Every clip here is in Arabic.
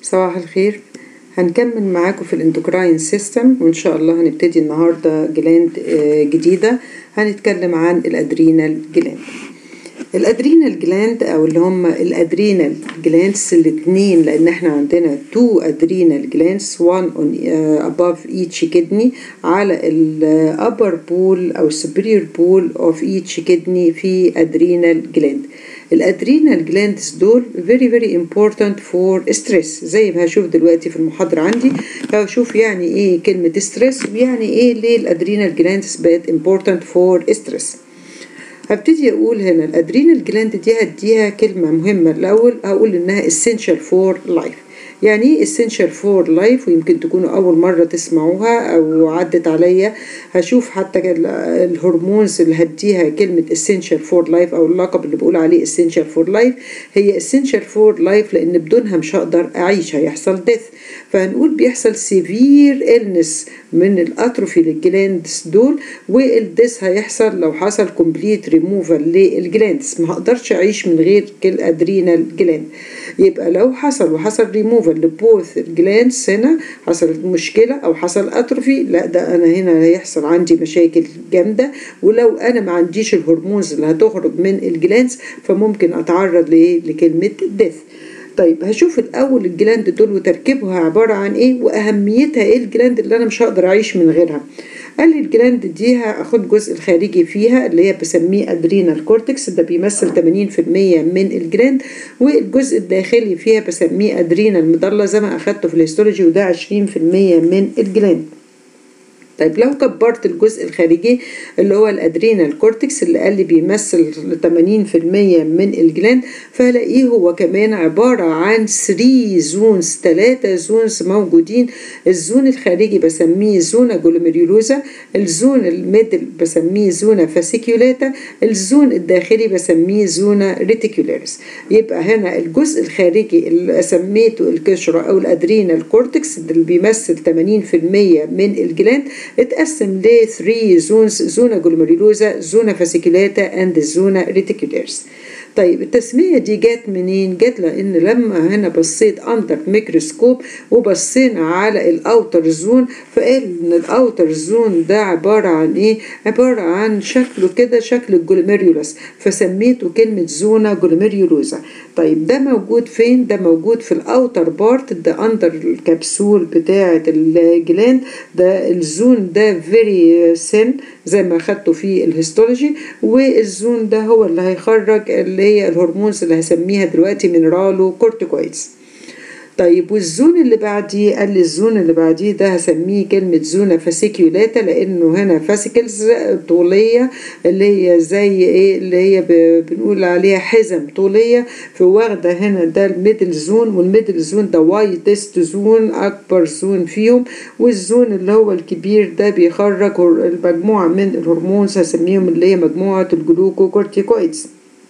صباح الخير. هنكمل معاكم في الاندوكراين سيستم، وان شاء الله هنبتدي النهارده جلاند جديده. هنتكلم عن الادرينال جلاند. الادرينال جلاند او اللي هم الادرينال جلاندز الاثنين، لان احنا عندنا 2 ادرينال جلاندز، one on above each kidney على الابر بول او superior بول of each kidney في ادرينال جلاند. الادرينال جلاندز دول very very important for stress، زي ما هشوف دلوقتي في المحاضرة عندي. هشوف يعني ايه كلمة stress ويعني ايه ليه الادرينال جلاندز بقت important for stress. هبتدي اقول هنا الادرينال جلاند دي هديها كلمة مهمة. الاول هقول انها essential for life. يعني ايه essential for life؟ ويمكن تكونوا اول مرة تسمعوها او عدت عليا. هشوف حتى الهرمونز اللي هديها كلمة essential for life او اللقب اللي بقول عليه essential for life. هي essential for life لان بدونها مش هقدر اعيش، هيحصل death. فهنقول بيحصل severe illness من الاتروفي للجلاندز دول، والديث هيحصل لو حصل complete removal للجلاندز. ما هقدرش اعيش من غير الادرينال جلاند. يبقى لو حصل ريموفال لبوث الجلاندز، هنا حصلت مشكلة او حصل اتروفي، لا ده انا هنا هيحصل عندي مشاكل جامدة. ولو انا ما عنديش الهرمونز اللي هتخرج من الجلاندز فممكن اتعرض لكلمة death. طيب هشوف الاول الجلاند دول وتركيبها عبارة عن ايه واهميتها ايه، الجلاند اللي انا مش هقدر اعيش من غيرها. قال لي الجلاند دي هاخد الجزء الخارجي فيها اللي هي بسميه ادرينال كورتكس، ده بيمثل 80% من الجلاند، والجزء الداخلي فيها بسميه ادرينال ميدالا زي ما اخدته في الهيستولوجي، وده 20% من الجلاند. طيب لو كبرت الجزء الخارجي اللي هو الادرينال كورتكس اللي قال لي بيمثل 80% من الجلاند، فهلاقيه هو كمان عبارة عن 3 زونز، 3 زونز موجودين. الزون الخارجي بسميه زونا جلوميريولوزا، الزون الميدل بسميه زونا فاسيكيولاتا، الزون الداخلي بسميه زونا ريتيكولاريس. يبقى هنا الجزء الخارجي اللي سميته القشرة او الادرينال كورتكس اللي بيمثل 80% من الجلاند اتقسم ل 3 زونز: زونا جلوميريولوزا، زونا فاسيكولاتا، اند زونا ريتيكولاريس. طيب التسمية دي جات منين؟ جات لأن لما هنا بصيت أندر ميكروسكوب وبصينا على الأوتر زون، فقال إن الأوتر زون ده عبارة عن إيه؟ عبارة عن شكله كده شكل الجلوميريولوس، فسميته كلمة زونا جلوميريولوزا. طيب ده موجود فين؟ ده موجود في الأوتر بارت، ده أندر الكبسول بتاعة الجلاند. ده الزون ده فيري سين زي ما خدته في الهيستولوجي، والزون ده هو اللي هيخرج اللي هي الهرمونز اللي هسميها دلوقتي مينرالو كورتيكويدز. طيب والزون اللي بعديه، قال لي الزون اللي بعديه ده هسميه كلمة زونا فاسيكيولاتا، لأنه هنا فاسيكلز طولية اللي هي زي إيه، اللي هي بنقول عليها حزم طولية، فواخدة هنا ده الميدل زون، والميدل زون ده وايتست زون، أكبر زون فيهم. والزون اللي هو الكبير ده بيخرج المجموعة من الهرمونز هسميهم اللي هي مجموعة الجلوكوكورتيكويدز.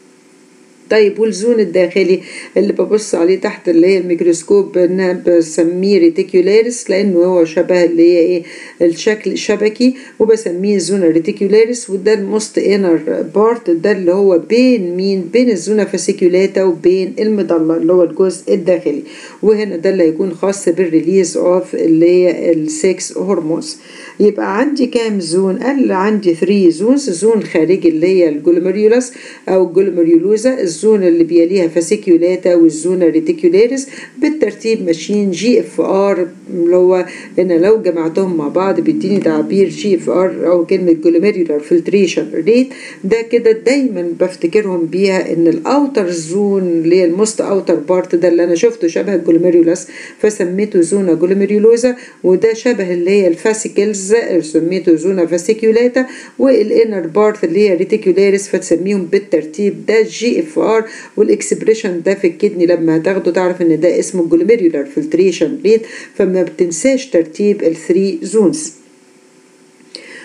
طيب والزون الداخلي اللي ببص عليه تحت اللي هي الميكروسكوب بسميه ريتيكولاريس، لانه هو شبه اللي هي ايه الشكل الشبكي، وبسميه زونا ريتيكولاريس. وده الموست انر بارت، ده اللي هو بين الزونا فاسيكولاتا وبين المضله اللي هو الجزء الداخلي. وهنا ده اللي هيكون خاص بالريليز اوف اللي هي السكس هرمونز. يبقى عندي كام زون؟ قال عندي 3 زونز: زون خارجي اللي هي الجلوميريولوس او الجلوميريولوزا، الزون اللي بيليها فاسيكيولاتا، والزونا ريتيكولاريس بالترتيب ماشيين جي اف ار، اللي هو هنا لو جمعتهم مع بعض بيديني تعبير جي اف ار او كلمه جلوميريولار فلتريشن ريت. ده كده دايما بفتكرهم بيها ان الاوتر زون اللي هي الموست اوتر بارت ده اللي انا شفته شبه الجلوميريولوس فسميته زونا جلوميريولوزا، وده شبه اللي هي الفاسيكلز سميته زونا فاسيكيولاتا، والانر بارت اللي هي ريتيكولاريس فتسميهم بالترتيب ده جي اف ار. والاكسبريشن ده في الكدني لما هتاخده تعرف ان ده اسمه جلوميريولار فلتريشن ريت، فما بتنساش ترتيب ال3 زونز.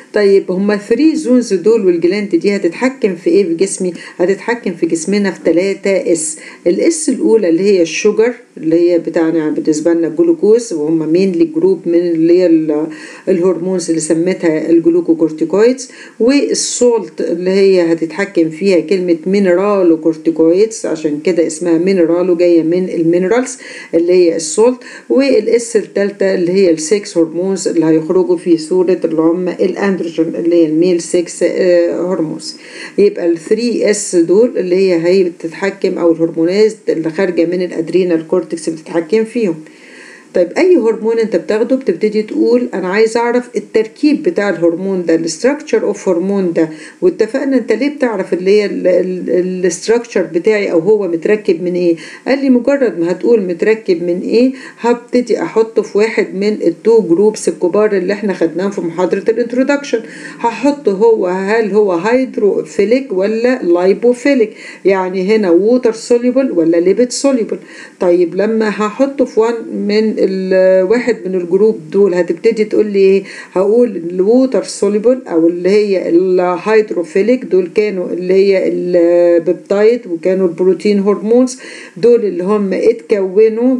طيب هما 3 زونز دول والجلاند دي هتتحكم في ايه في جسمي؟ هتتحكم في جسمنا في 3 اس. الاس الاولى اللي هي الشوجر اللي هي بتاعنا بالنسبه لنا الجلوكوز، وهم مينلي جروب من اللي هي الهرمونز اللي سميتها الجلوكوكورتيكويدز. والسولت اللي هي هتتحكم فيها كلمه مينرالو كورتيكويدز، عشان كده اسمها مينرالو جايه من المينرالز اللي هي السولت. والاس الثالثه اللي هي السكس هرمونز اللي هيخرجوا في صوره اللي هم الاندروجين اللي هي الميل 6 هرمونز. يبقى ال 3 اس دول اللي هي بتتحكم او الهرمونات اللي خارجه من الادرينال كورتكس بتتحكم فيهم. طيب اي هرمون انت بتاخده بتبتدي تقول انا عايز اعرف التركيب بتاع الهرمون ده، الاستراكشر اوف هرمون ده. واتفقنا انت ليه بتعرف اللي هي الاستراكشر بتاعي او هو متركب من ايه؟ قال لي مجرد ما هتقول متركب من ايه هبتدي احطه في واحد من التو جروبس الكبار اللي احنا خدناهم في محاضره الانترودكشن. هحطه هو هل هو هيدروفيليك ولا لايبوفيليك، يعني هنا ووتر سوليبل ولا ليبيد سوليبل. طيب لما هحطه في من الواحد من الجروب دول هتبتدي تقول لي ايه؟ هقول الووتر سوليبل او اللي هي الهيدروفيليك دول كانوا اللي هي البيبتايد وكانوا البروتين هرمونز، دول اللي هم اتكونوا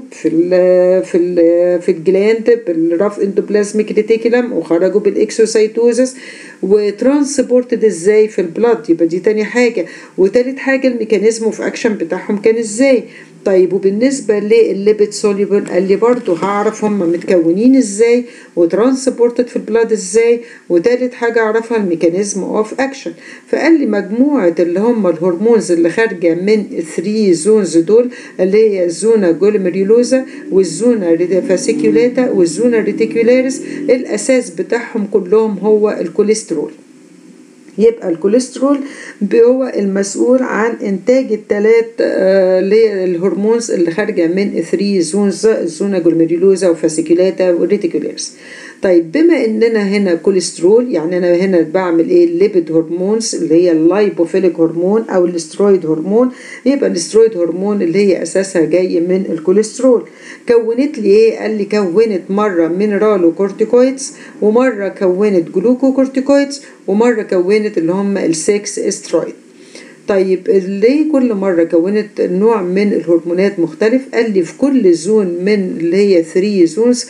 في الجلاند بالراف اندوبلازميك ريتيكولم وخرجوا بالاكسوسايتوزس وترانسبورتد ازاي في البلاد. يبقى دي تاني حاجه. وتالت حاجه الميكانيزم اوف اكشن بتاعهم كان ازاي. طيب وبالنسبة للليبيد سوليبل قال لي برضو هعرف هم متكونين ازاي وترانسبورتد في البلاد ازاي. وتالت حاجة اعرفها الميكانيزم اوف اكشن. فقال لي مجموعة اللي هم الهرمونز اللي خارجة من 3 زونز دول اللي هي الزونا جوليميريولوزا والزونا فاسيكيولاتا والزونا ريتيكولاريس، الاساس بتاعهم كلهم هو الكوليسترول. يبقى الكوليسترول هو المسؤول عن انتاج الثلاث الهرمونز اللي خارجه من 3 زونز، الزونا جلوميريولوزا وفاسيكولاتا والريتيكولاريس. طيب بما اننا هنا كوليسترول يعني انا هنا بعمل ايه؟ الليبيد هرمونز اللي هي اللايبوفيليك هرمون او الاسترويد هرمون. يبقى الاسترويد هرمون اللي هي اساسها جاي من الكوليسترول. كونت لي ايه؟ قال لي كونت مره مينرالو كورتيكويدز ومره كونت جلوكوكورتيكويدز ومره كونت اللي هم السكس استرويد. طيب ليه كل مرة كونت نوع من الهرمونات مختلف؟ قال لي في كل زون من اللي هي 3 زونز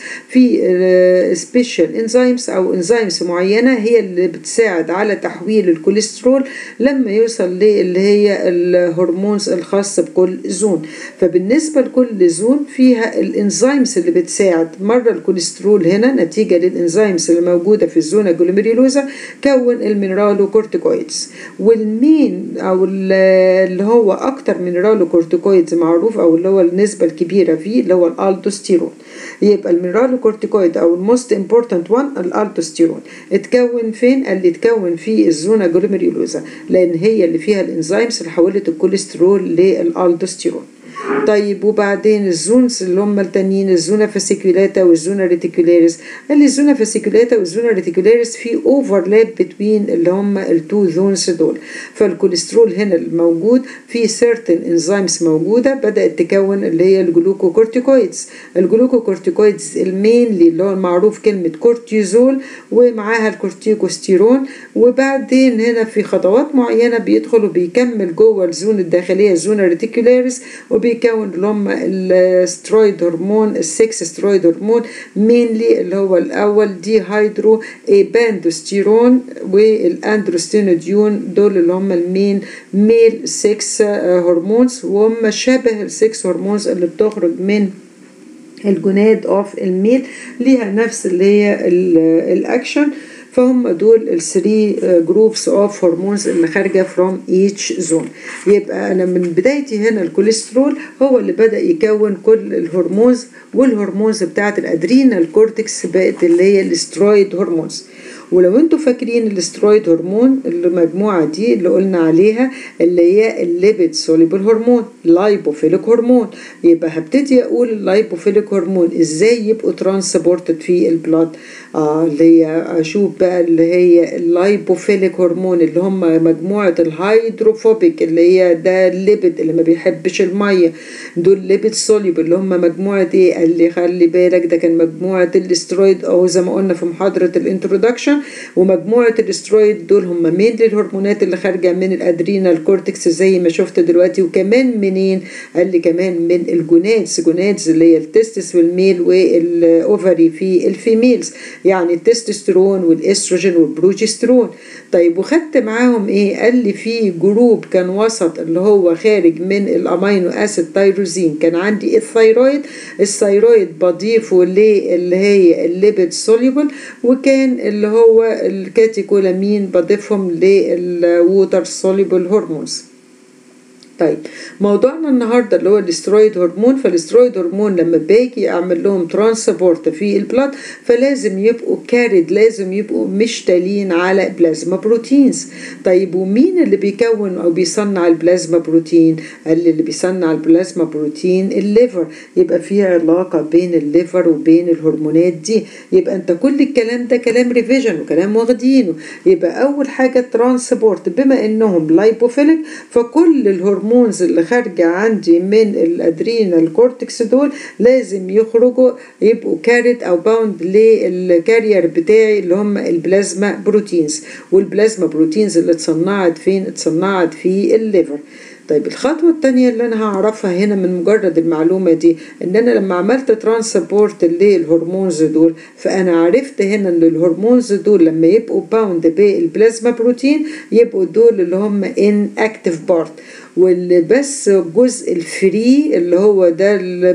في سبيشال انزيمز او انزيمز معينة هي اللي بتساعد على تحويل الكوليسترول لما يوصل اللي هي الهرمونز الخاصة بكل زون. فبالنسبة لكل زون فيها الانزيمز اللي بتساعد. مرة الكوليسترول هنا نتيجة للانزيمز اللي موجودة في الزونة جلوميريولوزا كون المينرالو كورتيكويدز. والمين او اللي هو اكتر مينرالو كورتيكويدز معروف او اللي هو النسبة الكبيرة فيه اللي هو الالدوستيرون. يبقى المينرالو كورتيكويد او الموست امبورتنت وان الالدوستيرون. اتكون فين؟ قال لي اتكون في الزونا جلوميريولوزا لان هي اللي فيها الانزيمز اللي حولت الكوليسترول للالدوستيرون. طيب وبعدين الزونز اللي هم التانيين الزونا فاسيكولاتا والزونا ريتيكولاريس. قال لي الزونا فاسيكولاتا والزونا ريتيكولاريس في اوفرلاب بين اللي هم التو زونز دول. فالكوليسترول هنا الموجود في certain انزيمز موجوده بدات تكون اللي هي الجلوكوكورتيكويدز. الجلوكوكورتيكويدز المينلي اللي هو المعروف كلمه كورتيزول ومعاها الكورتيكوستيرون. وبعدين هنا في خطوات معينه بيدخل وبيكمل جوه الزون الداخليه الزونا ريتيكولاريس وبيكون اللي هم السترويد هرمون السكس سترويد هرمون مينلي اللي هو الاول دي هيدرو باندوستيرون والاندروستينوديون. دول اللي هم المين ميل 6 هرمونز وهم شبه السكس هرمونز اللي بتخرج من الجناد اوف الميل ليها نفس اللي هي الاكشن. فهم دول ال 3 جروبس اوف هرمونز اللي خارجه فروم ايتش زون. يبقى انا من بدايتي هنا الكوليسترول هو اللي بدا يكون كل الهرمونز والهرمونز بتاعه الادرينال كورتكس بقت اللي هي الاسترويد هرمونز. ولو انتوا فاكرين الاسترويد هرمون المجموعه دي اللي قلنا عليها اللي هي الليبيد سوليبل هرمون لايبوفيليك هرمون. يبقى هبتدي اقول اللايبوفيليك هرمون ازاي يبقوا ترانسبورتد في البلاد. اللي هي اشوف بقى اللي هي اللايبوفيليك هرمون اللي هم مجموعه الهيدروفوبيك اللي هي ده الليبيد اللي ما بيحبش الميه. دول ليبيد سوليبل اللي هم مجموعه ايه؟ اللي خلي بالك ده كان مجموعه الاسترويد او زي ما قلنا في محاضره الانترودكشن ومجموعة الاسترويد دول هم مين للهرمونات اللي خارجة من الادرينال كورتكس زي ما شفت دلوقتي. وكمان منين؟ قال لي كمان من الجونادز اللي هي التستس والميل والاوفري في الفيميلز، يعني التستوستيرون والاستروجين والبروجسترون. طيب وخدت معاهم ايه؟ قال لي في جروب كان وسط اللي هو خارج من الامينو اسيد تايروزين. كان عندي الثايرويد بضيفه اللي هي الليبيد سوليبل، وكان اللي هو الكاتيكولامين بضيفهم للووتر سوليبل هرمونز. طيب موضوعنا النهارده اللي هو الاسترويد هرمون. فالاسترويد هرمون لما باجي اعمل لهم ترانسبورت في البلاد فلازم يبقوا كارد، لازم يبقوا مشتالين على بلازما بروتينز. طيب ومين اللي بيكون او بيصنع البلازما بروتين؟ قال لي اللي بيصنع البلازما بروتين الليفر. يبقى في علاقه بين الليفر وبين الهرمونات دي. يبقى انت كل الكلام ده كلام ريفيجن وكلام واخدينه. يبقى اول حاجه ترانسبورت، بما انهم لايبوفيليك فكل الهرمونز اللي خارجة عندي من الادرينال كورتكس دول لازم يخرجوا يبقوا كارد او باوند للكارير بتاعي اللي هم البلازما بروتينز. والبلازما بروتينز اللي اتصنعت فين؟ اتصنعت في الليفر. طيب الخطوة التانية اللي أنا هعرفها هنا من مجرد المعلومة دي إن أنا لما عملت ترانسبورت للهرمونز دول فأنا عرفت هنا إن الهرمونز دول لما يبقوا باوند بالبلازما بروتين يبقوا دول اللي هم inactive بارت، واللي بس الجزء الفري اللي هو ده اللي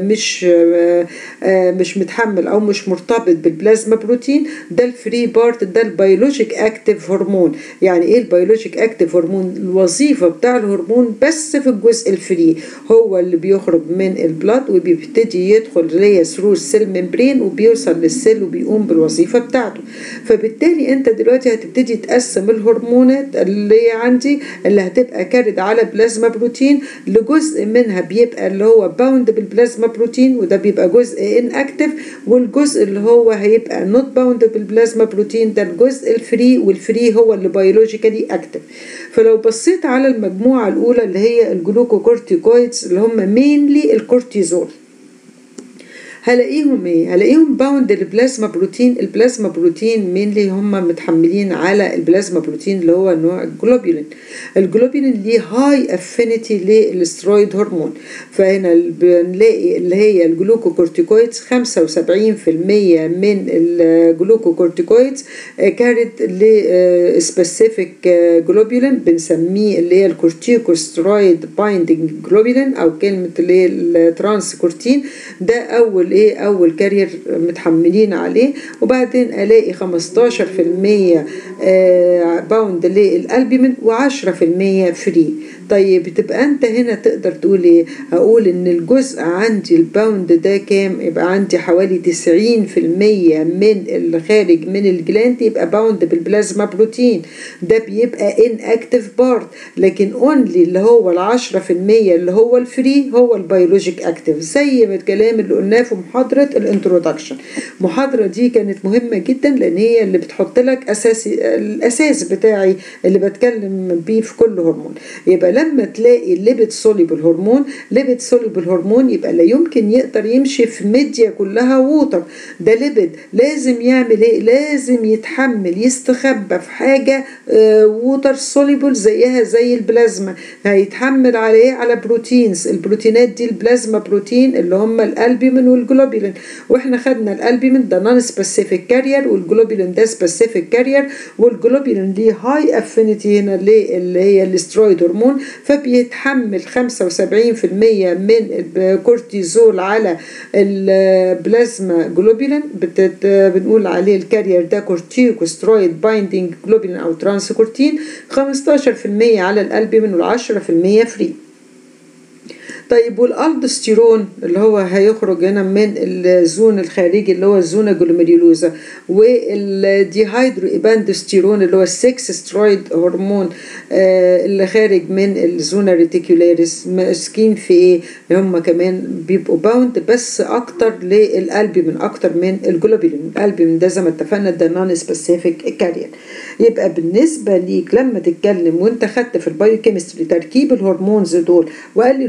مش متحمل او مش مرتبط بالبلازما بروتين ده الفري بارت، ده البيولوجيك اكتيف هرمون. يعني ايه البيولوجيك اكتيف هرمون؟ الوظيفه بتاع الهرمون بس في الجزء الفري، هو اللي بيخرج من البلاد وبيبتدي يدخل ليا ثرو السيل ممبرين وبيوصل للسيل وبيقوم بالوظيفه بتاعته. فبالتالي انت دلوقتي هتبتدي تقسم الهرمونات اللي عندي اللي هتبقى كارد على بلازما بروتين لجزء منها بيبقى اللي هو باوند بالبلازما بروتين وده بيبقى جزء انكتيف، والجزء اللي هو هيبقى نوت باوند بالبلازما بروتين ده الجزء الفري، والفري هو اللي بيولوجيكالي اكتيف. فلو بصيت على المجموعه الاولى اللي هي الجلوكوكورتيكويدز اللي هم مينلي الكورتيزول هلاقيهم ايه؟ هلاقيهم باوند البلازما بروتين. البلازما بروتين مين اللي هم متحملين على البلازما بروتين اللي هو نوع الجلوبولين. الجلوبولين ليه هاي افينيتي للاسترويد هرمون. فهنا بنلاقي اللي هي الجلوكوكورتيكويدز 75% من الجلوكوكورتيكويدز كارد لسبيسيفيك جلوبولين بنسميه اللي هي الكورتيكوسترويد بايندينج جلوبولين او كلمه اللي هي الترانسكورتين. ده اول كارير متحملين عليه. وبعدين الاقي 15% باوند للالبومين و10% فري. طيب تبقى انت هنا تقدر تقول ايه؟ هقول ان الجزء عندي الباوند ده كام؟ يبقى عندي حوالي 90% من اللي خارج من الجلاند يبقى باوند بالبلازما بروتين، ده بيبقى ان اكتيف بارت. لكن اونلي اللي هو 10% اللي هو الفري هو البيولوجيك اكتيف، زي ما الكلام اللي قلناه في محاضرة الانترودكشن. المحاضرة دي كانت مهمة جدا لان هي اللي بتحط لك الاساس بتاعي اللي بتكلم بيه في كل هرمون. يبقى لما تلاقي الليبيد سوليبل هرمون يبقى لا يمكن يقدر يمشي في ميديا كلها ووتر، ده ليبيد. لازم يعمل ايه؟ لازم يتحمل يستخبى في حاجة ووتر سوليبل زيها زي البلازما. هيتحمل على ايه؟ على بروتينز. البروتينات دي البلازما بروتين اللي هم الالبومين والجلوبولين. واحنا خدنا الالبومين ده نون سبيسيفيك كارير والجلوبولين ده سبيسيفيك كارير. والجلوبولين ليه هاي افينيتي هنا اللي هي الاسترويد هرمون، فبيتحمل 75% من الكورتيزول على البلازما جلوبولين. بنقول عليه الكارير ده كورتيكوسترويد بايندينج جلوبولين او ترانسكورتين. 15% على الالبومين وال10% فري. طيب والالدوستيرون اللي هو هيخرج هنا من الزون الخارجي اللي هو الزون جلوميريولوزا، والديهايدرو ايباندوستيرون اللي هو السكس سترويد هرمون اللي خارج من الزون ريتيكولاريس ماسكين في ايه؟ هم كمان بيبقوا باوند بس اكتر للالبومين اكتر من الجلوبولين. الالبومين ده زي ما اتفقنا ده نون سبيسيفيك كارير. يبقى بالنسبه ليك لما تتكلم وانت خدت في البايوكيمستري تركيب الهرمونز دول وقال لي الهرمونز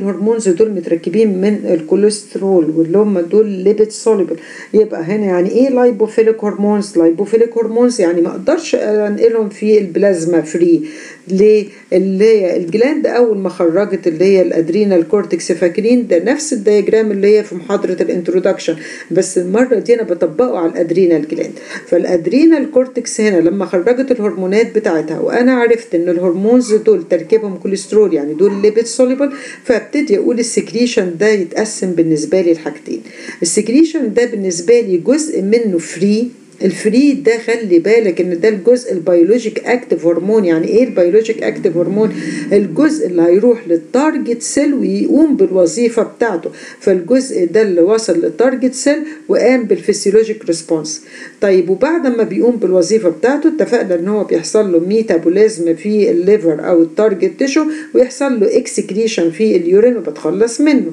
الهرمونز دول متركبين من الكوليسترول واللي هم دول ليبيد سوليبل. يبقى هنا يعني ايه لايبوفيليك هرمونز؟ لايبوفيليك هرمونز يعني ما اقدرش انقلهم في البلازما فري. ليه؟ اللي هي الجلاند اول ما خرجت اللي هي الادرينال كورتكس، فاكرين ده نفس الدياجرام اللي هي في محاضره الانترودكشن، بس المره دي انا بطبقه على الادرينال جلاند. فالادرينال كورتكس هنا لما خرجت الهرمونات بتاعتها وانا عرفت ان الهرمونز دول تركيبهم كوليسترول يعني دول ليبيد سوليبل، فابتدي اقول السكريشن ده يتقسم بالنسبه لي لحاجتين. السكريشن ده بالنسبه لي جزء منه فري. الفري ده خلي بالك ان ده الجزء البيولوجيك اكتيف هرمون. يعني ايه البيولوجيك اكتيف هرمون؟ الجزء اللي هيروح للتارجت سيل ويقوم بالوظيفه بتاعته. فالجزء ده اللي وصل للتارجت سيل وقام بالفسيولوجيك ريسبونس. طيب وبعد ما بيقوم بالوظيفه بتاعته اتفقنا ان هو بيحصل له ميتابوليزم في الليفر او التارجت تيشو، ويحصل له اكسكريشن في اليورين وبتخلص منه.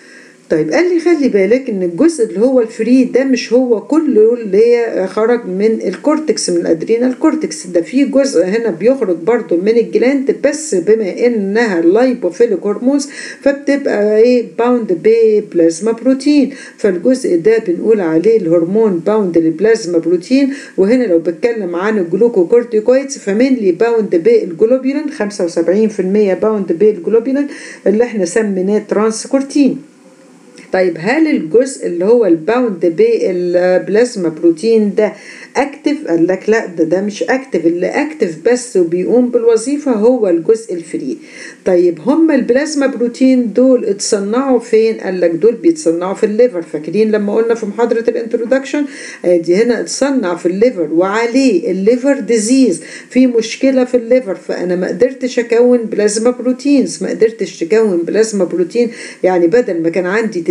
طيب قال لي خلي بالك ان الجزء اللي هو الفري ده مش هو كله اللي خرج من الكورتكس، من الادرينال كورتكس، ده في جزء هنا بيخرج برضو من الجلاند، بس بما انها لايبوفيليك هرمونز فبتبقى ايه باوند ببلازما بروتين. فالجزء ده بنقول عليه الهرمون باوند للبلازما بروتين. وهنا لو بتكلم عن الجلوكوكورتيكويدز فمينلي باوند بالجلوبولين، 75% باوند بالجلوبولين اللي احنا سميناه ترانسكورتين. طيب هل الجزء اللي هو الباوند بالبلازما بروتين ده اكتف؟ قال لك لا، ده مش اكتف. اللي اكتف بس وبيقوم بالوظيفه هو الجزء الفري. طيب هم البلازما بروتين دول اتصنعوا فين؟ قال لك دول بيتصنعوا في الليفر. فاكرين لما قلنا في محاضره الانترودكشن دي هنا اتصنع في الليفر وعليه الليفر ديزيز، في مشكله في الليفر، فانا ما قدرتش اكون بلازما بروتينز، ما قدرتش تكون بلازما بروتين. يعني بدل ما كان عندي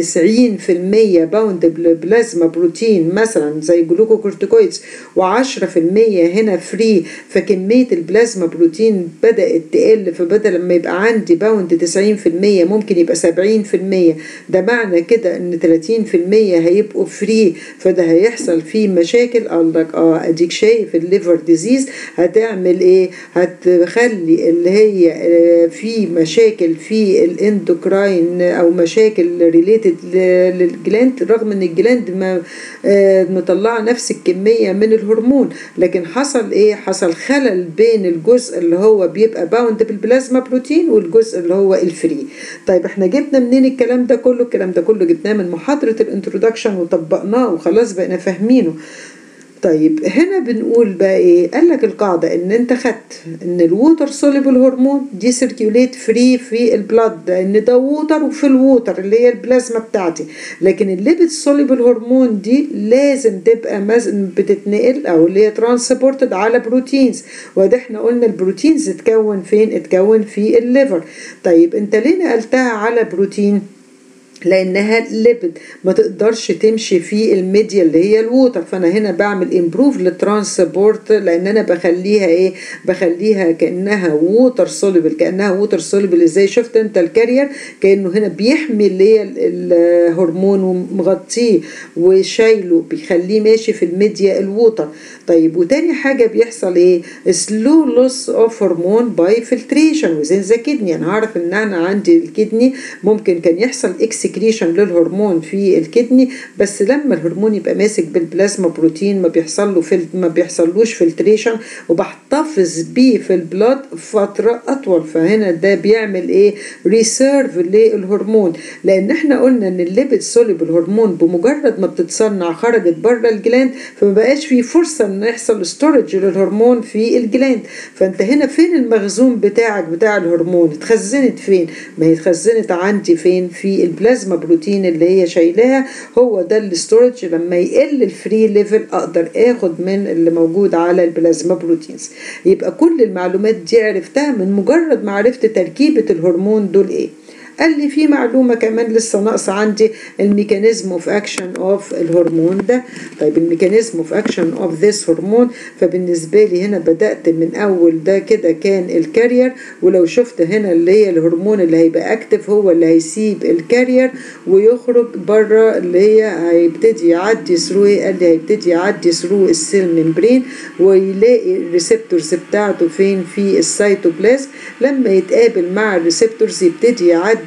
90% باوند بلازما بروتين مثلا زي جلوكوكورتيكويدز و10% هنا فري، فكمية البلازما بروتين بدأت تقل، فبدل ما يبقى عندي باوند 90% ممكن يبقى 70%. ده معنى كده ان 30% هيبقوا فري، فده هيحصل فيه مشاكل. قال لك اديك شايف الليفر ديزيز هتعمل ايه؟ هتخلي اللي هي في مشاكل في الاندوكراين او مشاكل ريليتد للجلاند، رغم ان الجلاند ما مطلعه نفس الكميه من الهرمون، لكن حصل ايه؟ حصل خلل بين الجزء اللي هو بيبقى باوند بالبلازما بروتين والجزء اللي هو الفري. طيب احنا جبنا منين الكلام ده كله؟ الكلام ده كله جبناه من محاضره الانترودكشن وطبقناه وخلاص بقينا فاهمينه. طيب هنا بنقول بقى ايه؟ قال لك القاعده ان انت خدت ان الووتر سوليبل هرمون دي سيركيوليت فري في البلاد، ان ده ووتر وفي الووتر اللي هي البلازما بتاعتي، لكن الليبيد سوليبل هرمون دي لازم تبقى بتتنقل او اللي هي ترانسبورتد على بروتينز، وده احنا قلنا البروتينز اتكون فين؟ اتكون في الليفر. طيب انت ليه نقلتها على بروتين؟ لانها ليبيد ما تقدرش تمشي في الميديا اللي هي الووتر، فانا هنا بعمل امبروف للترانسبورت لان انا بخليها ايه؟ بخليها كانها ووتر سوليبل. كانها ووتر سوليبل ازاي؟ شفت انت الكارير كانه هنا بيحمي اللي هي الهرمون ومغطيه وشايله، بيخليه ماشي في الميديا الووتر. طيب وتاني حاجه بيحصل ايه؟ سلو لوس اوف هرمون باي فلتريشن وزين ذا كدني. انا هعرف ان انا عندي الكدني ممكن كان يحصل اكسكريشن للهرمون في الكدني، بس لما الهرمون يبقى ماسك بالبلازما بروتين ما بيحصلوش فلتريشن وبحتفظ بيه في البلاد فتره اطول. فهنا ده بيعمل ايه؟ ريسيرف للهرمون، لان احنا قلنا ان الليبيد سوليبل هرمون بمجرد ما بتتصنع خرجت بره الجلاند، فما بقاش في فرصه ان يحصل ستورج للهرمون في الجلاند. فانت هنا فين المخزون بتاعك بتاع الهرمون؟ اتخزنت فين؟ ما هي اتخزنت عندي فين؟ في البلازما بروتين اللي هي شايلاها. هو ده الستورج، لما يقل الفري ليفل اقدر اخد من اللي موجود على البلازما بروتينز. يبقى كل المعلومات دي عرفتها من مجرد ما عرفت تركيبة الهرمون دول ايه. قال لي في معلومة كمان لسه ناقصة عندي، الميكانيزم اوف اكشن اوف الهرمون ده. طيب الميكانيزم اوف اكشن اوف ذس هرمون، فبالنسبة لي هنا بدأت من اول ده كده كان الكارير، ولو شفت هنا اللي هي الهرمون اللي هيبقى اكتف هو اللي هيسيب الكارير ويخرج بره، اللي هي هيبتدي يعدي ثرو ايه؟ قال لي هيبتدي يعدي ثرو السيل ممبرين ويلاقي الريسبتورز بتاعته فين؟ في السيتوبلازم. لما يتقابل مع الريسبتورز يبتدي يعدي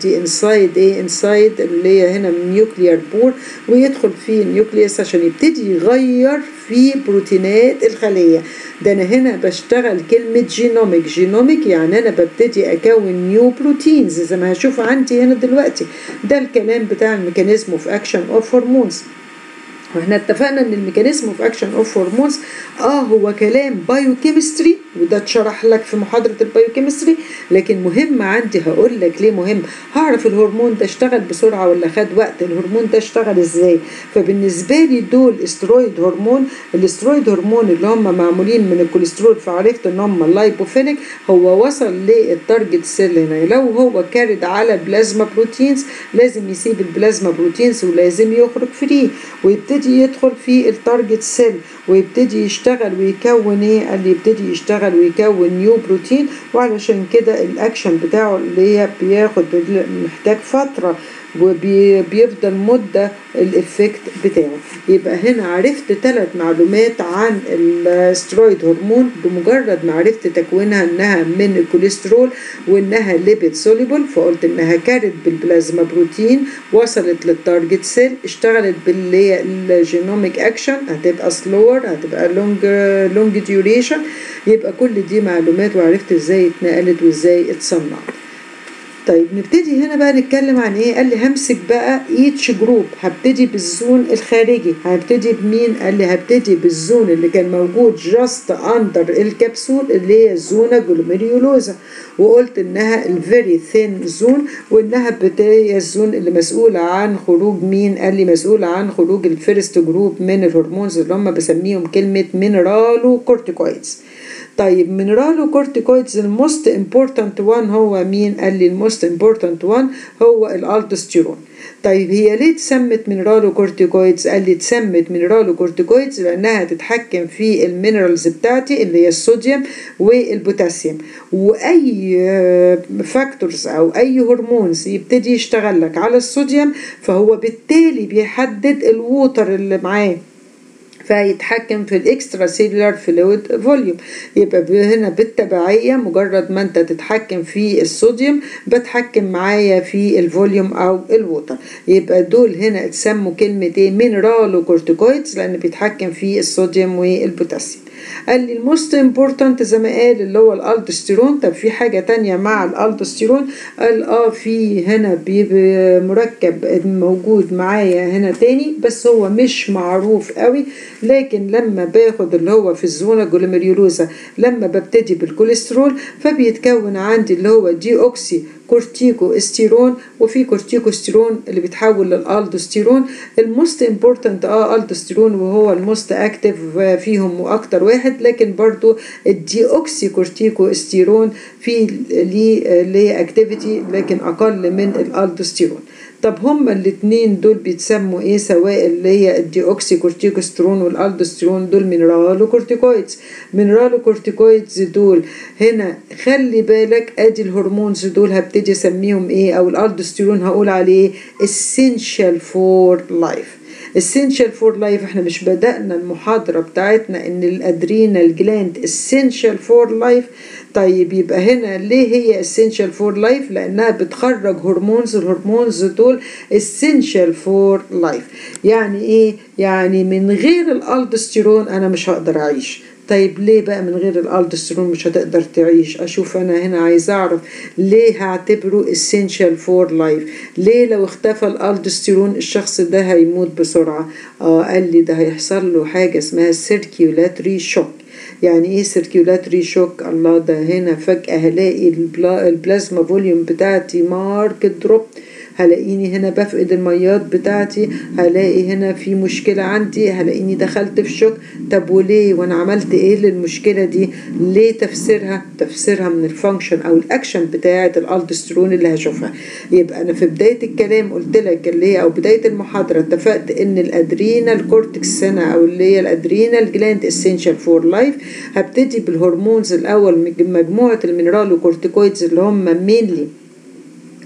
بيعدي انسايد ايه، انسايد اللي هي هنا نيوكليير بور، ويدخل في النيوكليوس عشان يبتدي يغير في بروتينات الخليه. ده انا هنا بشتغل كلمه جينوميك. جينوميك يعني انا ببتدي اكون نيو بروتينز زي ما هشوف عندي هنا دلوقتي. ده الكلام بتاع الميكانيزم اوف اكشن اوف هرمونز. واحنا اتفقنا ان الميكانيزم اوف اكشن اوف هرمونز هو كلام بايوكيمستري، وده اتشرح لك في محاضره البايوكيمستري، لكن مهم عندي هقول لك ليه مهم. هعرف الهرمون ده اشتغل بسرعه ولا خد وقت، الهرمون ده اشتغل ازاي. فبالنسبه لي دول استرويد هرمون. الاسترويد هرمون اللي هم معمولين من الكوليسترول، فعرفت ان هم اللايبوفيليك. هو وصل للتارجت سيل هنا، لو هو كارد على بلازما بروتينز لازم يسيب البلازما بروتينز ولازم يخرج فري ويبتدي يدخل في التارجت سيل ويبتدي يشتغل ويكون ايه، قال لي يبتدي يشتغل ويكون نيو بروتين. وعلشان كده الاكشن بتاعه اللي هي بياخد محتاج فتره وبيفضل مدة الإفكت بتاعه. يبقى هنا عرفت 3 معلومات عن الاسترويد هرمون بمجرد ما عرفت تكوينها، انها من الكوليسترول وانها ليبيد سوليبل، فقلت انها كانت بالبلازما بروتين، وصلت للتارجت سيل، اشتغلت بالجينوميك اكشن، هتبقى سلور، هتبقى لونج ديوريشن. يبقى كل دي معلومات وعرفت ازاي اتنقلت وازاي اتصنعت. طيب نبتدي هنا بقى نتكلم عن ايه. قال لي همسك بقى each جروب، هبتدي بالزون الخارجي. هبتدي بمين؟ قال لي هبتدي بالزون اللي كان موجود جاست اندر الكبسول اللي هي الزونة جلوميريولوزا، وقلت انها الفيري ثين زون، وانها هي الزون اللي مسؤولة عن خروج مين؟ قال لي مسؤولة عن خروج الفيرست جروب من الهرمونز اللي هم بسميهم كلمة مينرالو كورتيكويدز. طيب مينرالو كورتيكويدز الموست امبورتنت وان هو مين؟ قال لي الموست امبورتنت وان هو الالدوستيرون. طيب هي ليه اتسمت مينرالو كورتيكويدز؟ قال لي اتسمت مينرالو كورتيكويدز لانها تتحكم في المينرالز بتاعتي اللي هي الصوديوم والبوتاسيوم، واي فاكتورز او اي هرمونز يبتدي يشتغل لك على الصوديوم فهو بالتالي بيحدد الووتر اللي معاه، فيتحكم في الاكسترا سيلولار فلويد فوليوم. يبقى هنا بالتبعية مجرد ما انت تتحكم في الصوديوم بتحكم معايا في الفوليوم او الووتر. يبقى دول هنا اتسموا كلمة ايه؟ مينرالو كورتيكويدز، لان بيتحكم في الصوديوم والبوتاسيوم. قال لي الموست امبورتنت زي ما قال اللي هو الالدوستيرون. طب في حاجة تانية مع الالدوستيرون؟ قال في هنا بيبقى مركب موجود معايا هنا تاني بس هو مش معروف قوي، لكن لما باخد اللي هو في الزونة جلوميريولوزا لما ببتدي بالكوليسترول فبيتكون عندي اللي هو دي اوكسي كورتيكو استيرون، وفي كورتيكو استيرون اللي بيتحول للالدوستيرون. الموست امبورتنت الدوستيرون وهو الموست اكتف فيهم واكتر واحد، لكن برضو الدي اوكسي كورتيكو استيرون في ليه اللي اكتيفيتي لكن اقل من الالدوستيرون. طب هما الاثنين دول بيتسموا ايه سواء اللي هي الديوكسي كورتيكوسترون والالدوستيرون؟ دول مينرالو كورتيكويدز. مينرالو كورتيكويدز دول هنا خلي بالك ادي الهرمونز دول هبتدي اسميهم ايه، او الالدوستيرون هقول عليه essential for life. essential for life. احنا مش بدأنا المحاضرة بتاعتنا ان الادرينال جلاند essential for life؟ طيب يبقى هنا ليه هي essential for life؟ لانها بتخرج هرمونز، الهرمونز دول essential for life. يعني ايه؟ يعني من غير الالدوستيرون انا مش هقدر اعيش. طيب ليه بقى من غير الالدوستيرون مش هتقدر تعيش؟ اشوف انا هنا عايز اعرف ليه هعتبره essential for life. ليه لو اختفى الالدوستيرون الشخص ده هيموت بسرعة؟ قال لي ده هيحصل له حاجة اسمها circulatory shock. يعني ايه circulatory shock؟ الله، ده هنا فجأة هلاقي البلازما فوليوم بتاعتي مارك دروب، هلاقيني هنا بفقد الميات بتاعتي، هلاقي هنا في مشكلة عندي، هلاقيني دخلت في شوك. طب وليه؟ وانا عملت ايه للمشكلة دي؟ ليه تفسيرها من الفانكشن او الاكشن بتاعة الالدوستيرون اللي هشوفها. يبقى انا في بداية الكلام قلت لك اللي هي او بداية المحاضرة اتفقت ان الادرينال كورتكس هنا او اللي هي الادرينال جلاند اسينشال فور لايف. هبتدي بالهرمونز الاول، مجموعة المينرالو كورتيكويدز اللي هم مينلي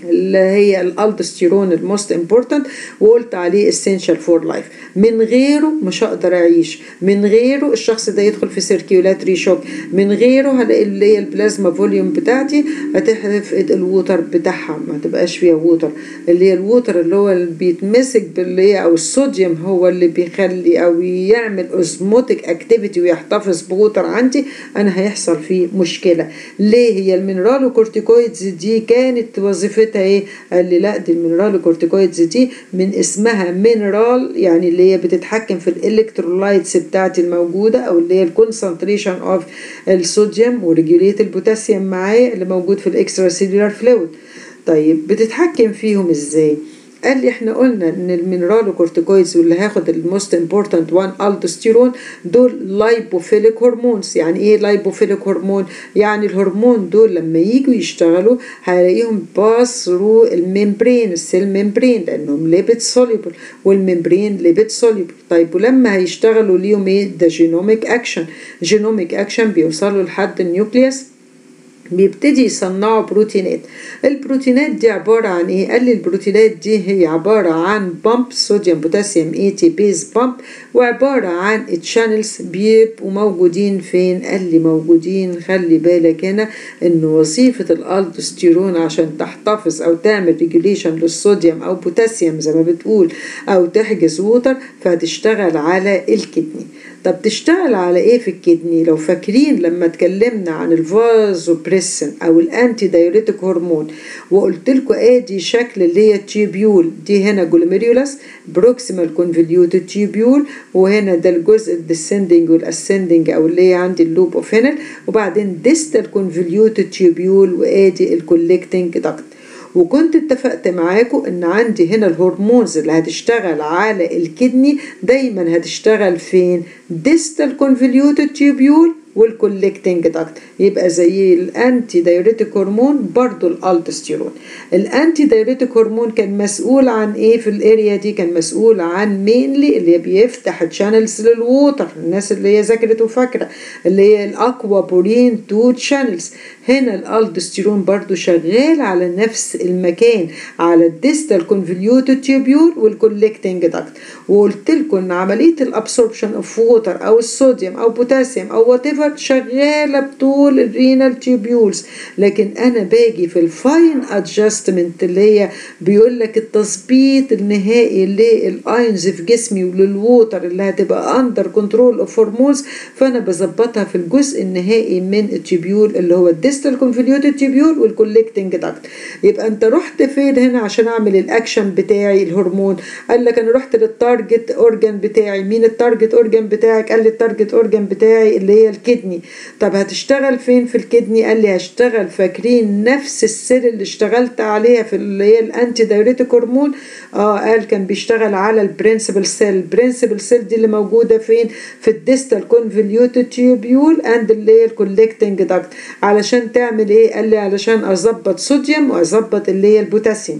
اللي هي الالدوستيرون الموست امبورتنت، وقلت عليه essential for life. من غيره مش هقدر اعيش، من غيره الشخص ده يدخل في سيركيولاتري شوك، من غيره هلاقي اللي هي البلازما فوليوم بتاعتي هتحرق الووتر بتاعها، ما تبقاش فيها ووتر. اللي هي الووتر اللي هو اللي بيتمسك باللي هي او الصوديوم هو اللي بيخلي او يعمل اوزموتيك اكتيفيتي ويحتفظ بووتر عندي، انا هيحصل فيه مشكله. ليه؟ هي المينرالوكورتيكويدز دي كانت وظيفتها ايه؟ قال لي لا، دي المينرالوكورتيكويدز دي من اسمها مينرال، يعني اللي هي بتتحكم في الالكترولايتس بتاعتي الموجوده، او اللي هي الكونسنتريشن اوف الصوديوم، وريجوليت البوتاسيوم معايا اللي موجود في الاكسترا سيلولار فلويد. طيب بتتحكم فيهم ازاي؟ قال لي احنا قلنا ان المينرالوكورتيكويدز واللي هاخد الموست امبورتنت وان الدوستيرون دول لايبوفيليك هرمونز. يعني ايه لايبوفيليك هرمون؟ يعني الهرمون دول لما يجوا يشتغلوا هلاقيهم باس ثرو الممبرين، السيل ممبرين، لانهم ليبيد سوليبل والممبرين ليبيد سوليبل. طيب ولما هيشتغلوا ليهم ايه؟ ده جينوميك اكشن. جينوميك اكشن بيوصلوا لحد النيوكليوس، بيبتدي يصنعوا بروتينات. البروتينات دي عبارة عن ايه؟ قال لي البروتينات دي هي عبارة عن بامب صوديوم بوتاسيوم اي تي بيز بامب، وعبارة عن تشانلز بيبقوا موجودين فين؟ قال لي موجودين، خلي بالك هنا ان وظيفة الالدوستيرون عشان تحتفظ او تعمل ريجوليشن للصوديوم او بوتاسيوم زي ما بتقول، او تحجز ووتر، فهتشتغل على الكدني. طب تشتغل على ايه في الكدني؟ لو فاكرين لما اتكلمنا عن الفازوبريسين او الانتي دايوريتيك هرمون، وقلت لكم ادي شكل اللي هي التيوبيول دي، هنا جلوميريولاس بروكسيمال كونفوليوتد تيوبيول، وهنا ده الجزء الديسندنج والاسندنج او اللي هي عندي اللوب اوف هينل، وبعدين ديستال كونفوليوتد تيوبيول، وادي الكولكتنج داكت. وكنت اتفقت معاكم ان عندي هنا الهرمونز اللي هتشتغل على الكدني دايما هتشتغل فين؟ ديستال كونفوليوتد تيوبيول والكولكتنج داكت. يبقى زي الانتي دايوريتيك هرمون برضو الالدوستيرون. الانتي دايوريتيك هرمون كان مسؤول عن ايه في الاريا دي؟ كان مسؤول عن مينلي اللي بيفتح الشانلز للووتر، الناس اللي هي ذاكرت وفاكره، اللي هي الاكوا بورين 2 شانلز. هنا الالدوستيرون برضو شغال على نفس المكان، على الديستال كونفوليوتد تيوبيول والكولكتنج داكت. وقلت لكم ان عمليه الابسوربشن اوف ووتر او الصوديوم او بوتاسيوم او وات ايفر شغاله بطول الرينال تيوبيولز، لكن انا باجي في الفاين ادجستمنت اللي هي بيقول لك التظبيط النهائي للاينز في جسمي وللووتر اللي هتبقى اندر كنترول اوف هرمونز، فانا بظبطها في الجزء النهائي من التيوبيول اللي هو الديستال كونفوليوتد تيوبيول والكولكتنج داكت. يبقى انت رحت فين هنا عشان اعمل الاكشن بتاعي الهرمون؟ قال لك انا رحت للتارجت اورجان بتاعي. مين التارجت اورجان بتاعك؟ قال لي التارجت اورجان بتاعي اللي هي الكدني. طب هتشتغل فين في الكدني؟ قال لي هشتغل، فاكرين نفس السيل اللي اشتغلت عليها في اللي هي الانتي دايوريتيك هرمون؟ قال كان بيشتغل على البرنسبل سيل. البرنسبل سيل دي اللي موجوده فين؟ في الديستال كونفوليوتد تيوبيول اند اللي هي الكولكتنج داكت. علشان تعمل ايه؟ قال لي علشان اظبط صوديوم واظبط اللي هي البوتاسيوم.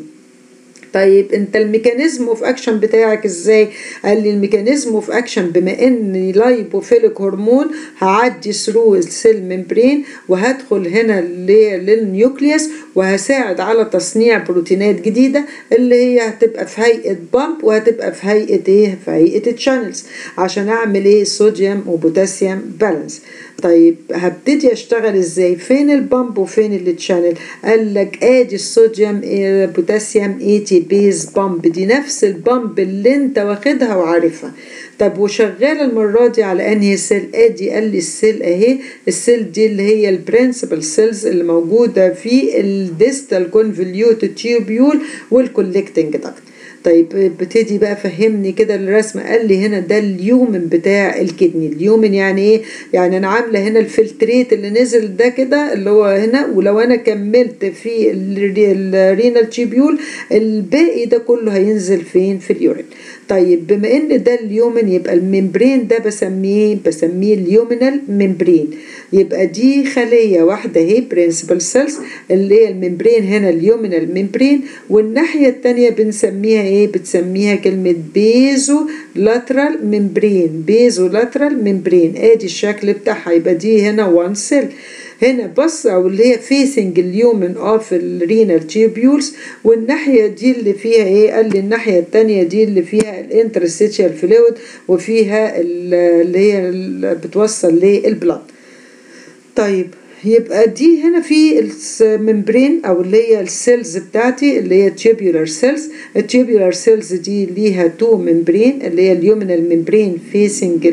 طيب انت الميكانيزم اوف اكشن بتاعك ازاي؟ قال لي الميكانيزم اوف اكشن بما ان لايبوفيليك هرمون هعدي ثرو السيل ممبرين وهدخل هنا للنيوكليوس وهساعد على تصنيع بروتينات جديده اللي هي هتبقى في هيئه بامب وهتبقى في هيئه ايه؟ في هيئه تشانلز، عشان اعمل ايه؟ صوديوم وبوتاسيوم بالانس. طيب هبتدي اشتغل ازاي؟ فين البامب وفين التشانل؟ قال لك ادي الصوديوم بوتاسيوم اي تي بيز بامب، دي نفس البامب اللي انت واخدها وعارفها. طب وشغاله المره دي على انهي سيل؟ ادي قال لي السيل اهي، السيل دي اللي هي البرنسبل سيلز اللي موجوده في الديستال كونفوليوتد تيوبيول والكولكتنج داكت. طيب ابتدي بقى فهمني كده الرسمه. قال لي هنا ده اليومن بتاع الكدني. اليومن يعني ايه؟ يعني انا عامله هنا الفلتريت اللي نزل ده كده اللي هو هنا، ولو انا كملت في الرينال تيبيول الباقي ده كله هينزل فين؟ في اليورين. طيب بما ان ده اليومن يبقى الممبرين ده بسميه اليومينال ممبرين. يبقى دي خليه واحده اهي برنسبل سيلز اللي هي الممبرين، هنا اليومينال ممبرين، والناحيه الثانيه بنسميها ايه؟ بتسميها كلمه بيزو لاترال ممبرين. بيزو لاترال ممبرين ادي الشكل بتاعها. يبقى دي هنا 1 سيل. هنا بص او اللي هي فيسنج اليومن اوف الرينال تيوبيولز، والناحيه دي اللي فيها ايه؟ قال لي الناحيه الثانيه دي اللي فيها الانترستيشال فلويد وفيها اللي هي بتوصل للبلد. طيب يبقى دي هنا في الممبرين او اللي هي السيلز بتاعتي اللي هي tubular cells. التيوبولار سيلز دي ليها تو ممبرين اللي هي اليومينال ممبرين فيسنج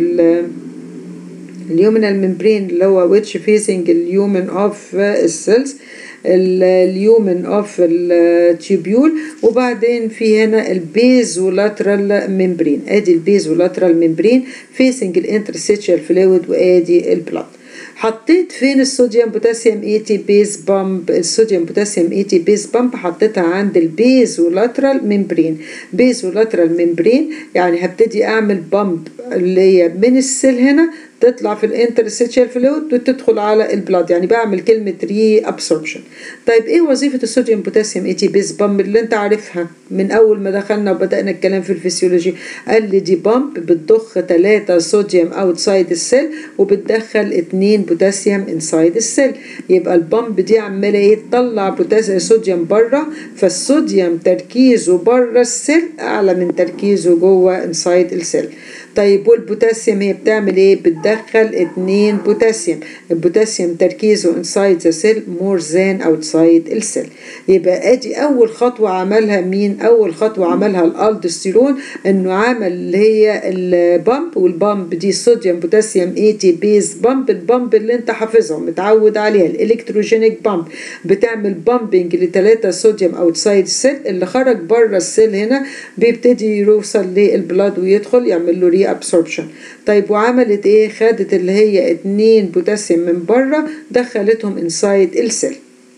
اليومينال ممبرين اللي هو which facing اليومن اوف السيلز اليومن اوف التيوبيول، وبعدين في هنا البيزولاترال ممبرين. ادي البيزولاترال ممبرين فيسنج الانترستيشال فلويد وادي البلاد. حطيت فين الصوديوم بوتاسيوم اي تي بيز بامب؟ الصوديوم بوتاسيوم اي تي بيز بامب حطيتها عند البيزولاترال ممبرين. بيزولاترال ممبرين يعني هبتدي اعمل بامب اللي هي من السيل هنا تطلع في الانترستيشال فلويد وتدخل على البلاد، يعني بعمل كلمه ري ابسوربشن. طيب ايه وظيفه الصوديوم بوتاسيوم اي تي بيز بامب اللي انت عارفها من اول ما دخلنا وبدانا الكلام في الفسيولوجي؟ قال لي دي بامب بتضخ 3 صوديوم اوتسايد السيل وبتدخل 2 بوتاسيوم انسايد السيل. يبقى البامب دي عماله ايه؟ تطلع بوتاسيوم صوديوم بره، فالصوديوم تركيزه بره السيل اعلى من تركيزه جوه انسايد السيل. طيب والبوتاسيوم هي بتعمل ايه؟ بتدخل 2 بوتاسيوم. البوتاسيوم تركيزه inside the cell more than outside the cell. يبقى ادي اول خطوه عملها مين؟ اول خطوه عملها الالدوستيرون، انه عمل اللي هي البامب، والبامب دي صوديوم بوتاسيوم اي تي بيز بامب. البامب اللي انت حافظها متعود عليها الالكتروجينيك بامب، بتعمل بامبنج ل3 صوديوم اوتسايد السيل. اللي خرج بره السيل هنا بيبتدي يوصل للبلاد ويدخل يعمل له ري ابسوربشن. طيب وعملت ايه؟ خدت اللي هي 2 بوتاسيوم من بره دخلتهم انسايد السيل.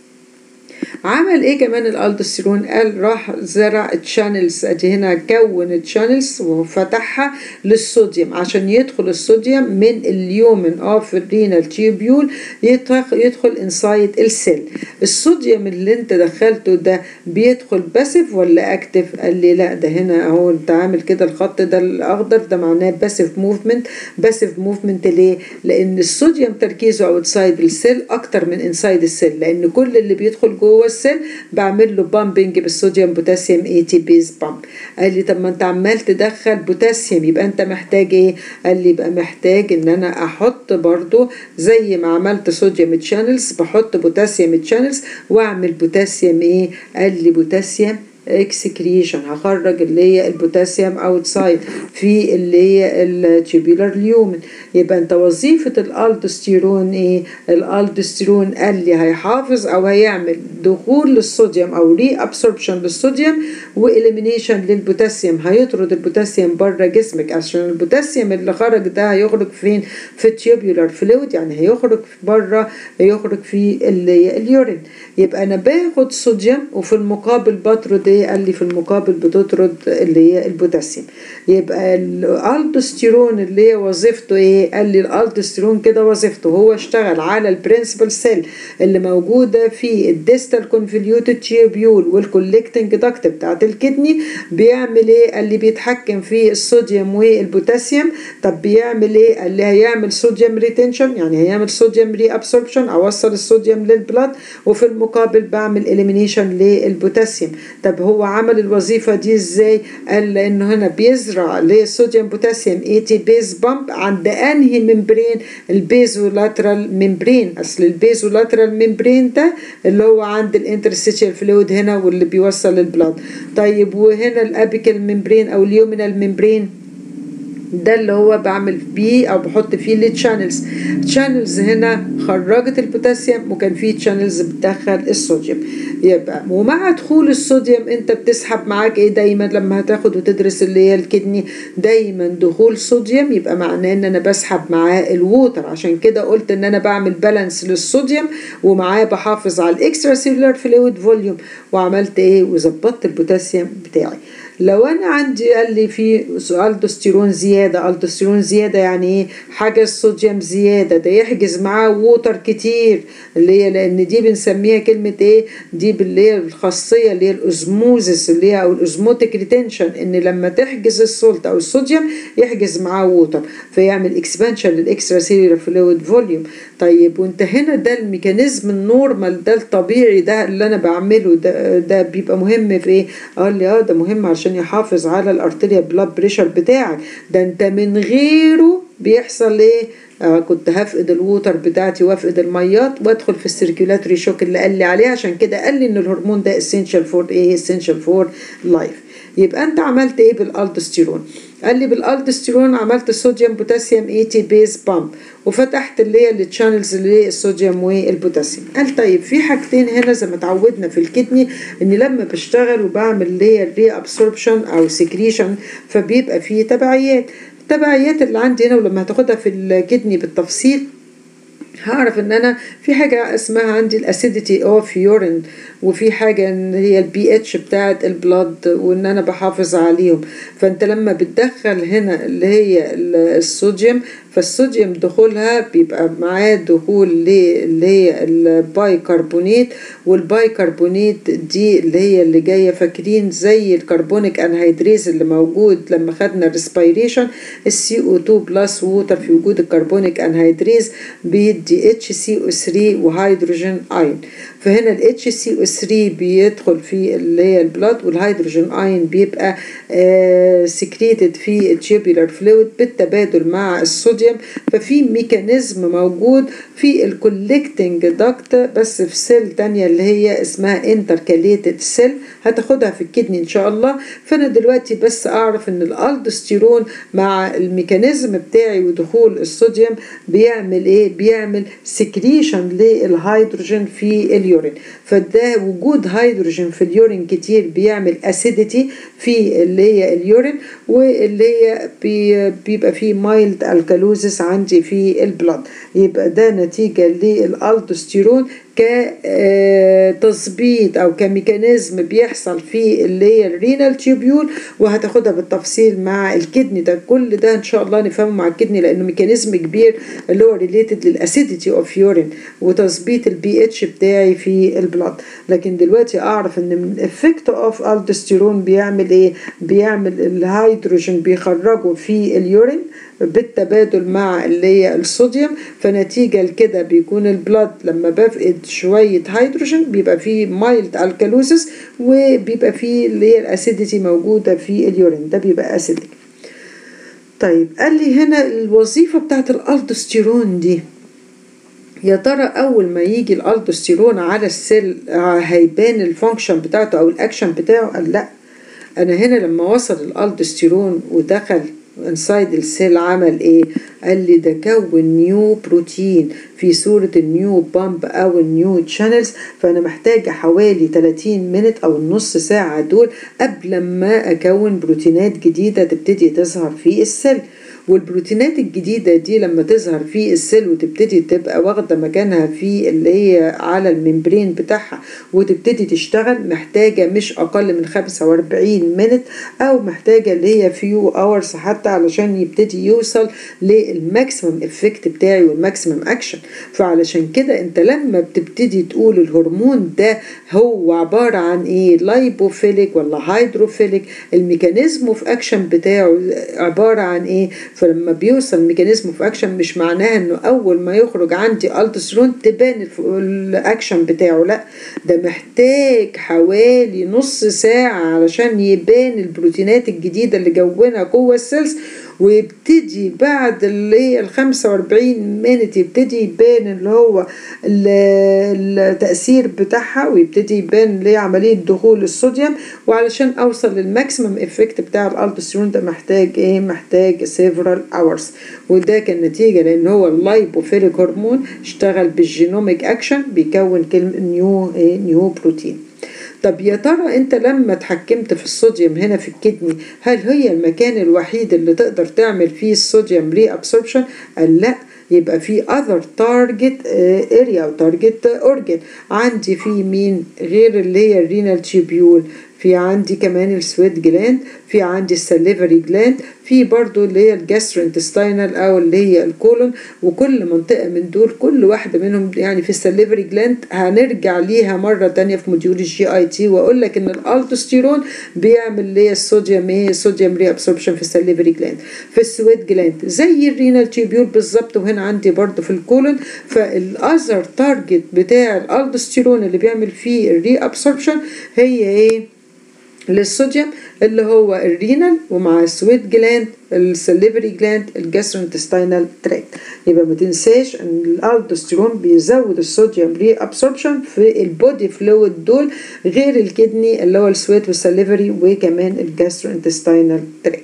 عمل ايه كمان الالدوستيرون؟ قال راح زرع تشانلز، ادي هنا كون تشانلز وفتحها للصوديوم عشان يدخل الصوديوم من اليومن اوف الرينال تيوبيول يدخل انسايد السيل. الصوديوم اللي انت دخلته ده بيدخل باسيف ولا اكتف؟ قال لي لا، ده هنا اهو انت عامل كده الخط ده الاخضر ده معناه باسيف موفمنت. باسيف موفمنت ليه؟ لان الصوديوم تركيزه اوتسايد السيل اكتر من انسايد السيل، لان كل اللي بيدخل جوه السيل بعمل له بامبنج بالصوديوم بوتاسيوم اي تي بيز بامب. قال لي طب ما انت عمال تدخل بوتاسيوم يبقى انت محتاج ايه؟ قال لي يبقى محتاج ان انا احط برضو زي ما عملت صوديوم تشانلز بحط بوتاسيوم تشانلز واعمل بوتاسيوم ايه؟ قال لي بوتاسيوم اكسكريشن، هخرج اللي هي البوتاسيوم اوتسايد في اللي هي التيوبولار ليومن. يبقى انت وظيفه الالدوستيرون ايه؟ الالدوستيرون قال لي هيحافظ او هيعمل دخول للصوديوم او ري ابسوربشن للصوديوم واليمينيشن للبوتاسيوم، هيطرد البوتاسيوم بره جسمك عشان البوتاسيوم اللي خرج ده هيخرج فين؟ في التيوبولار فلويد، يعني هيخرج بره، هيخرج في اللي هي اليورين. يبقى انا باخد صوديوم وفي المقابل بطرد ايه؟ قال لي في المقابل بتطرد اللي هي البوتاسيوم. يبقى الالدوستيرون اللي هي وظيفته ايه؟ قال لي الالدوستيرون كده وظيفته هو اشتغل على البرنسبل سيل اللي موجوده في الديستال كونفوليوتد تيوبيول والكولكتنج داكت بتاعت الكدني. بيعمل ايه؟ قال لي بيتحكم في الصوديوم والبوتاسيوم. طب بيعمل ايه؟ قال لي هيعمل صوديوم ريتنشن، يعني هيعمل صوديوم ري ابسوربشن، اوصل الصوديوم للبلاد، وفي المقابل بعمل اليمينيشن للبوتاسيوم. طب هو عمل الوظيفه دي ازاي؟ قال لانه هنا بيزرع اللي هي الصوديوم بوتاسيوم اي تي بيز بامب عند انهي ممبرين؟ البيزولاترال ممبرين. اصل البيزولاترال ممبرين ده اللي هو عند الانترستيشال فلويد هنا واللي بيوصل للبلاد. طيب وهنا الابيكال ممبرين او اليومينال ممبرين ده اللي هو بعمل بيه او بحط فيه التشانلز. تشانلز هنا خرجت البوتاسيوم وكان فيه تشانلز بتدخل الصوديوم. يبقى ومع دخول الصوديوم انت بتسحب معاك ايه دايما لما هتاخد وتدرس اللي هي الكدني؟ دايما دخول صوديوم يبقى معناه ان انا بسحب معاه الووتر. عشان كده قلت ان انا بعمل بالانس للصوديوم ومعاه بحافظ على الاكسترا سيلولار فلويد فوليوم. وعملت ايه؟ وظبطت البوتاسيوم بتاعي. لو انا عندي قال لي في الدوستيرون زياده، الدوستيرون زياده يعني ايه؟ حاجه الصوديوم زياده، ده يحجز معاه ووتر كتير، اللي هي لان دي بنسميها كلمه ايه؟ دي اللي هي الخاصيه اللي هي الاوزموزس اللي هي او الاوزموتيك ريتنشن، ان لما تحجز السولت او الصوديوم يحجز معاه ووتر فيعمل اكسبانشن للاكسترا سيلولار فلويد فوليوم. طيب وانت هنا ده الميكانيزم النورمال، ده الطبيعي، ده اللي انا بعمله، ده بيبقى مهم في ايه؟ قال لي ده مهم عشان يحافظ على الارتريا بلاد بريشر بتاعك، ده انت من غيره بيحصل ايه؟ كنت هفقد الووتر بتاعتي وافقد الميات وادخل في السيركيولاتري شوك اللي قال لي عليه. عشان كده قال لي ان الهرمون ده essential for ايه؟ essential for life. يبقى انت عملت ايه بالالدوستيرون؟ قال لي بالالدوستيرون عملت صوديوم بوتاسيوم 80 بيز بامب وفتحت اللي هي التشانلز اللي هي الصوديوم والبوتاسيوم. قال طيب في حاجتين هنا زي ما اتعودنا في الكدني، ان لما بشتغل وبعمل اللي هي الري ابسوربشن او سكريشن فبيبقى فيه تبعيات. التبعيات اللي عندي هنا ولما هتاخدها في الكدني بالتفصيل هعرف ان انا في حاجه اسمها عندي الاسيديتي اوف يورين، وفي حاجه ان هي البي اتش بتاعه البلاد وان انا بحافظ عليهم. فانت لما بتدخل هنا اللي هي الصوديوم، فالصوديوم دخولها بيبقى معاه دخول اللي هي البايكربونات، والبايكربونات دي اللي هي اللي جايه فاكرين زي الكربونيك انهيدريز اللي موجود لما خدنا الريسبيريشن، السي او 2 بلس ووتر في وجود الكربونيك انهيدريز بيدي HCO3 وهيدروجين اين. فهنا ال HCO3 بيدخل في اللي هي البلاد، والهيدروجين اين بيبقى سكريتد في التيوبولار فلويد بالتبادل مع الصوديوم. ففي ميكانيزم موجود في الكولكتنج داكت بس في سيل تانية اللي هي اسمها انتركاليتد سيل، هتاخدها في الكدني ان شاء الله. فانا دلوقتي بس اعرف ان الالدوستيرون مع الميكانيزم بتاعي ودخول الصوديوم بيعمل ايه؟ بيعمل سكريشن للهيدروجين في اليورين. فده وجود هيدروجين في اليورين كتير بيعمل اسيديتي في اللي هي اليورين، واللي هي بيبقى فيه مايلد الكالوزيس عندي في البلاد. يبقى ده نتيجة للالدوستيرون كتظبيط او كميكانيزم بيحصل في اللي هي الرينال تيوبيول، وهتاخدها بالتفصيل مع الكدني. ده كل ده ان شاء الله نفهمه مع الكدني لانه ميكانيزم كبير اللي هو ريليتد للاسيديتي اوف يورين وتظبيط البي اتش بتاعي في البلاد. لكن دلوقتي اعرف ان من افكت اوف الدوستيرون بيعمل ايه؟ بيعمل الهيدروجين بيخرجه في اليورين بالتبادل مع اللي هي الصوديوم. فنتيجة لكده بيكون البلاد لما بفقد شوية هيدروجين بيبقى فيه مايلد الكالوزيس، وبيبقى فيه اللي هي الاسيديتي موجودة في اليورين، ده بيبقى اسيدك. طيب قال لي هنا الوظيفة بتاعت الالدوستيرون دي، يا ترى اول ما يجي الالدوستيرون على السيل هيبان الفانكشن بتاعته او الاكشن بتاعه؟ قال لا، انا هنا لما وصل الالدوستيرون ودخل انسايد السيل عمل ايه؟ قال لي ده كون نيو بروتين في صورة النيو بامب او النيو تشانلز. فانا محتاجة حوالي 30 مينت او النص ساعة دول قبل ما اكون بروتينات جديدة تبتدي تظهر في السيل. والبروتينات الجديدة دي لما تظهر في السيل وتبتدي تبقى واخدة مكانها في اللي هي على الممبرين بتاعها وتبتدي تشتغل، محتاجة مش أقل من 45 مينت أو محتاجة اللي هي فيو أورز حتى علشان يبتدي يوصل للماكسيمم إفكت بتاعي والماكسيمم أكشن. فعلشان كده أنت لما بتبتدي تقول الهرمون ده هو عبارة عن إيه؟ لايبوفيليك ولا هيدروفيليك؟ الميكانيزم اوف أكشن بتاعه عبارة عن إيه؟ فلما بيوصل ميكانيزم في اكشن مش معناها انه اول ما يخرج عندي الدوستيرون تبان الاكشن بتاعه، لا، ده محتاج حوالي نص ساعة علشان يبان البروتينات الجديدة اللي جوّنها جوه السيلز، ويبتدي بعد اللي هي 45 مينت يبتدي يبان اللي هو التأثير بتاعها، ويبتدي يبان اللي هي عملية دخول الصوديوم. وعلشان اوصل للماكسيمم افكت بتاع الالدوستيرون ده محتاج ايه؟ محتاج several hours. وده كان نتيجة لان هو اللايبوفيليك هرمون اشتغل بالجينوميك اكشن بيكون نيو بروتين. طب يا ترى انت لما اتحكمت في الصوديوم هنا في الكدني هل هي المكان الوحيد اللي تقدر تعمل فيه الصوديوم ري ابسوربشن؟ قال لا، يبقى في other target area أو target organ عندي في مين غير اللي هي الرينال تيوبيول؟ في عندي كمان السويت جلاند، في عندي السليفري جلاند، في برضو اللي هي الجاستروانتستينال او اللي هي الكولون. وكل منطقة من دول كل واحدة منهم يعني في السليفري جلاند هنرجع ليها مرة تانية في موديول الجي اي تي، واقول لك ان الالدوستيرون بيعمل اللي هي الصوديوم ري ابسوربشن في السليفري جلاند. في السويت جلاند زي الرينال تيوبيول بالظبط، وهنا عندي برضو في الكولون. فالاذر تارجت بتاع الالدوستيرون اللي بيعمل فيه الري ابسوربشن هي ايه؟ للصوديوم اللي هو الرينال، ومع السويت جلاند السليفري جلاند الجاستروانتستينال تراكت. يبقى ما تنساش ان الالدوستيرون بيزود الصوديوم ري ابسوربشن في البودي فلويد دول، غير الكدني اللي هو السويت والسليفري وكمان الجاستروانتستينال تراكت.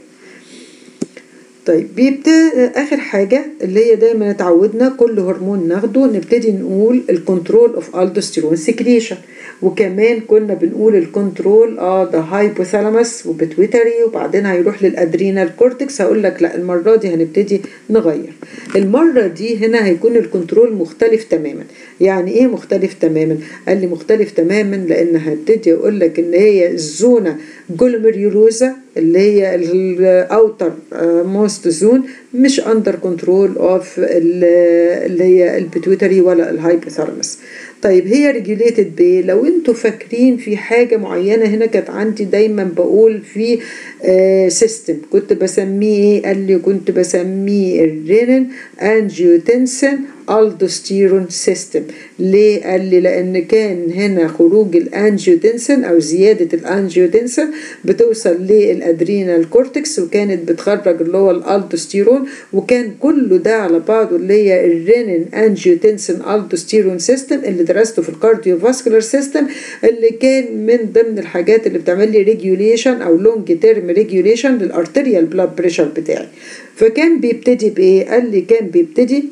طيب اخر حاجه اللي هي دايما اتعودنا كل هرمون ناخده نبتدي نقول الكنترول اوف الدوستيرون سكريشن، وكمان كنا بنقول الكنترول ده هايبوثالاموس وبيتويتري، وبعدين هيروح للادرينال كورتكس. هقول لك لا، المره دي هنبتدي نغير. المره دي هنا هيكون الكنترول مختلف تماما. يعني ايه مختلف تماما؟ قال لي مختلف تماما لان هبتدي اقول لك ان هي الزونه جلوميريولوزا اللي هي الاوتر موست زون مش اندر كنترول اوف اللي هي البيتويتري ولا الهايبوثالاموس. طيب هي ريجوليتد بايه؟ لو انتوا فاكرين في حاجه معينه هنا كانت عندي دايما بقول في سيستم كنت بسميه ايه؟ قال لي كنت بسميه الرينين انجيوتنسين الدوستيرون سيستم. ليه؟ قال لي لان كان هنا خروج الانجيوتنسين او زياده الانجيوتنسين بتوصل للادرينال كورتكس، وكانت بتخرج اللي هو الالدوستيرون، وكان كله ده على بعضه اللي هي الرينين انجيوتنسين الدوستيرون سيستم اللي درسته في الكارديو فاسكولار سيستم، اللي كان من ضمن الحاجات اللي بتعمل لي ريجوليشن او لونج تيرم ريجوليشن للارتريال بلاد بريشر بتاعي. فكان بيبتدي بايه؟ قال لي كان بيبتدي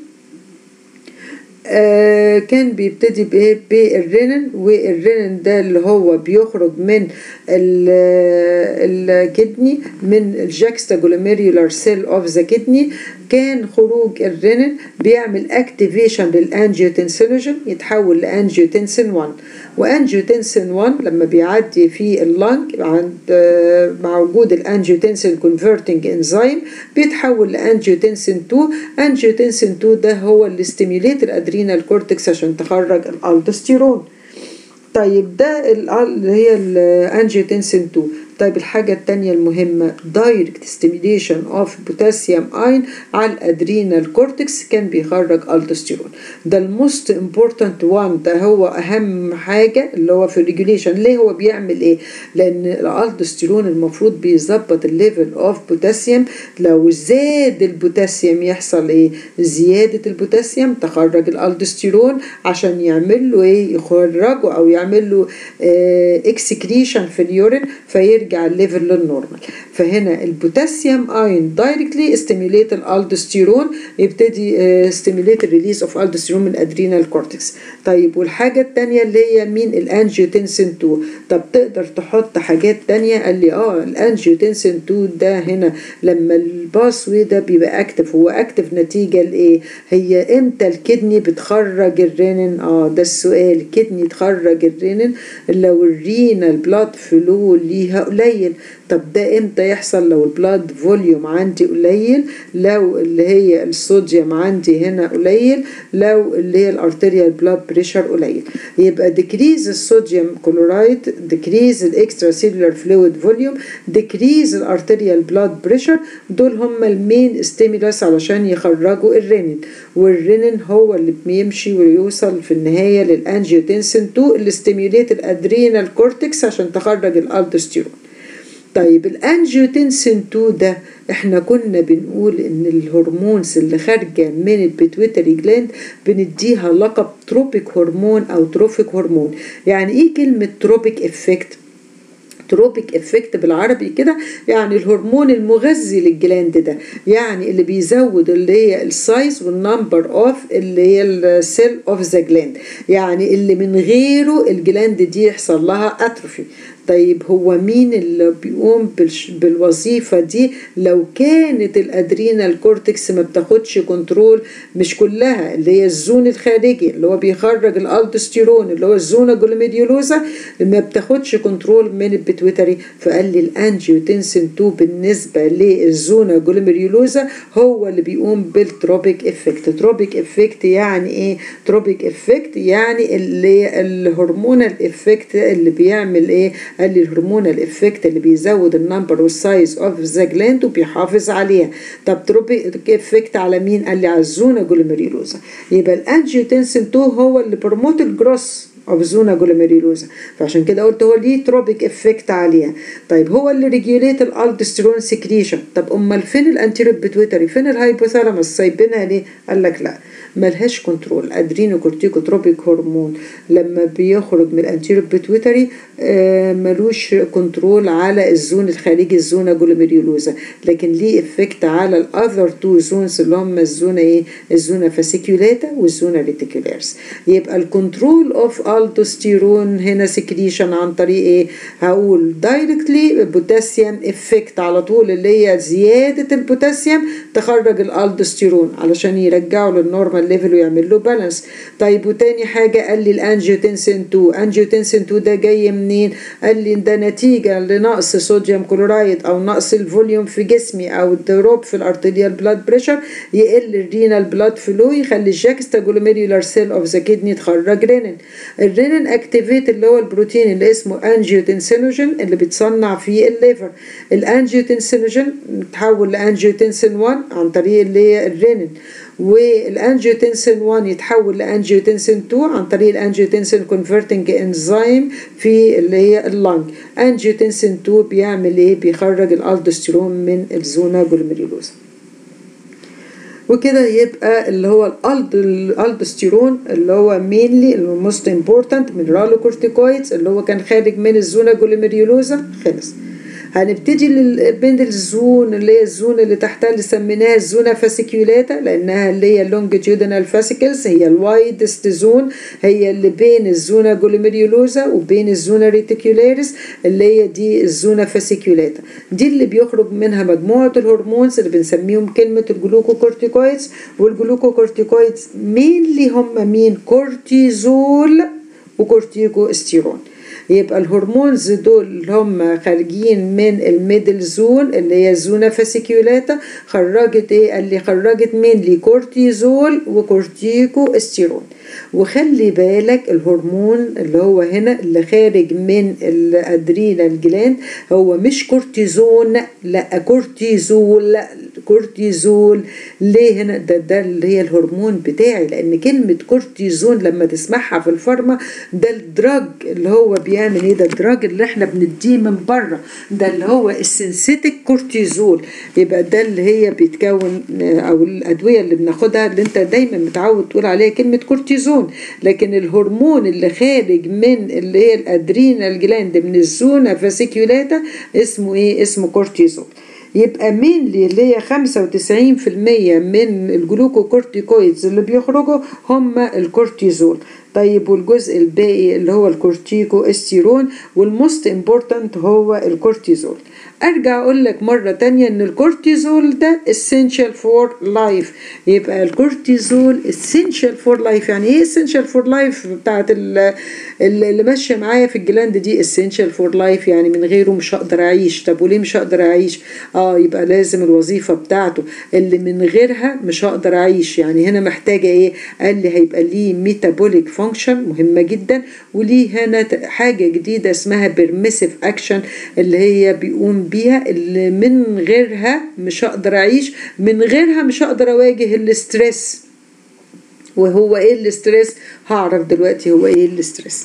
بايه؟ بالرينين. والرينين ده اللي هو بيخرج من الكدني من الجاكستاجلوميريولار سيل اوف ذا كدني. كان خروج الرينين بيعمل اكتيفيشن للانجيوتنسينوجين يتحول لانجيوتنسين 1، وانجيوتنسين 1 لما بيعدي في اللنج عند مع وجود الانجيوتنسين كونفرتنج انزيم بيتحول لانجيوتنسين 2. انجيوتنسين 2 ده هو اللي ستيميوليت الادرينال كورتكس عشان تخرج الالدوستيرون. طيب ده اللي هي الانجيوتنسين 2. طيب الحاجة التانية المهمة direct stimulation of potassium ion على الادرينال كورتكس كان بيخرج الدوستيرون. ده الموست important one، ده هو أهم حاجة اللي هو في الريجوليشن. ليه هو بيعمل ايه؟ لأن الالدوستيرون المفروض بيظبط الليفل اوف بوتاسيوم. لو زاد البوتاسيوم يحصل ايه؟ زيادة البوتاسيوم تخرج الالدوستيرون عشان يعمل له ايه؟ يخرجه أو يعمل له اكسكريشن في اليورين فيرجع الليفل للنورمال. فهنا البوتاسيوم ايون دايركتلي ستيميوليت الالدوستيرون، يبتدي ستيميوليت الريليز اوف الالدوستيرون من الادرينال كورتكس. طيب والحاجه الثانيه اللي هي مين؟ الانجيوتنسين 2. طب تقدر تحط حاجات ثانيه؟ قال لي الانجيوتنسين 2 ده هنا لما الباسوي ده بيبقى اكتف، هو اكتف نتيجه لايه؟ هي امتى الكدني بتخرج الرينين؟ ده السؤال. الكدني تخرج الرينين لو الرينال بلاد فلو ليها قليل. طب ده امتى يحصل؟ لو البلاد فوليوم عندي قليل، لو اللي هي الصوديوم عندي هنا قليل، لو اللي هي الارتريال بلاد بريشر قليل. يبقى decrease الصوديوم كلورايد، decrease الاكسترا سيلولار فلويد فوليوم، decrease الارتريال بلاد بريشر، دول هم المين ستيمولاس علشان يخرجوا الرينين. والرينين هو اللي بيمشي ويوصل في النهايه للانجيوتنسين 2 اللي ستيميوليت الادرينال كورتكس عشان تخرج الالدوستيرون. طيب الانجيوتنسين 2 ده احنا كنا بنقول ان الهرمونز اللي خارجه من البيتويتري جلاند بنديها لقب تروبيك هرمون او تروفيك هرمون. يعني ايه كلمه تروبيك افكت؟ تروبيك افكت بالعربي كده يعني الهرمون المغذي للجلاند ده، يعني اللي بيزود اللي هي السايز والنمبر اوف اللي هي السيل اوف ذا جلاند، يعني اللي من غيره الجلاند دي يحصل لها اتروفي. طيب هو مين اللي بيقوم بالوظيفة دي لو كانت الادرينال كورتكس ما بتاخدش كنترول؟ مش كلها، اللي هي الزون الخارجي اللي هو بيخرج الالدوستيرون اللي هو الزونا جلوميريولوزا ما بتاخدش كنترول من البيتويتري. فقال لي الانجيوتنسين 2 بالنسبة للزونا جلوميريولوزا هو اللي بيقوم بالتروبيك افكت. تروبيك افكت يعني ايه؟ تروبيك افكت يعني اللي الهرمونال افكت اللي بيعمل ايه؟ قال لي الهرمونال افكت اللي بيزود النمبر والسايز اوف ذا جلاند وبيحافظ عليها. طب تروبيك افكت على مين؟ قال لي على الزونا جلوميريولوزا. يبقى الانجيوتنسين 2 هو اللي بروموت الجروس اوف زونا جلوميريولوزا، فعشان كده قلت هو ليه تروبيك افكت عليها. طيب هو اللي ريجوليت الالدوستيرون سكريشن. طب امال فين الانتيريور بيتويتري؟ فين الهايبوثالاموس؟ سايبينها ليه؟ قال لك لا، ملهاش كنترول. ادرينوكورتيكوتروبيك هرمون لما بيخرج من الانتيريور بيتويتري ملوش كنترول على الزون الخارجي الزونا جلوميريولوزا، لكن ليه افكت على الاذر تو زونز اللي هم الزونا ايه؟ الزونا فاسيكيولاتا والزونا ريتيكولارس. يبقى الكنترول اوف الدوستيرون هنا سكريشن عن طريق ايه؟ هقول دايركتلي بوتاسيوم افكت على طول، اللي هي زياده البوتاسيوم تخرج الالدوستيرون علشان يرجعوا للنورمال ليفل ويعمل له بالانس. طيب وتاني حاجه قال لي الانجيوتنسين 2. انجيوتنسين 2 ده جاي منين؟ قال لي ده نتيجه لنقص صوديوم كلورايد او نقص الفوليوم في جسمي او الدروب في الارتريال بلاد بريشر، يقل الرينال بلاد فلو، يخلي الجاكستا جلوميريولار سيل اوف ذا كدني تخرج رينين. الرينين اكتيفيت اللي هو البروتين اللي اسمه انجيوتنسينوجين اللي بيتصنع في الليفر. الانجيوتنسينوجين تحول لانجيوتنسين 1 عن طريق اللي هي الرينين، والانجيوتنسين 1 يتحول لانجيوتنسين 2 عن طريق الانجيوتنسين كونفرتنج انزيم في اللي هي اللنج. انجيوتنسين 2 بيعمل ايه؟ بيخرج الالدوستيرون من الزونا جلوميريولوزا. وكده يبقى اللي هو الالدوستيرون اللي هو مينلي الموست امبورتنت مينرالوكورتيكويدز اللي هو كان خارج من الزونا جلوميريولوزا خلص. هنبتدي بين الزون اللي هي الزون اللي تحتها اللي سميناها الزونا فاسيكيولاتا، لانها اللي هي اللونجيتيودينال فاسيكلز، هي الوايدست زون، هي اللي بين الزونا جلوميريولوزا وبين الزونا ريتيكولاريس اللي هي دي الزونا فاسيكيولاتا. دي اللي بيخرج منها مجموعه الهرمونز اللي بنسميهم كلمه الجلوكوكورتيكويدز. والجلوكوكورتيكويدز مين هم؟ مين؟ كورتيزول وكورتيكوستيرون. يبقى الهرمونز دول هم خارجين من الميدل زون اللي هي الزونا فاسيكيولاتا. خرجت ايه؟ قال لي خرجت مين لي؟ كورتيزول وكورتيكو استيرون. وخلي بالك الهرمون اللي هو هنا اللي خارج من الادرينال جلاند هو مش كورتيزون، لا كورتيزول. كورتيزول ليه هنا؟ ده اللي هي الهرمون بتاعي، لان كلمة كورتيزون لما تسمعها في الفارما ده الدراج اللي هو بيعمل ايه؟ ده الدراج اللي احنا بنديه من بره، ده اللي هو السنسيتك كورتيزول. يبقى ده اللي هي بيتكون او الادوية اللي بناخدها اللي انت دايما متعود تقول عليها كلمة كورتيزون، لكن الهرمون اللي خارج من اللي هي الادرينال جلاند من الزونا فاسيكيولاتا اسمه ايه؟ اسمه كورتيزول. يبقى مين اللي هي 95% من الجلوكوكورتيكويدز اللي بيخرجوا هم الكورتيزول. طيب والجزء الباقي اللي هو الكورتيكو استيرون، والموست امبورتنت هو الكورتيزول. ارجع اقول لك مرة تانية ان الكورتيزول ده essential for life. يبقى الكورتيزول essential for life. يعني ايه essential for life؟ بتاعت اللي ماشية معايا في الجلاند دي essential for life يعني من غيره مش هقدر اعيش. طب وليه مش هقدر اعيش؟ يبقى لازم الوظيفة بتاعته اللي من غيرها مش هقدر اعيش. يعني هنا محتاجة ايه؟ قال لي هيبقى ليه ميتابوليك فانكشن مهمة جدا، وليه هنا حاجة جديدة اسمها بيرميسيف اكشن اللي هي بيقوم بيها اللي من غيرها مش هقدر اعيش، من غيرها مش هقدر اواجه الاسترس. وهو ايه الاسترس؟ هعرف دلوقتي هو ايه الاسترس.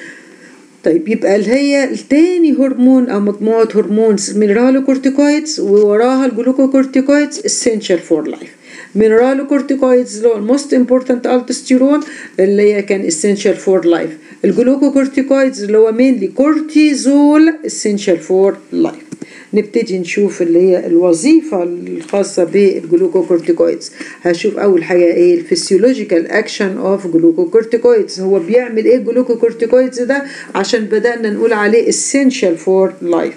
طيب يبقى اللي هي التاني هرمون او مجموعة هرمونز مينرالوكورتيكويدز ووراها الجلوكوكورتيكويدز essential for life. مينرالوكورتيكويدز اللي هو الموست امبورتنت الدوستيرون اللي هي كان essential for life. الجلوكوكورتيكويدز اللي هو mainly كورتيزول essential for life. نبتدي نشوف اللي هي الوظيفة الخاصة بالجلوكوكورتيكويدز. هشوف أول حاجة إيه الفسيولوجيكال أكشن أوف جلوكوكورتيكويدز. هو بيعمل إيه الجلوكوكورتيكويدز ده؟ عشان بدأنا نقول عليه essential for life.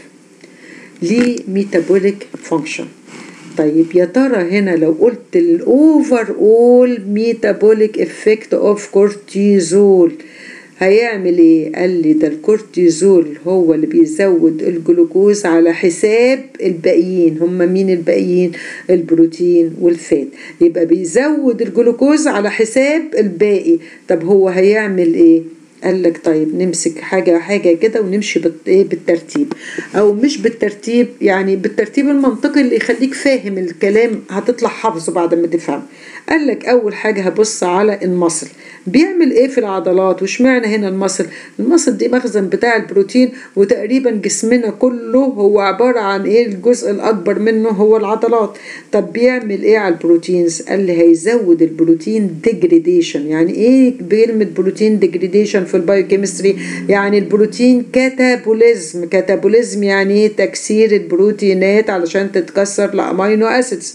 ليه metabolic function. طيب يا ترى هنا لو قلت الأوفر أول metabolic effect of cortisol هيعمل ايه؟ قال لي ده الكورتيزول هو اللي بيزود الجلوكوز على حساب الباقيين. هم مين الباقيين؟ البروتين والفات. يبقى بيزود الجلوكوز على حساب الباقي. طب هو هيعمل ايه؟ قال لك طيب نمسك حاجة كده ونمشي بالترتيب، او مش بالترتيب، يعني بالترتيب المنطقي اللي يخليك فاهم الكلام هتطلع حافظه بعد ما تفهم. قال لك اول حاجة هبص على المصل بيعمل ايه في العضلات. وش معنى هنا المصل؟ المصل دي مخزن بتاع البروتين، وتقريبا جسمنا كله هو عبارة عن ايه؟ الجزء الاكبر منه هو العضلات. طب بيعمل ايه على البروتينز؟ قال لي هيزود البروتين ديجريديشن. يعني ايه بكلمة بروتين ديجريديشن في البايوكيمستري؟ يعني البروتين كاتابوليزم. كاتابوليزم يعني ايه؟ تكسير البروتينات علشان تتكسر لامينو اسيدز،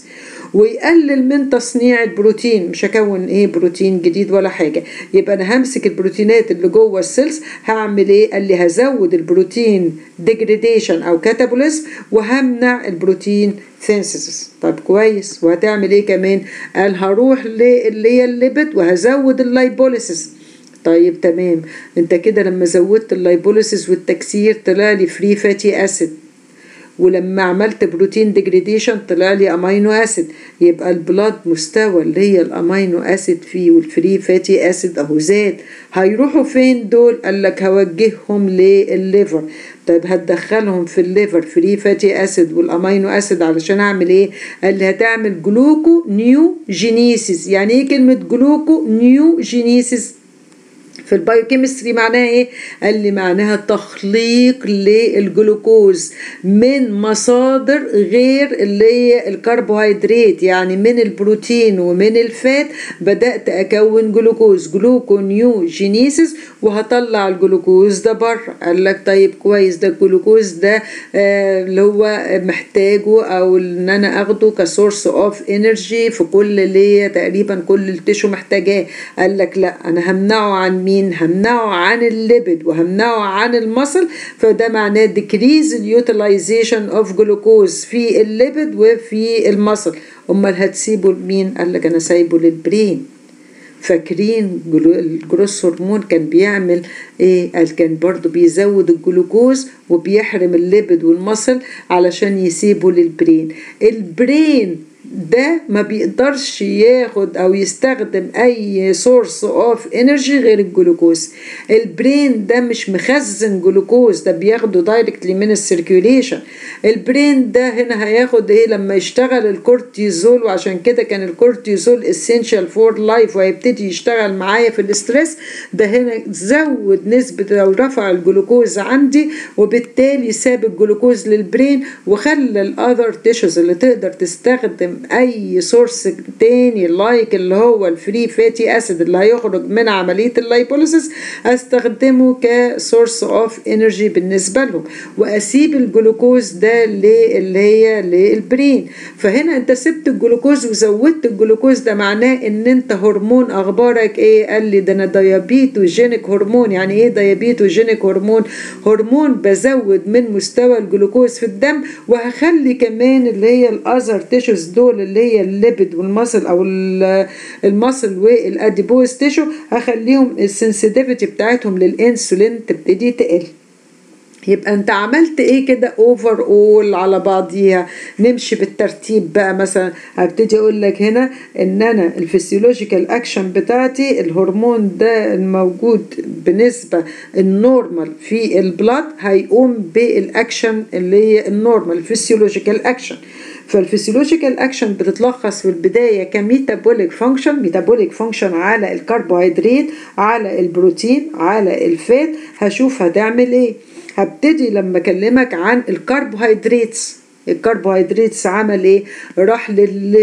ويقلل من تصنيع البروتين. مش هكون ايه بروتين جديد ولا حاجة. يبقى انا همسك البروتينات اللي جوه السيلز هعمل ايه؟ قال لي هزود البروتين ديجريديشن او كاتابوليزم وهمنع البروتين سينثيسيس. طب كويس. وهتعمل ايه كمان؟ قال هروح اللي هي الليبيد وهزود اللايبوليسيس. طيب تمام. انت كده لما زودت اللايبوليسيس والتكسير طلع لي فري فاتي اسيد، ولما عملت بروتين ديجريديشن طلع لي امينو اسيد. يبقى البلاد مستوى اللي هي الامينو اسيد فيه والفري فاتي اسيد اهو زاد. هيروحوا فين دول؟ قال لك هوجههم للليفر. طيب هتدخلهم في الليفر فري فاتي اسيد والامينو اسيد علشان اعمل ايه؟ قال لي هتعمل جلوكو نيو جينيسيس. يعني ايه كلمة جلوكو نيو جينيسيس في البايوكيمستري؟ معناها ايه؟ قال لي معناها تخليق للجلوكوز من مصادر غير اللي هي الكربوهيدرات، يعني من البروتين ومن الفات بدأت اكون جلوكوز. جلوكو نيو جينيسيس وهطلع الجلوكوز ده بره. قال لك طيب كويس. ده الجلوكوز ده اللي هو محتاجه او ان انا اخده كسورس اوف انرجي في كل اللي هي تقريبا كل التشو محتاجاه. قال لك لا انا همنعه عن مين؟ همنعه عن الليبيد وهمنعه عن المصل. فده معناه decrease utilization of glucose في الليبيد وفي المصل. امال هتسيبه لمين؟ قال لك انا سايبه للبرين. فاكرين الجروس هرمون كان بيعمل ايه؟ قال كان برضو بيزود الجلوكوز وبيحرم الليبيد والمصل علشان يسيبه للبرين. البرين ده ما بيقدرش ياخد او يستخدم اي سورس اوف انرجي غير الجلوكوز. البرين ده مش مخزن جلوكوز، ده بياخده دايركتلي من السيركيوليشن. البرين ده هنا هياخد ايه لما يشتغل؟ الكورتيزول. وعشان كده كان الكورتيزول essential for life وهيبتدي يشتغل معايا في الاسترس. ده هنا زود نسبة او رفع الجلوكوز عندي، وبالتالي ساب الجلوكوز للبرين وخلى الاذر تيشوز اللي تقدر تستخدم اي سورس تاني لايك اللي هو الفري فاتي اسيد اللي هيخرج من عملية اللايبوليسيس استخدمه كسورس اوف انرجي بالنسبة لهم، واسيب الجلوكوز ده اللي هي للبرين. فهنا انت سبت الجلوكوز وزودت الجلوكوز. ده معناه ان انت هرمون اخبارك ايه؟ قال لي ده انا دايابيتوجينيك هرمون. يعني ايه دايابيتوجينيك هرمون؟ هرمون بزود من مستوى الجلوكوز في الدم، وهخلي كمان اللي هي الاذر تيشوز دول اللي هي الليبيد والمصل او المصل والاديبوز تيشو هخليهم السنسيتيفيتي بتاعتهم للانسولين تبتدي تقل. يبقى انت عملت ايه كده اوفر اول على بعضيها. نمشي بالترتيب بقى. مثلا هبتدي اقول لك هنا ان انا الفسيولوجيكال اكشن بتاعتي الهرمون ده الموجود بنسبة النورمال في البلاد هيقوم بالاكشن اللي هي النورمال فسيولوجيكال اكشن. فالفسيولوجيكال اكشن بتتلخص في البداية كميتابوليك فانكشن. ميتابوليك فانكشن على الكربوهيدرات، على البروتين، على الفات. هشوف هتعمل ايه. هبتدي لما اكلمك عن الكربوهيدرات. الكربوهيدرات عمل ايه؟ راح للليفر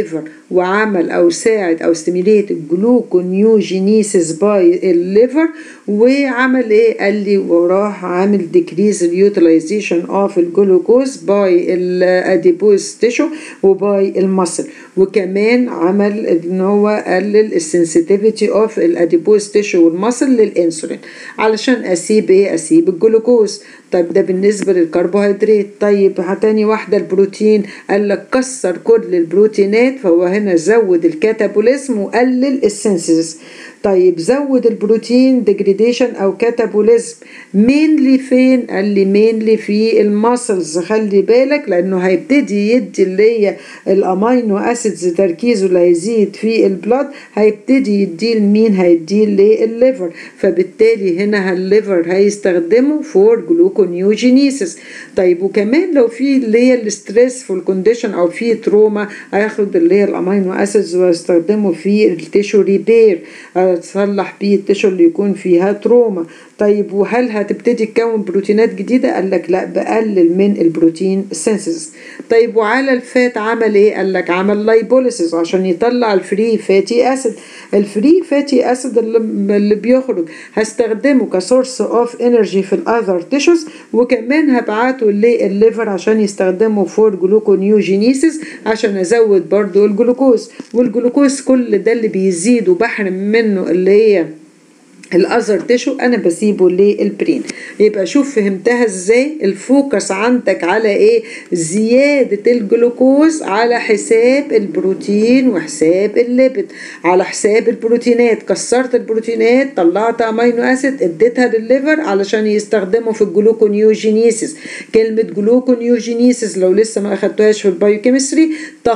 وعمل او ساعد او ستيميليت الجلوكونيوجينيسيس باي الليفر، وعمل ايه؟ قال لي وراح عامل ديكريز اليوتيلايزيشن اوف الجلوكوز باي الاديبوز تيشو وباي المسل، وكمان عمل ان هو قلل السنسيتيفيتي اوف الاديبوز تيشو والمسل للانسولين علشان اسيب ايه؟ اسيب الجلوكوز. طيب ده بالنسبه للكربوهيدرات. طيب تاني واحده البروتين، قال لك كسر كل البروتينات، فهو هنا زود الكاتابوليزم وقلل السينثيسيس. طيب زود البروتين ديجريديشن او كاتابوليزم مينلي فين؟ قال لي مينلي في الماسلز. خلي بالك لانه هيبتدي يدي اللي هي الامينو اسيدز تركيزه اللي هيزيد في البلاد، هيبتدي يديه لمين؟ هيديه للليفر، فبالتالي هنا الليفر هيستخدمه فور جلوكونيوجينيسيس. طيب وكمان لو في اللي هي الستريسفول كونديشن او في تروما، هياخد اللي هي الامينو اسيدز ويستخدمه في التيشو ريبير، تصلح بيه التيشو اللي يكون فيها تروما. طيب وهل هتبتدي تكون بروتينات جديدة؟ قال لك لا، بقلل من البروتين سينثيسيس. طيب وعلى الفات عمل ايه؟ قال لك عمل لايبوليسيس عشان يطلع الفري فاتي اسيد. الفري فاتي اسيد اللي بيخرج هستخدمه كسورس اوف انرجي في الاذر تيشوز، وكمان هبعته للليفر عشان يستخدمه فور جلوكونيوجينيسيس عشان ازود برضو الجلوكوز. والجلوكوز كل ده اللي بيزيد وبحرم منه اللي هي الاذر تيشو انا بسيبه للبرين. يبقى شوف فهمتها ازاي؟ الفوكس عندك على ايه؟ زيادة الجلوكوز على حساب البروتين وحساب الليبيد. على حساب البروتينات كسرت البروتينات، طلعت امينو اسيد اديتها للليفر علشان يستخدمه في الجلوكونيوجينيسيس. كلمة جلوكونيوجينيسيس لو لسه ما اخدتوهاش في البايوكيمستري،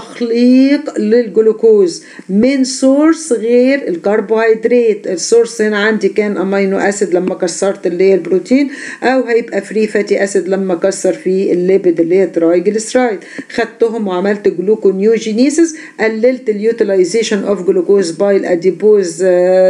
تخليق للجلوكوز من سورس غير الكربوهيدرات. السورس هنا عندي كان امينو اسيد لما كسرت اللي هي البروتين، او هيبقى فري فاتي اسيد لما كسر في الليبيد اللي هي ترايجليسرايد. خدتهم وعملت جلوكونيوجينيسيس، قللت اليوتيلايزيشن اوف جلوكوز باي الاديبوز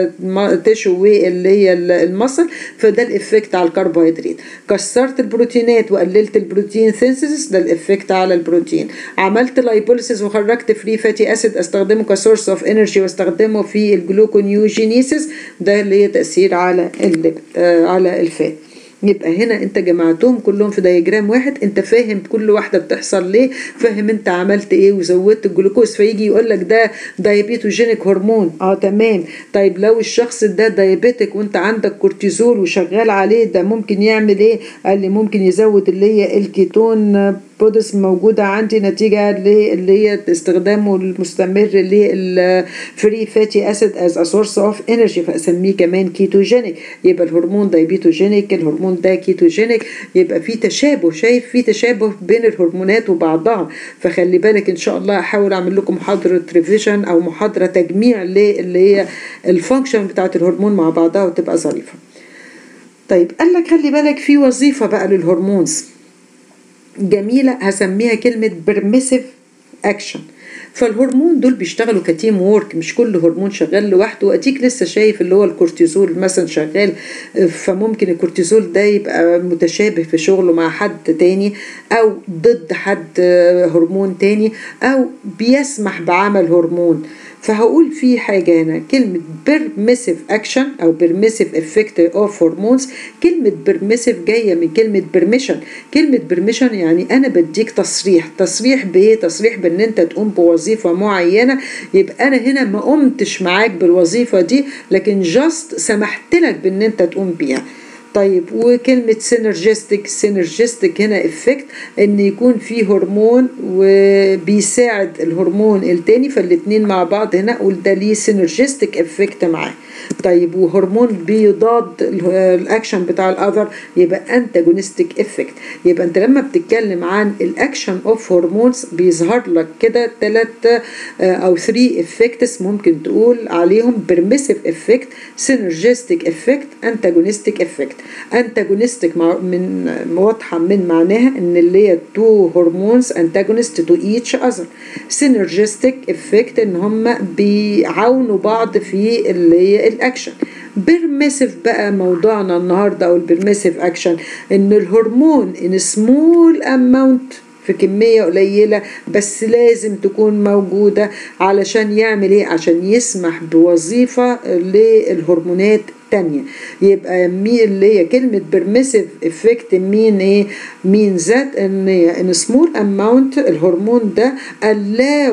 تيشو واللي هي المصل، فده الافكت على الكربوهيدرات. كسرت البروتينات وقللت البروتين سينثيسيس، ده الافكت على البروتين. عملت لايبوليسيس وخرجت فري فاتي اسيد استخدمه كسورس اوف انرجي واستخدمه في الجلوكونيوجينيسيس، ده اللي هي تأثير على على الفات. يبقى هنا انت جمعتهم كلهم في دايجرام واحد، انت فاهم كل واحدة بتحصل ليه، فاهم انت عملت ايه وزودت الجلوكوز. فيجي يقول لك ده دايابيتوجينيك هرمون، تمام. طيب لو الشخص ده دايابيتك وانت عندك كورتيزول وشغال عليه، ده ممكن يعمل ايه؟ قال لي ممكن يزود اللي هي الكيتون بودس موجودة عندي نتيجة اللي هي استخدامه المستمر للفري فاتي اسيد از ا سورس اوف انرجي، فاسميه كمان كيتوجينيك. يبقى الهرمون دايبيتوجينيك، الهرمون ده كيتوجينيك. يبقى في تشابه، شايف في تشابه بين الهرمونات وبعضها. فخلي بالك ان شاء الله احاول اعمل لكم محاضرة ريفيجن او محاضرة تجميع اللي هي الفانكشن بتاعت الهرمون مع بعضها وتبقى ظريفة. طيب قال لك خلي بالك في وظيفة بقى للهرمونز جميلة، هسميها كلمة permissive action. فالهرمون دول بيشتغلوا كتيم وورك، مش كل هرمون شغال لوحده. واديك لسه شايف اللي هو الكورتيزول مثلا شغال، فممكن الكورتيزول ده يبقى متشابه في شغله مع حد تاني او ضد حد هرمون تاني، او بيسمح بعمل هرمون. فهقول في حاجة هنا كلمة permissive action أو permissive effect of hormones. كلمة permissive جاية من كلمة permission. كلمة permission يعني أنا بديك تصريح بإيه؟ تصريح بأن أنت تقوم بوظيفة معينة. يبقى أنا هنا ما قمتش معاك بالوظيفة دي، لكن just سمحت لك بأن أنت تقوم بيها. طيب وكلمة سينرجستيك هنا افكت، ان يكون في هرمون وبيساعد الهرمون التاني، فالاتنين مع بعض هنا اقول ده ليه سينرجستيك افكت معاه. طيب وهرمون بيضاد الاكشن بتاع الاذر يبقى انتاجونستيك افكت. يبقى انت لما بتتكلم عن الاكشن اوف هرمونز بيظهر لك كده 3 او 3 افكتس ممكن تقول عليهم: بيرميسيف افكت، سينرجستيك افكت، انتاجونستيك افكت. انتاجونستيك من واضحه من معناها ان اللي هي 2 هرمونز انتاجونست تو ايتش اذر. سينرجستيك افكت ان هم بيعاونوا بعض في اللي هي الاكشن. بيرميسيف بقى موضوعنا النهارده او البيرميسيف اكشن، ان الهرمون ان سمول اماونت في كمية قليلة بس لازم تكون موجودة علشان يعمل ايه؟ عشان يسمح بوظيفة للهرمونات تانية. يبقى اللي هي كلمة permissive effect مين ايه؟ مين ذات ان small amount الهرمون ده allow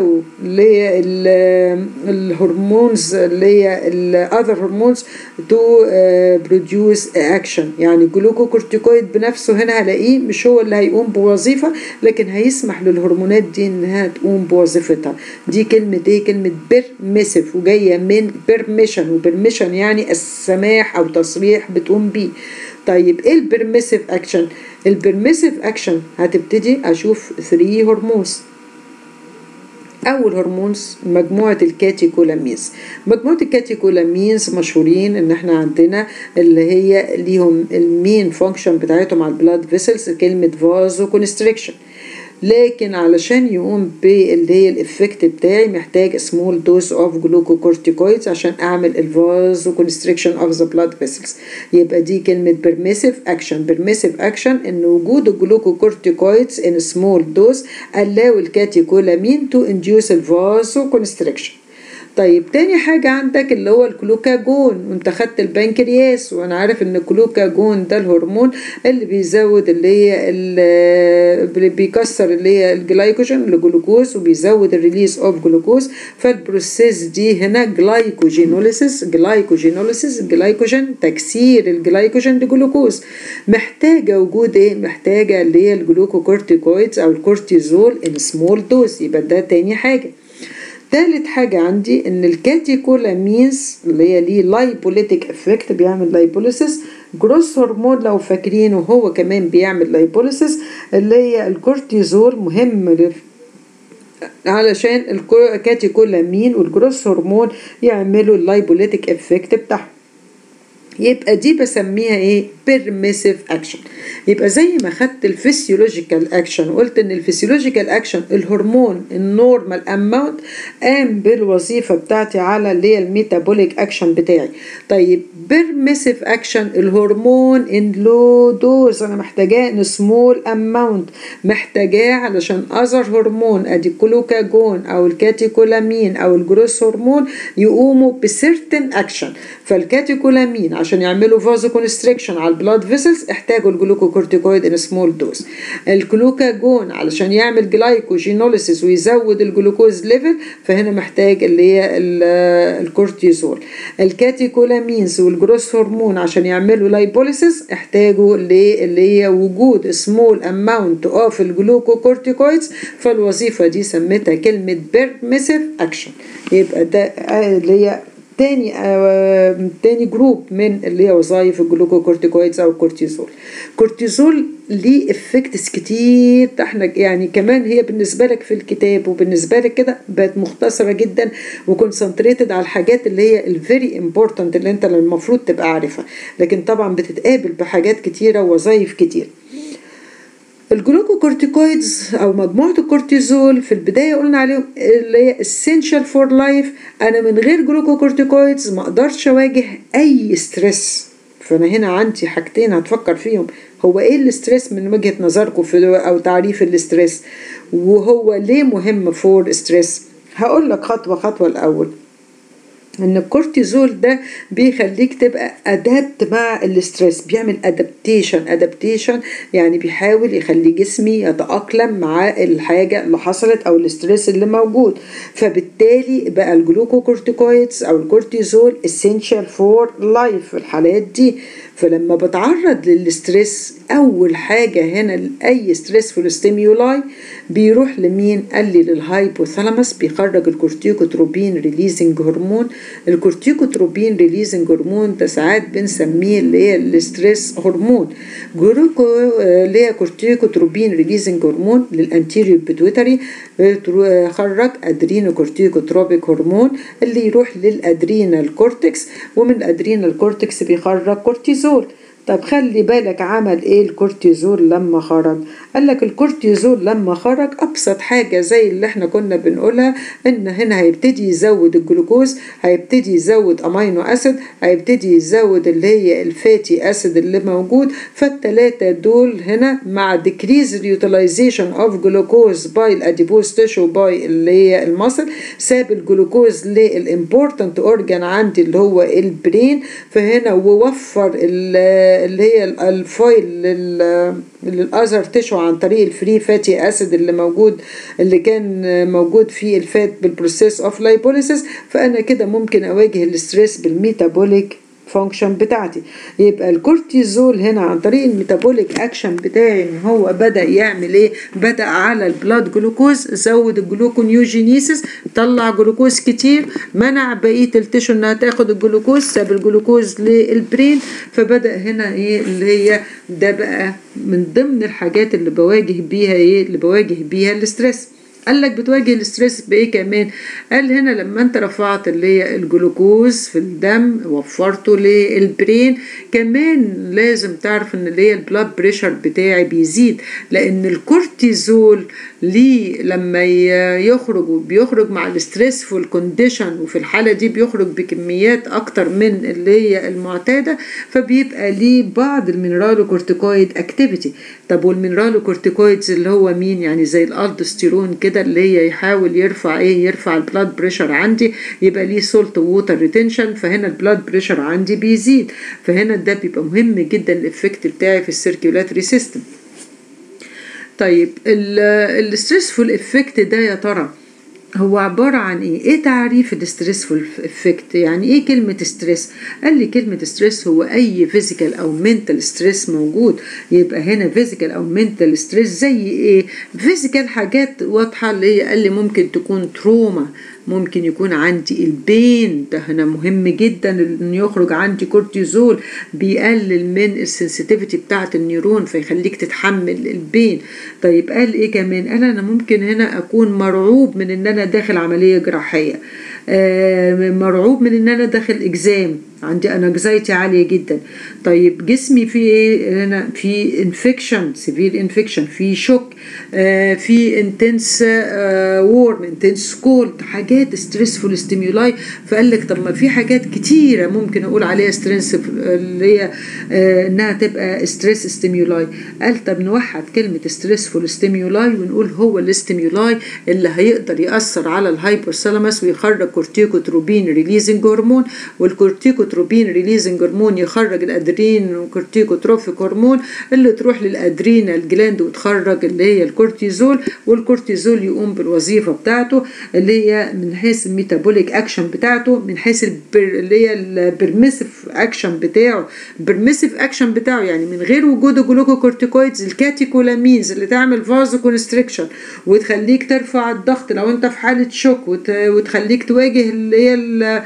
الهرمونز اللي هي other hormones to produce action. يعني الجلوكوكورتيكويد بنفسه هنا هلاقيه مش هو اللي هيقوم بوظيفة، لكن هيسمح للهرمونات دي انها تقوم بوظيفتها. دي كلمة ايه؟ كلمة permissive، وجاية من permission، وpermission يعني السماح او تصريح بتقوم بيه. طيب ايه البرميسيف اكشن؟ البرميسيف اكشن هتبتدي اشوف 3 هرمونز. اول هرمونز مجموعه الكاتيكولامينز. مجموعه الكاتيكولامينز مشهورين ان احنا عندنا اللي هي ليهم المين فانكشن بتاعتهم على البلاد فيسلز كلمه فازو كونستريكشن، لكن علشان يقوم باللي هي الافكت بتاعي محتاج سمول دوز اوف جلوكوكورتيكويدز عشان اعمل الفازو كونستريكشن اوف ذا بلاد فيسلز. يبقى دي كلمه بيرميسيف اكشن. بيرميسيف اكشن ان وجود الجلوكوكورتيكويدز ان سمول دوز allow الكاتيكولامين تو induce الفازو كونستريكشن. طيب تاني حاجة عندك اللي هو الكلوكاجون، وانت خدت البنكرياس، وانا عارف ان الكلوكاجون ده الهرمون اللي بيزود اللي هي اللي بيكسر اللي هي الجلايكوجين الجلوكوز وبيزود الريليس اوف جلوكوز. فالبروسيس دي هنا جلايكوجينوليسيس. جلايكوجين تكسير الجلايكوجين لجلوكوز. محتاجة وجود ايه؟ محتاجة اللي هي الجلوكوكورتيكويدز او الكورتيزول ان سمول دوز. يبقى ده تاني حاجة. ثالث حاجة عندي ان الكاتيكولامينز اللي هي ليه لايبوليتيك افكت، بيعمل لايبوليسيس. جروس هرمون لو فاكرينه هو كمان بيعمل لايبوليسيس. اللي هي الكورتيزول مهم علشان الكاتيكولامين والجروس هرمون يعملوا اللايبوليتيك افكت بتاعهم. يبقى دي بسميها ايه؟ بيرميسيف اكشن. يبقى زي ما خدت الفسيولوجيكال اكشن وقلت ان الفسيولوجيكال اكشن الهرمون النورمال اماونت قام بالوظيفه بتاعتي على اللي هي الميتابوليك اكشن بتاعي. طيب بيرميسيف اكشن الهرمون ان لو دوز انا محتاجاه ان سمول اماونت، محتاجاه علشان اذر هرمون ادي الكلوكاجون او الكاتيكولامين او الجروس هرمون يقوموا بسيرتن اكشن. فالكاتيكولامين عشان يعملوا فازو كونستريكشن على البلاد فيسلز احتاجوا الجلوكوكورتيكويد ان سمول دوز. الكلوكاجون علشان يعمل جلايكوجينوليسيس ويزود الجلوكوز ليفل فهنا محتاج اللي هي الكورتيزول. الكاتيكولامينز والجروس هرمون عشان يعملوا لايبوليسيس احتاجوا اللي هي وجود سمول اماونت اوف الجلوكوكورتيكويدز. فالوظيفه دي سميتها كلمه بيرميسيف اكشن. يبقى ده اللي هي تاني جروب من اللي هي وظائف الجلوكوكورتيكويدز او الكورتيزول. كورتيزول ليه افكتس كتير، احنا يعني كمان هي بالنسبه لك في الكتاب وبالنسبه لك كده بقت مختصره جدا وكونسنتريتد على الحاجات اللي هي الفيري امبورتنت اللي انت المفروض تبقى عارفها، لكن طبعا بتتقابل بحاجات كتيره ووظائف كتير. الجلوكوكورتيكويدز او مجموعه الكورتيزول في البدايه قلنا عليهم اللي هي essential for life. انا من غير جلوكوكورتيكويدز ما اقدرش اواجه اي ستريس. فانا هنا عندي حاجتين هتفكر فيهم. هو ايه الاستريس من وجهه نظركم في او تعريف الاستريس، وهو ليه مهم فور ستريس؟ هقول لك خطوه خطوه. الاول ان الكورتيزول ده بيخليك تبقى ادابت مع الاسترس، بيعمل ادابتيشن يعني بيحاول يخلي جسمي يتأقلم مع الحاجة اللي حصلت او الاسترس اللي موجود. فبالتالي بقى الجلوكوكورتيكويدز او الكورتيزول essential for life في الحالات دي. فلما بتعرض للستريس اول حاجة هنا اي ستريسفول ستيميولاي بيروح لمين؟ قال لي للهايبوثالاموس، بيخرج الكورتيكوتروبين ريليزنج هرمون. الكورتيكوتروبين ريليزنج هرمون ده ساعات بنسميه اللي هي الستريس هرمون. اللي هي كورتيكوتروبين ريليزنج هرمون للانتيريور بيتويتري خرج ادرينوكورتيكوتروبيك هرمون اللي يروح للادرينال كورتكس، ومن الادرينال كورتكس بيخرج كورتيزول. طب خلي بالك عمل ايه الكورتيزول لما خرج؟ قال لك الكورتيزول لما خرج ابسط حاجة زي اللي احنا كنا بنقولها، ان هنا هيبتدي يزود الجلوكوز، هيبتدي يزود امينو اسيد، هيبتدي يزود اللي هي الفاتي اسيد اللي موجود. فالتلاتة دول هنا مع decrease utilization of glucose by الاديبوز تيشو باي اللي هي المصل، ساب الجلوكوز للامبورتنت اورجان عندي اللي هو البرين. فهنا ووفر اللي هي الفايل للاذر تيشو عن طريق الفري فاتي اسيد اللي كان موجود في الفات بالبروسيس اوف لايبوليسيس. فانا كده ممكن اواجه الاستريس بالميتابوليك فانكشن بتاعتي. يبقى الكورتيزول هنا عن طريق الميتابوليك اكشن بتاعي ان هو بدأ يعمل ايه؟ بدأ على البلاد جلوكوز، زود الجلوكونيوجينيسيس، طلع جلوكوز كتير، منع بقية التيشو انها تاخد الجلوكوز، ساب الجلوكوز للبرين. فبدأ هنا ايه اللي هي ده بقى من ضمن الحاجات اللي بواجه بيها الاسترس. قال لك بتواجه الاسترس بايه كمان؟ قال هنا لما انت رفعت اللي هي الجلوكوز في الدم وفرته للبرين، كمان لازم تعرف ان اللي هي البلاد بريشر بتاعي بيزيد، لان الكورتيزول ليه لما بيخرج مع الاستريسفول كونديشن، وفي الحالة دي بيخرج بكميات اكتر من اللي هي المعتادة، فبيبقى ليه بعض المينرالوكورتيكويد اكتيفيتي. طب والمينرالوكورتيكويدز اللي هو مين؟ يعني زي الالدوستيرون كده اللي هي يحاول يرفع البلاد بريشر عندي، يبقى ليه سولت ووتر ريتنشن، فهنا البلاد بريشر عندي بيزيد. فهنا ده بيبقى مهم جدا الافكت بتاعي في السيركيولاتري سيستم. طيب الستريسفول افكت ده يا ترى هو عبارة عن ايه تعريف الستريسفول افكت؟ يعني ايه كلمة ستريس؟ قال لي كلمة ستريس هو اي فيزيكال او منتال ستريس موجود. يبقى هنا فيزيكال او منتال ستريس زي ايه؟ فيزيكال حاجات واضحة اللي هي قال لي ممكن تكون تروما، ممكن يكون عندي البين، ده هنا مهم جدا ان يخرج عندي كورتيزول بيقلل من السنسيتيفيتي بتاعة النيرون فيخليك تتحمل البين. طيب قال ايه كمان؟ قال انا ممكن هنا اكون مرعوب من ان انا داخل عملية جراحية، مرعوب من ان انا داخل اكزام، عندي انكزايتي عالية جدا. طيب جسمي فيه ايه هنا؟ في انفكشن، سيفير انفكشن، في شوك، في انتنس وورم، انتنس كولد، حاجات ستريسفول ستيمولاي. فقال لك طب ما في حاجات كتيرة ممكن اقول عليها ستريس اللي هي انها تبقى ستريس ستيمولاي. قال طب نوحد كلمة ستريسفول ستيمولاي ونقول هو الاستيمولاي اللي هيقدر يأثر على الهايبوثالاموس ويخرج كورتيكوتروبين ريليزنج هرمون، والكورتيكوتروبين ريليزنج هرمون يخرج الادرين وكورتيكوتروفيك هرمون اللي تروح للادرينال جلاند وتخرج اللي هي الكورتيزول، والكورتيزول يقوم بالوظيفة بتاعته اللي هي من حيث الميتابوليك اكشن بتاعته، من حيث اللي هي البرميسيف اكشن بتاعه. البرميسيف اكشن بتاعه يعني من غير وجود الجلوكوكورتيكويدز، الكاتيكولامينز اللي تعمل فازو كونستريكشن وتخليك ترفع الضغط لو انت في حالة شوك، وتخليك تواجه اللي هي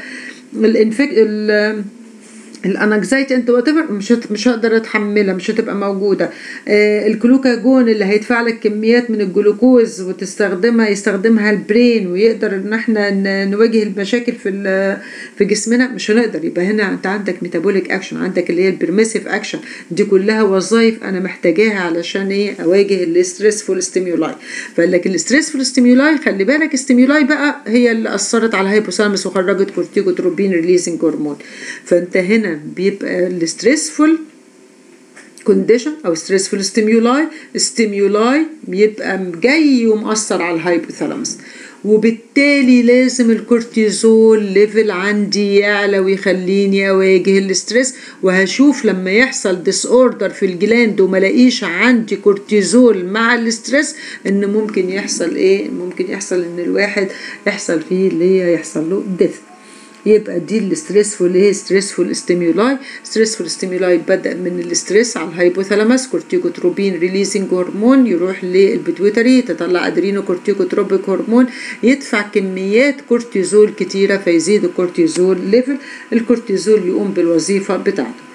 الانكزايتي انت واتيفر، مش هقدر اتحملها، مش هتبقى موجوده. الجلوكاجون اللي هيدفع لك كميات من الجلوكوز يستخدمها البرين ويقدر ان احنا نواجه المشاكل في جسمنا، مش هنقدر. يبقى هنا انت عندك ميتابوليك اكشن، عندك اللي هي البرميسيف اكشن، دي كلها وظائف انا محتاجاها علشان ايه؟ اواجه الستريسفول ستيمولاي. فقال لك الستريسفول ستيمولاي خلي بالك ستيمولاي بقى هي اللي اثرت على الهايبوثالاموس وخرجت كورتيكوتروبين ريليزنج هرمون. فانت هنا بيبقى الستريسفول كونديشن او ستريسفول ستيمولاي بيبقى جاي ومؤثر على الهايبوثالاموس، وبالتالي لازم الكورتيزول ليفل عندي يعلى ويخليني اواجه الاسترس. وهشوف لما يحصل ديس اوردر في الجلاند وملاقيش عندي كورتيزول مع الاسترس ان ممكن يحصل ايه؟ ممكن يحصل ان الواحد يحصل فيه اللي هي يحصل له ديث. يبقى دي الستريسفول ايه؟ ستريسفول ستيمولاي بدأ من الاسترس على الهايبوثالاموس، كورتيكوتروبين ريليزنج هرمون يروح للبيتويتري تطلع ادرينو كورتيكوتروبيك هرمون يدفع كميات كورتيزول كتيرة فيزيد الكورتيزول ليفل، الكورتيزول يقوم بالوظيفة بتاعته.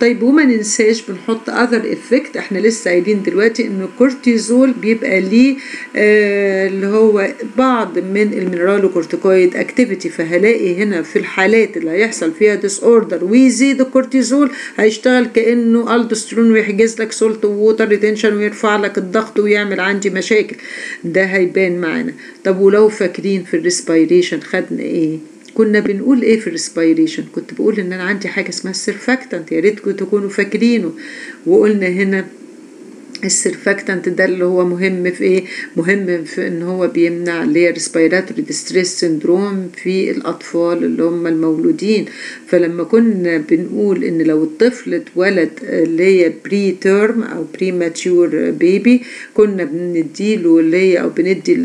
طيب وما ننساش بنحط other effect. احنا لسه قايلين دلوقتي ان الكورتيزول بيبقى ليه اللي هو بعض من المينرالوكورتيكويد اكتيفيتي، فهلاقي هنا في الحالات اللي هيحصل فيها ديس اوردر ويزيد الكورتيزول هيشتغل كانه الدوستيرون ويحجز لك سولت ووتر ريتنشن ويرفع لك الضغط ويعمل عندي مشاكل. ده هيبان معانا. طب ولو فاكرين في الريسبيريشن خدنا ايه؟ كنا بنقول ايه في الريسبيريشن؟ كنت بقول ان انا عندي حاجه اسمها السيرفاكتنت، يا ريت تكونوا فاكرينه. وقلنا هنا السيرفاكتنت ده اللي هو مهم في ايه؟ مهم في ان هو بيمنع اللي هي ريسبيراتوري ديستريس سيندروم في الاطفال اللي هم المولودين. فلما كنا بنقول ان لو الطفل اتولد اللي هي بري تيرم او بري ماتيور بيبي كنا بنديله اللي هي او بندي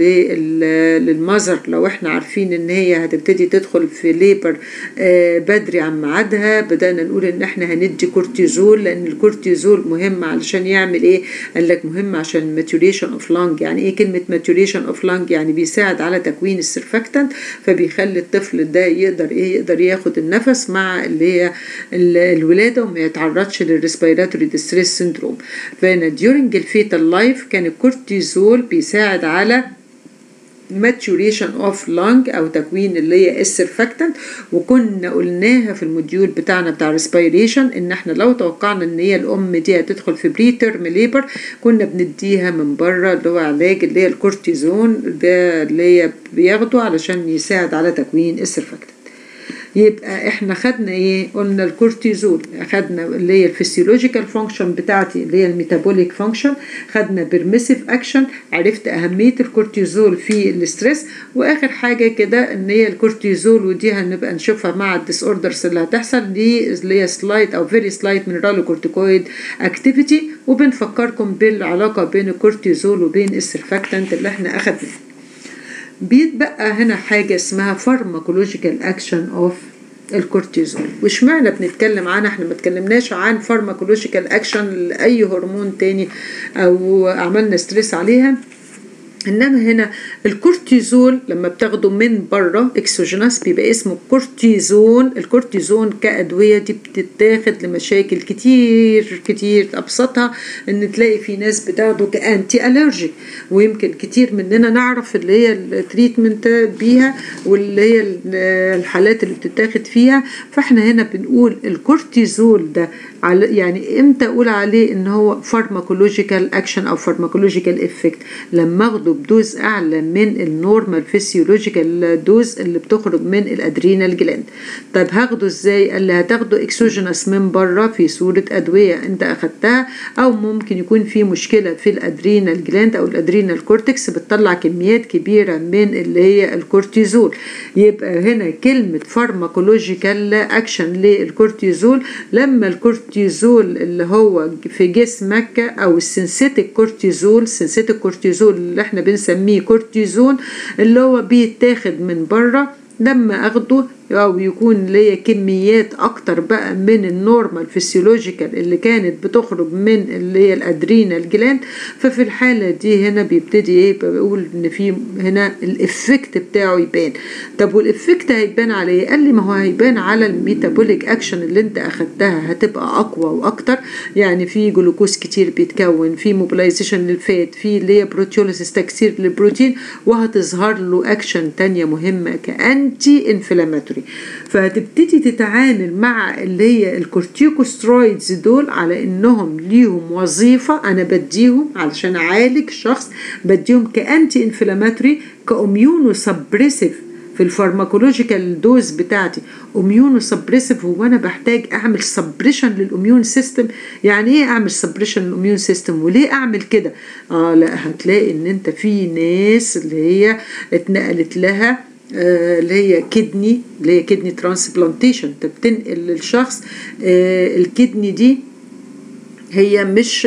للمذر لو احنا عارفين ان هي هتبتدي تدخل في ليبر بدري عن ميعادها، بدأنا نقول ان احنا هندي كورتيزول، لان الكورتيزول مهم علشان يعمل ايه؟ قال لك مهم عشان maturation of lung. يعني ايه كلمة maturation of lung؟ يعني بيساعد على تكوين السيرفاكتنت، فبيخلي الطفل ده يقدر ياخد النفس مع اللي هي الولادة وما يتعرضش للريسبيراتوري ديستريس سيندروم. فهنا during الفيتال لايف كان الكورتيزول بيساعد على maturation of lung او تكوين اللي هي السيرفاكتنت. وكنا قلناها في الموديول بتاعنا بتاع respiration ان احنا لو توقعنا ان هي الام دي هتدخل في بري تيرم ليبر كنا بنديها من بره اللي هو علاج اللي هي الكورتيزون ده اللي هي بياخده علشان يساعد على تكوين السيرفاكتنت. يبقى احنا خدنا ايه؟ قلنا الكورتيزول، خدنا اللي هي الفسيولوجيكال فانكشن بتاعتي اللي هي الميتابوليك فانكشن، خدنا بيرميسيف اكشن، عرفت اهميه الكورتيزول في الاسترس، واخر حاجه كده ان هي الكورتيزول ودي هنبقى نشوفها مع الديس اوردرز اللي هتحصل دي اللي هي سلايت او فيري سلايت مينرالوكورتيكويد اكتيفيتي. وبنفكركم بالعلاقه بين الكورتيزول وبين السيرفاكتنت اللي احنا اخدناه. بيتبقى هنا حاجة اسمها فارماكولوجيكال اكشن اوف الكورتيزول. وش معنى بنتكلم عنها؟ احنا ما اتكلمناش عن فارماكولوجيكال اكشن لأي هرمون تاني او عملنا ستريس عليها، انما هنا الكورتيزول لما بتاخده من بره اكسوجينس بيبقى اسمه كورتيزون. الكورتيزون كأدوية دي بتتاخد لمشاكل كتير كتير. ابسطها ان تلاقي في ناس بتاخده كأنتي ألرجيك، ويمكن كتير مننا نعرف اللي هي التريتمنت بيها واللي هي الحالات اللي بتتاخد فيها. فاحنا هنا بنقول الكورتيزول ده يعني امتى اقول عليه ان هو فارماكولوجيكال اكشن او فارماكولوجيكال افكت؟ لما اخده بدوز اعلى من النورمال فيسيولوجيكال دوز اللي بتخرج من الادرينال جلاند. طيب هاخده ازاي؟ قال لي هتاخده اكسوجينس من بره في صوره ادويه انت اخدتها، او ممكن يكون في مشكله في الادرينال جلاند او الادرينال كورتكس بتطلع كميات كبيره من اللي هي الكورتيزول. يبقى هنا كلمه فارماكولوجيكال اكشن للكورتيزول لما الكورتيزول اللي هو في جسمك او السنسيتيك كورتيزول اللي احنا بنسميه كورتيزون اللي هو بيتاخد من بره، لما اخده او يكون ليا كميات اكتر بقى من النورمال فيسيولوجيكال اللي كانت بتخرج من اللي هي الادرينال جلاند، ففي الحاله دي هنا بيبتدي ايه؟ بقول ان في هنا الافكت بتاعه يبان. طب والافكت هيبان على ايه؟ قال لي ما هو هيبان على الميتابوليك اكشن اللي انت اخدتها هتبقى اقوى واكتر. يعني في جلوكوز كتير بيتكون، في موبلايزيشن للفات، في اللي هي بروتيوليسيس تكسير للبروتين، وهتظهر له اكشن تانية مهمه كانتي انفلاماتوري. فهتبتدي تتعامل مع اللي هي الكورتيكوسترويدز دول على انهم ليهم وظيفة انا بديهم علشان اعالج شخص، بديهم كأنتي انفلاماتوري كأميونو سبريسيف في الفارماكولوجيكال دوز بتاعتي. اميونو سبريسيف هو انا بحتاج اعمل سبريشن للاميون سيستم. يعني ايه اعمل سبريشن للاميون سيستم وليه اعمل كده؟ لا هتلاقي ان انت في ناس اللي هي اتنقلت لها اللي هي كدني ترانسبلانتيشن. انت بتنقل للشخص الكدني دي هي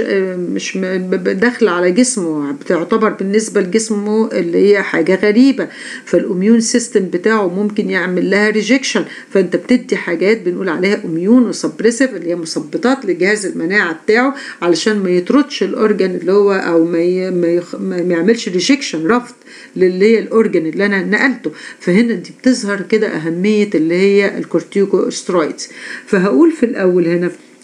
مش داخله على جسمه، بتعتبر بالنسبه لجسمه اللي هي حاجه غريبه، فالاميون سيستم بتاعه ممكن يعمل لها ريجكشن. فانت بتدي حاجات بنقول عليها اميونو سبريسيف اللي هي مثبطات لجهاز المناعه بتاعه علشان ما يطردش الاورجن اللي هو او ما يعملش ريجكشن رفض للي هي الاورجن اللي انا نقلته. فهنا دي بتظهر كده اهميه اللي هي الكورتيكوسترويدز. فهقول في الاول هنا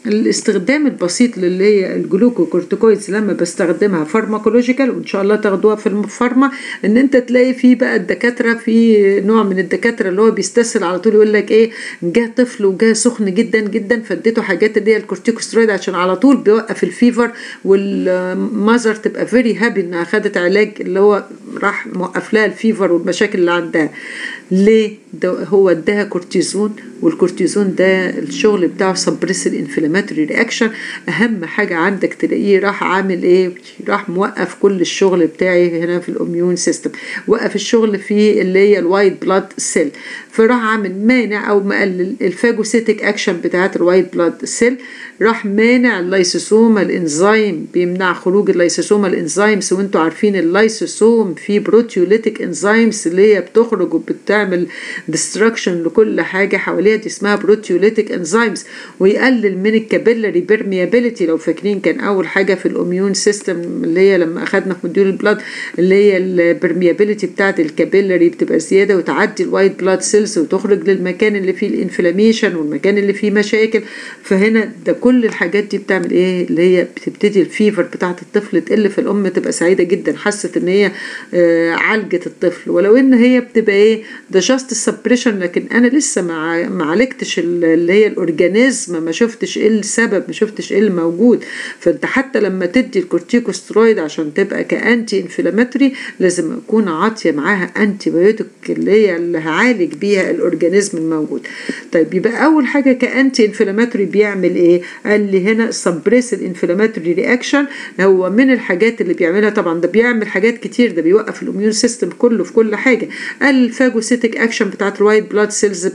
الاستخدام البسيط اللي هي الجلوكوكورتيكويدز لما بستخدمها فارماكولوجيكال، وان شاء الله تاخدوها في الفارما، ان انت تلاقي فيه بقى الدكاتره، في نوع من الدكاتره اللي هو بيستسهل على طول يقول لك ايه، جه طفل وجه سخن جدا جدا فاديته حاجات اللي هي الكورتيكوسترويد عشان على طول بيوقف الفيفر، والمازر تبقى فيري هابي انها خدت علاج اللي هو راح موقف لها الفيفر والمشاكل اللي عندها. ليه؟ ده هو اداها كورتيزون، والكورتيزون ده الشغل بتاعه سبريس الانفلاماتوري رياكشن. اهم حاجه عندك تلاقيه راح عامل ايه، راح موقف كل الشغل بتاعي هنا في الاميون سيستم، وقف الشغل في اللي هي الوايت بلاد سيل، فراح عامل مانع او مقلل الفاجوسيتك اكشن بتاعت الوايت بلاد سيل، راح مانع اللايسوسوم الانزيم، بيمنع خروج اللايسوسوم الانزيمز، وانتوا عارفين اللايسوسوم فيه بروتيوليتيك انزيمز اللي هي بتخرج وبتعمل ديستراكشن لكل حاجه حواليها، دي اسمها بروتيوليتيك انزيمز، ويقلل من الكابيلاري بيرميابيليتي. لو فاكرين كان اول حاجه في الاميون سيستم اللي هي لما اخدنا في موديول البلاد اللي هي البيرميابيليتي بتاعت الكابيلاري بتبقى زياده وتعدي الوايت بلاد سيلز وتخرج للمكان اللي فيه الانفلاميشن والمكان اللي فيه مشاكل. فهنا ده كل الحاجات دي بتعمل ايه، اللي هي بتبتدي الفيفر بتاعت الطفل تقل، في الام تبقى سعيده جدا، حست ان هي عالجت الطفل، ولو ان هي بتبقى ايه ده جاست سبريشن، لكن انا لسه ما عالجتش اللي هي الاورجانيزم، ما شفتش ايه السبب، ما شفتش ايه الموجود. فانت حتى لما تدي الكورتيكوسترويد عشان تبقى كانتي انفلاماتوري لازم اكون عاطيه معاها انتي بايوتيك اللي هي اللي هعالج بيها الاورجانيزم الموجود. طيب يبقى اول حاجه كانتي انفلاماتوري بيعمل ايه؟ قال لي هنا سبريس الانفلاماتوري رياكشن، هو من الحاجات اللي بيعملها طبعا ده بيعمل حاجات كتير، ده بيوقف الاميون سيستم كله في كل حاجه. قال الفاجوسيتك اكشن بتاعت الوايت بلاد سيلز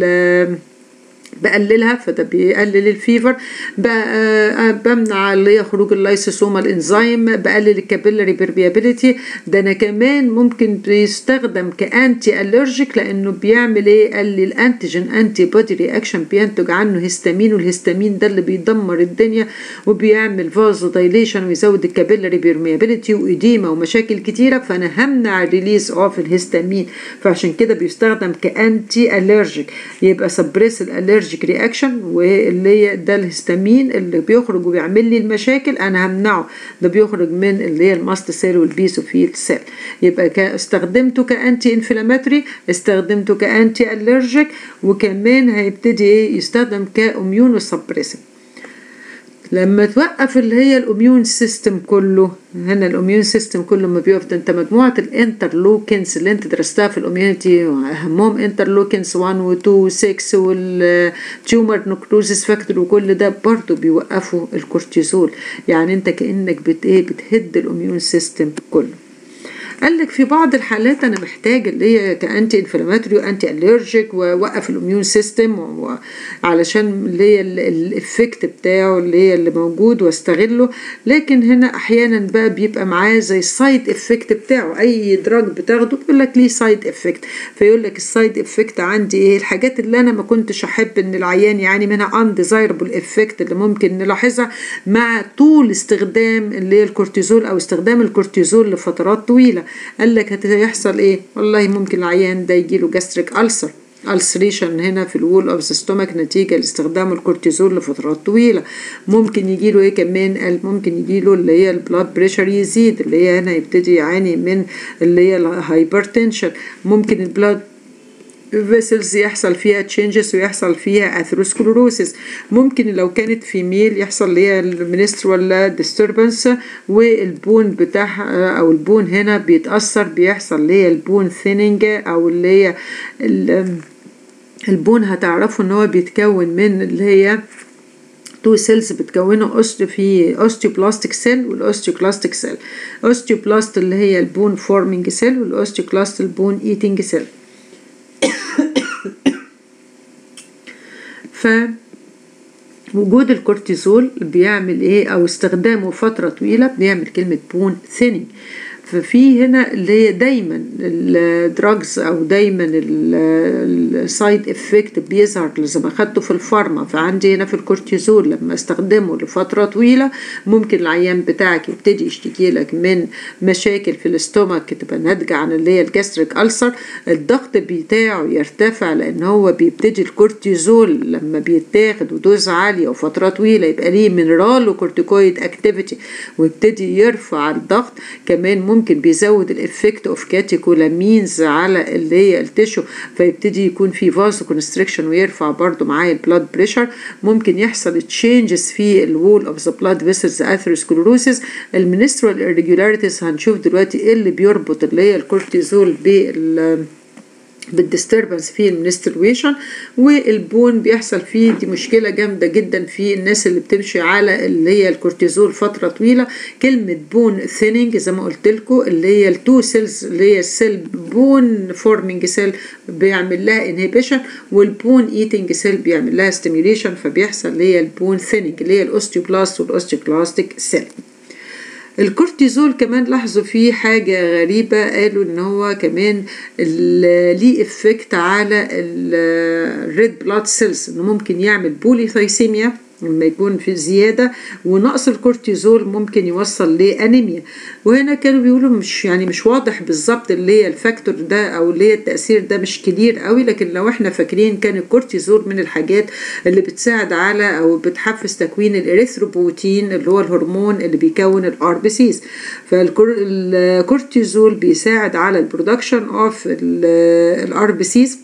بقللها، فده بيقلل الفيفر، بمنع اللي هي خروج اللايسوسوم الانزيم، بقلل الكابيلاري بيرميابيليتي. ده انا كمان ممكن بيستخدم كانتي الرجيك، لانه بيعمل ايه، قال الانتيجين انتي بودي رياكشن بينتج عنه هيستامين، والهيستامين ده اللي بيدمر الدنيا وبيعمل فازو دايليشن ويزود الكابيلاري بيرميابيليتي وإديمة ومشاكل كتيره، فانا همنع الريليز اوف الهيستامين، فعشان كده بيستخدم كانتي الرجيك. يبقى سبريس الالرجيك رياكشن، واللي هي ده الهستامين اللي بيخرج وبيعمل لي المشاكل انا همنعه، ده بيخرج من اللي هي الماست سيل والبيسوفيل سيل. يبقى استخدمته كانتي انفلاماتوري، استخدمته كانتي الرجيك، وكمان هيبتدي ايه يستخدم كاميونو سبريسيف. لما توقف اللي هي الاميون سيستم كله، هنا الاميون سيستم كله ما بيقف، ده انت مجموعه الانترلوكينز اللي انت درستها في الاميونيتي اهمهم انترلوكينز 1 و 2 و 6 والتيومر نكروزيس فاكتور وكل ده برضو بيوقفوا الكورتيزول. يعني انت كانك بتهد الاميون سيستم كله. قال لك في بعض الحالات انا محتاج اللي هي كانتي انفلاماتوري وانتي الرجيك ووقف الاميون سيستم علشان اللي هي الافكت بتاعه اللي هي اللي موجود واستغله، لكن هنا احيانا بقى بيبقى معاه زي السايد افكت بتاعه، اي دراج بتاخده بيقول لك ليه سايد افكت، فيقول لك السايد افكت عندي ايه، الحاجات اللي انا ما كنتش احب ان العيان يعاني منها انديزايربل افكت اللي ممكن نلاحظها مع طول استخدام اللي هي الكورتيزول او استخدام الكورتيزول لفترات طويله. قال لك هيحصل ايه، والله ممكن العيان ده يجيله جاستريك ألسر، ألسريشن هنا في الوول اوف ذا ستومك نتيجة لاستخدام الكورتيزول لفترات طويلة. ممكن يجيله ايه كمان، قال ممكن يجيله اللي هي البلاد بريشر يزيد، اللي هي هنا يبتدي يعاني من اللي هي الهايبرتنشن. ممكن البلاد فيسلز يحصل فيها تشينجز ويحصل فيها اثيروسكلوروسيس. ممكن لو كانت فيميل يحصل اللي هي المنسترال ديستربنس والبون بتاعها او البون هنا بيتاثر، بيحصل اللي هي البون ثيننج او اللي هي البون هتعرفوا ان هو بيتكون من اللي هي تو سيلز بتكونه في اوستيوبلاستيك سيل والاوستيوكلاستيك سيل. اوستيوبلاست اللي هي البون فورمينج سيل والاوستيوكلاست البون ايتنج سيل. فوجود الكورتيزول بيعمل ايه او استخدامه فترة طويلة بيعمل كلمة بون ثينينج. ففي هنا اللي هي دايما الدراجز او دايما السايد افكت بيظهر زي ما اخدته في الفارما. فعندي هنا في الكورتيزول لما استخدمه لفتره طويله ممكن العيان بتاعك يبتدي يشتكي لك من مشاكل في الاستومك تبقى ناتجه عن اللي هي الجاستريك ألسر، الضغط بتاعه يرتفع لان هو بيبتدي الكورتيزول لما بيتاخد ودوز عاليه وفتره طويله يبقى ليه مينرال وكورتيكويد اكتيفيتي ويبتدي يرفع الضغط. كمان ممكن بيزود الافكت اوف كاتيكولامينز على اللي هي التشو فيبتدي يكون في فازو كونستريكشن ويرفع برضو معاه البلاد بريشر. ممكن يحصل تشينجز في الوول اوف ذا بلاد فيسلز اثيروسكلروسيس. المينسترال irregularities هنشوف دلوقتي ايه اللي بيربط اللي هي الكورتيزول بالديستربنس في المنسترويشن. والبون بيحصل فيه دي مشكله جامده جدا في الناس اللي بتمشي على اللي هي الكورتيزول فتره طويله. كلمه بون ثيننج زي ما قلت لكم اللي هي التو سيلز اللي هي السيل بون فورمينج سيل بيعمل لها انهبيشن والبون ايتنج سيل بيعمل لها ستيميوليشن فبيحصل اللي هي البون ثيننج اللي هي الاوستيوبلاست والاوستيوكلاستيك سيل. الكورتيزول كمان لاحظوا فيه حاجة غريبة، قالوا ان هو كمان ليه افكت على الريد بلاد سيلز انه ممكن يعمل بوليثايسيميا لما يكون في زيادة، ونقص الكورتيزول ممكن يوصل لأنيميا. وهنا كانوا بيقولوا مش واضح بالظبط اللي هي الفاكتور ده او اللي هي التأثير ده مش كبير قوي، لكن لو احنا فاكرين كان الكورتيزول من الحاجات اللي بتساعد على او بتحفز تكوين الاريثروبوتين اللي هو الهرمون اللي بيكون الار بي سيز. فالكورتيزول بيساعد على البرودكشن اوف الار بي سيز،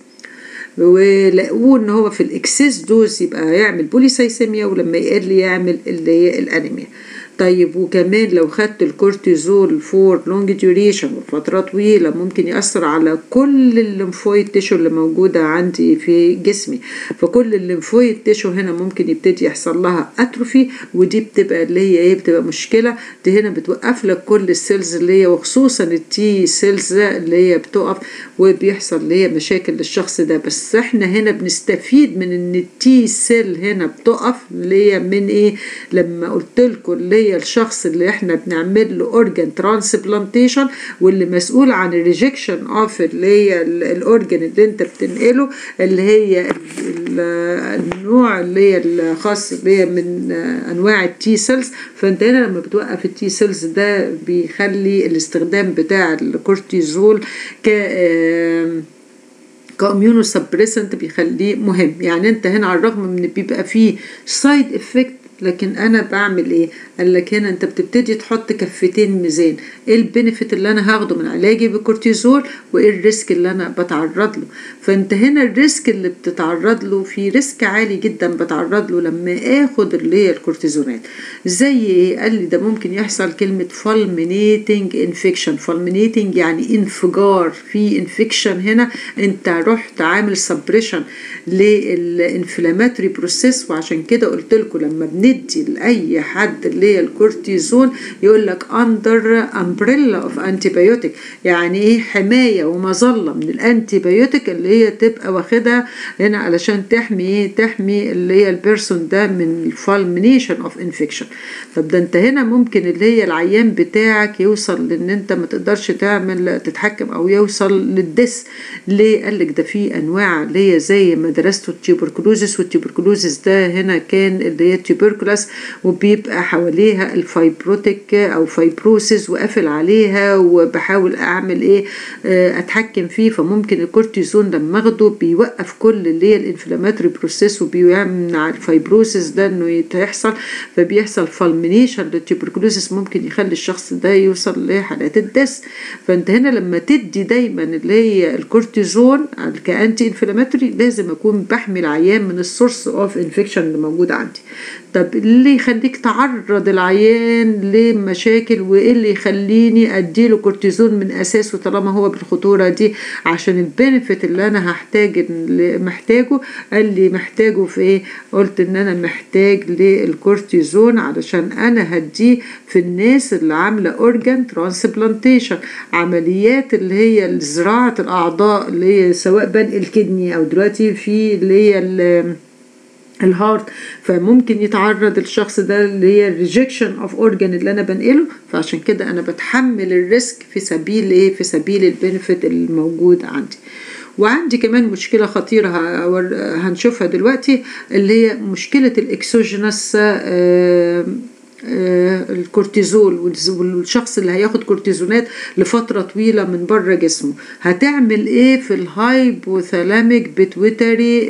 ولقوه ان هو في الاكسس دوز يبقى يعمل بوليسايسيميا ولما يقل يعمل اللي هي الانيميا. طيب وكمان لو خدت الكورتيزول فور لونج ديوريشن وفترة طويلة ممكن يأثر على كل الليمفويد تيشو اللي موجودة عندي في جسمي. فكل الليمفويد تيشو هنا ممكن يبتدي يحصل لها اتروفي، ودي بتبقى اللي هي ايه بتبقى مشكلة. دي هنا بتوقف لك كل السيلز اللي هي وخصوصا التي سيلز اللي هي بتقف وبيحصل اللي هي مشاكل للشخص ده. بس احنا هنا بنستفيد من ان التي سيل هنا بتقف اللي هي من ايه لما قلت لكم اللي هي الشخص اللي احنا بنعمل له اورجان ترانسبلانتيشن واللي مسؤول عن الريجكشن اوف اللي هي الاورجان اللي انت بتنقله اللي هي النوع اللي هي الخاص اللي هي من انواع التي سيلز. فانت هنا لما بتوقف التي سيلز ده بيخلي الاستخدام بتاع الكورتيزول كاميونو سبريسنت بيخليه مهم. يعني انت هنا على الرغم من بيبقى فيه سايد افكت لكن انا بعمل ايه؟ قال لك هنا انت بتبتدي تحط كفتين ميزان، ايه البنفيت اللي انا هاخده من علاجي بالكورتيزول وايه الريسك اللي انا بتعرض له. فانت هنا الريسك اللي بتتعرض له في ريسك عالي جدا بتعرض له لما اخد اللي هي الكورتيزونات. زي ايه؟ قال لي ده ممكن يحصل كلمة fulminating infection. fulminating يعني انفجار، في انفكشن هنا انت رحت عامل سبريشن للانفلاماتوري بروسيس. وعشان كده قلت لكم لما بندي لاي حد اللي هي الكورتيزون يقول لك under umbrella of antibiotic، يعني ايه حمايه ومظله من الانتيبيوتيك اللي هي تبقى واخدها هنا علشان تحمي ايه تحمي اللي هي البيرسون ده من الفالمينيشن اوف انفكشن. طب ده انت هنا ممكن اللي هي العيان بتاعك يوصل لان انت ما تقدرش تعمل تتحكم او يوصل للدس. ليه؟ قال لك ده في انواع اللي هي زي ما درسته التيوبركلوزيس، والتيوبركلوزيس ده هنا كان اللي هي تيوبركولاس وبيبقى حواليها الفايبروتيك او فايبروسيس وقافل عليها وبحاول اعمل ايه اتحكم فيه. فممكن الكورتيزون لما اخده بيوقف كل اللي هي الانفلاماتوري بروسيس وبيمنع الفايبروسيس ده انه يحصل، فبيحصل فالمينيشن للتيوبركلوزيس ممكن يخلي الشخص ده يوصل لحالات الدس. فانت هنا لما تدي دايما اللي هي الكورتيزون كأنتي انفلاماتوري لازم اكون بحمي العيان من السورس اوف انفكشن اللي موجود عندي. طب اللي يخليك تعرض العيان لمشاكل وايه اللي يخليني اديله كورتيزون من اساسه طالما هو بالخطوره دي؟ عشان البنفيت اللي انا محتاجه. قال لي محتاجه في ايه؟ قلت ان انا محتاج للكورتيزون علشان انا هديه في الناس اللي عامله اورجان ترانسبلانتيشن، عمليات اللي هي زراعه الاعضاء اللي هي سواء بنق الكدني او دلوقتي في اللي هي الهارت، فممكن يتعرض الشخص ده اللي هي rejection of organ اللي انا بنقله، فعشان كده انا بتحمل الريسك في سبيل ايه؟ في سبيل البنفيت الموجود عندي. وعندي كمان مشكلة خطيرة هنشوفها دلوقتي، اللي هي مشكلة الاكسوجينس الكورتيزول، والشخص اللي هياخد كورتيزونات لفترة طويلة من بره جسمه هتعمل ايه في الهايبوثالاميك بيتويتري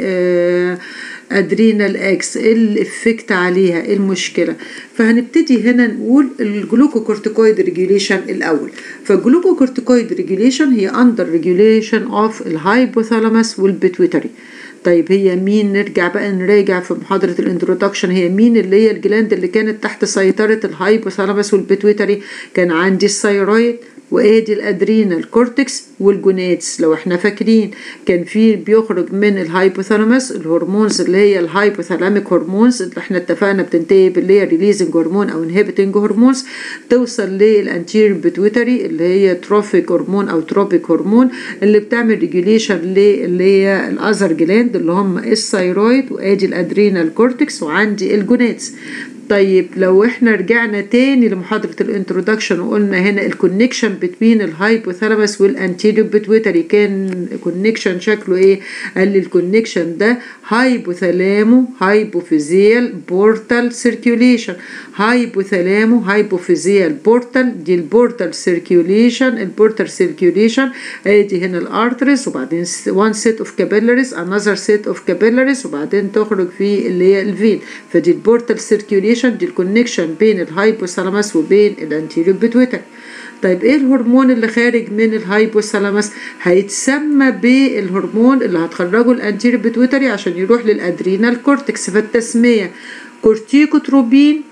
ادرينال اكس، ايه الافكت عليها، ايه المشكله. فهنبتدي هنا نقول الجلوكوكورتيكويد ريجوليشن الاول. فالجلوكوكورتيكويد ريجوليشن هي اندر ريجوليشن اوف الهايبوثالاموس والبيتويتري. طيب هي مين؟ نراجع في محاضرة الانترودكشن، هي مين اللي هي الجلاند اللي كانت تحت سيطرة الهايبوثالاموس والبيتويتري؟ كان عندي الثايرويد، وادي الادرينال كورتكس والجونادز. لو احنا فاكرين كان في بيخرج من الهايبوثالاموس الهرمونز اللي هي الهايبوثالاميك هرمونز اللي احنا اتفقنا بتنتهي باللي هي ريليزنج هرمون او انهبيتنج هرمونز، توصل للانتيريور بيتويتري اللي هي تروفيك هرمون او تروبيك هرمون اللي بتعمل ريجوليشن اللي هي الاذر جلاند اللي هم الثايرويد، وادي الادرينال كورتكس، وعندي الجونادز. طيب لو احنا رجعنا تاني لمحاضرة الانترودكشن وقلنا هنا الكونكشن بين الهايبوثالاموس والانتيريور بيتويتري كان كونكشن شكله ايه؟ قال لي الكونكشن ده هايبوثالامو هايبوفيزيال بورتال سيركيوليشن. هايبوثالامو هايبوفيزيال بورتال، دي البورتال سيركيوليشن. البورتال سيركيوليشن ادي هنا الارتريز، وبعدين one set of capillaries another set of capillaries، وبعدين تخرج في اللي هي الفين. فدي البورتال سيركيوليشن، دي الكونكشن بين الهايبوثالاموس وبين الانتيريور بيتويتري. طيب ايه الهرمون اللي خارج من الهايبوثالاموس؟ هيتسمى بالهرمون اللي هتخرجه الانتيريور بيتويتري عشان يروح للادرينال كورتكس. فالتسمية كورتيكوتروبين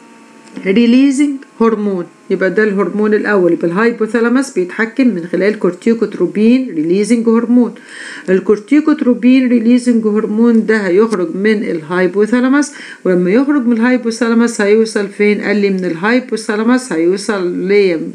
ريليزنج هرمون، يبقى ده الهرمون الاول. يبقى الهايبوثالاموس بيتحكم من خلال كورتيكوتروبين ريليزنج هرمون. الكورتيكوتروبين ريليزنج هرمون ده هيخرج من الهايبوثالاموس، ولما يخرج من الهايبوثالاموس هيوصل فين؟ قال لي من الهايبوثالاموس هيوصل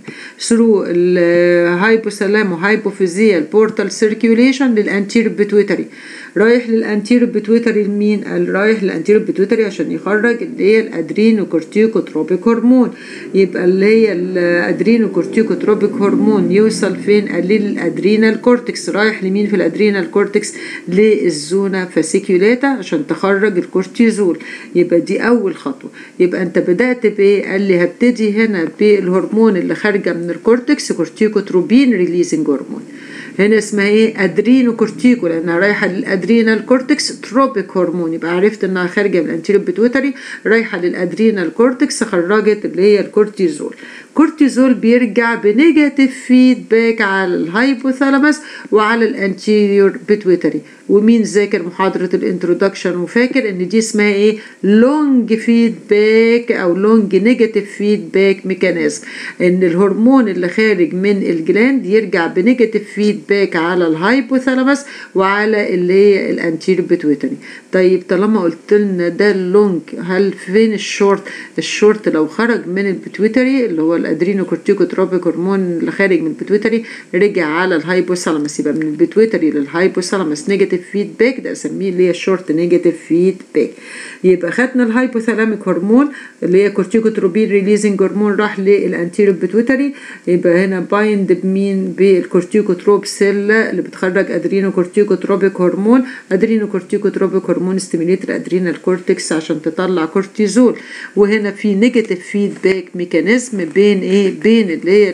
ثرو الهايبوثالامو هايبوفيزيال بورتال سيركيوليشن للانتيريور بيتويتري. رايح للانتيريور بيتويتري لمين؟ قال رايح للانتيريور بيتويتري عشان يخرج اللي هي الادرينوكورتيكوتروبيك هرمون. يبقى اللي هي الادرينوكورتيكوتروبيك هرمون يوصل فين؟ قال لي للادرينال كورتكس. رايح لمين في الادرينال كورتكس؟ للزونا فاسيكيولاتا عشان تخرج الكورتيزول. يبقى دي اول خطوه. يبقى انت بدات بايه؟ قال لي هبتدي هنا بالهرمون اللي خارجه من الكورتكس كورتيكوتروبين ريليزنج هرمون. هنا اسمها ايه؟ ادرينوكورتيكو، لانها رايحه للادرينال كورتكس تروبيك هرمون. يبقى عرفت انها خارجه من الانتيريور بيتويتري رايحه للادرينال كورتكس، خرجت اللي هي الكورتيزول. الكورتيزول بيرجع بنيجاتيف فيدباك على الهايبوثالاموس وعلى الانتيريور بيتويتري. ومين ذاكر محاضرة الانترودكشن وفاكر ان دي اسمها ايه؟ لونج فيدباك او لونج نيجاتيف فيدباك ميكانيزم، ان الهرمون اللي خارج من الجلاند يرجع بنيجاتيف فيدباك على الهايبوثالاموس وعلى اللي هي الانتيريور بيتويتري. طيب طالما قلت لنا ده اللونج، هل فين الشورت؟ الشورت لو خرج من البيتويتري اللي هو الادرينوكورتيكوتروبيك هرمون اللي خارج من البيتويتري رجع على الهايبوثالاموس، يبقى من البيتويتري للهايبوثالاموس نيجاتيف فيدباك، ده اسميه اللي هي شورت نيجاتيف فيدباك. يبقى خدنا الهايبوثالاميك هرمون اللي هي كورتيكوتروبين ريليزنج هرمون راح للانتيريور بيتويتري، يبقى هنا بايند بمين؟ بالكورتيكوتروب سيل اللي بتخرج ادرينوكورتيكوتروبيك هرمون. ادرينوكورتيكوتروبيك هرمون ستيميليت الادرينال كورتكس عشان تطلع كورتيزول. وهنا في نيجاتيف فيدباك ميكانيزم بين ايه؟ بين اللي هي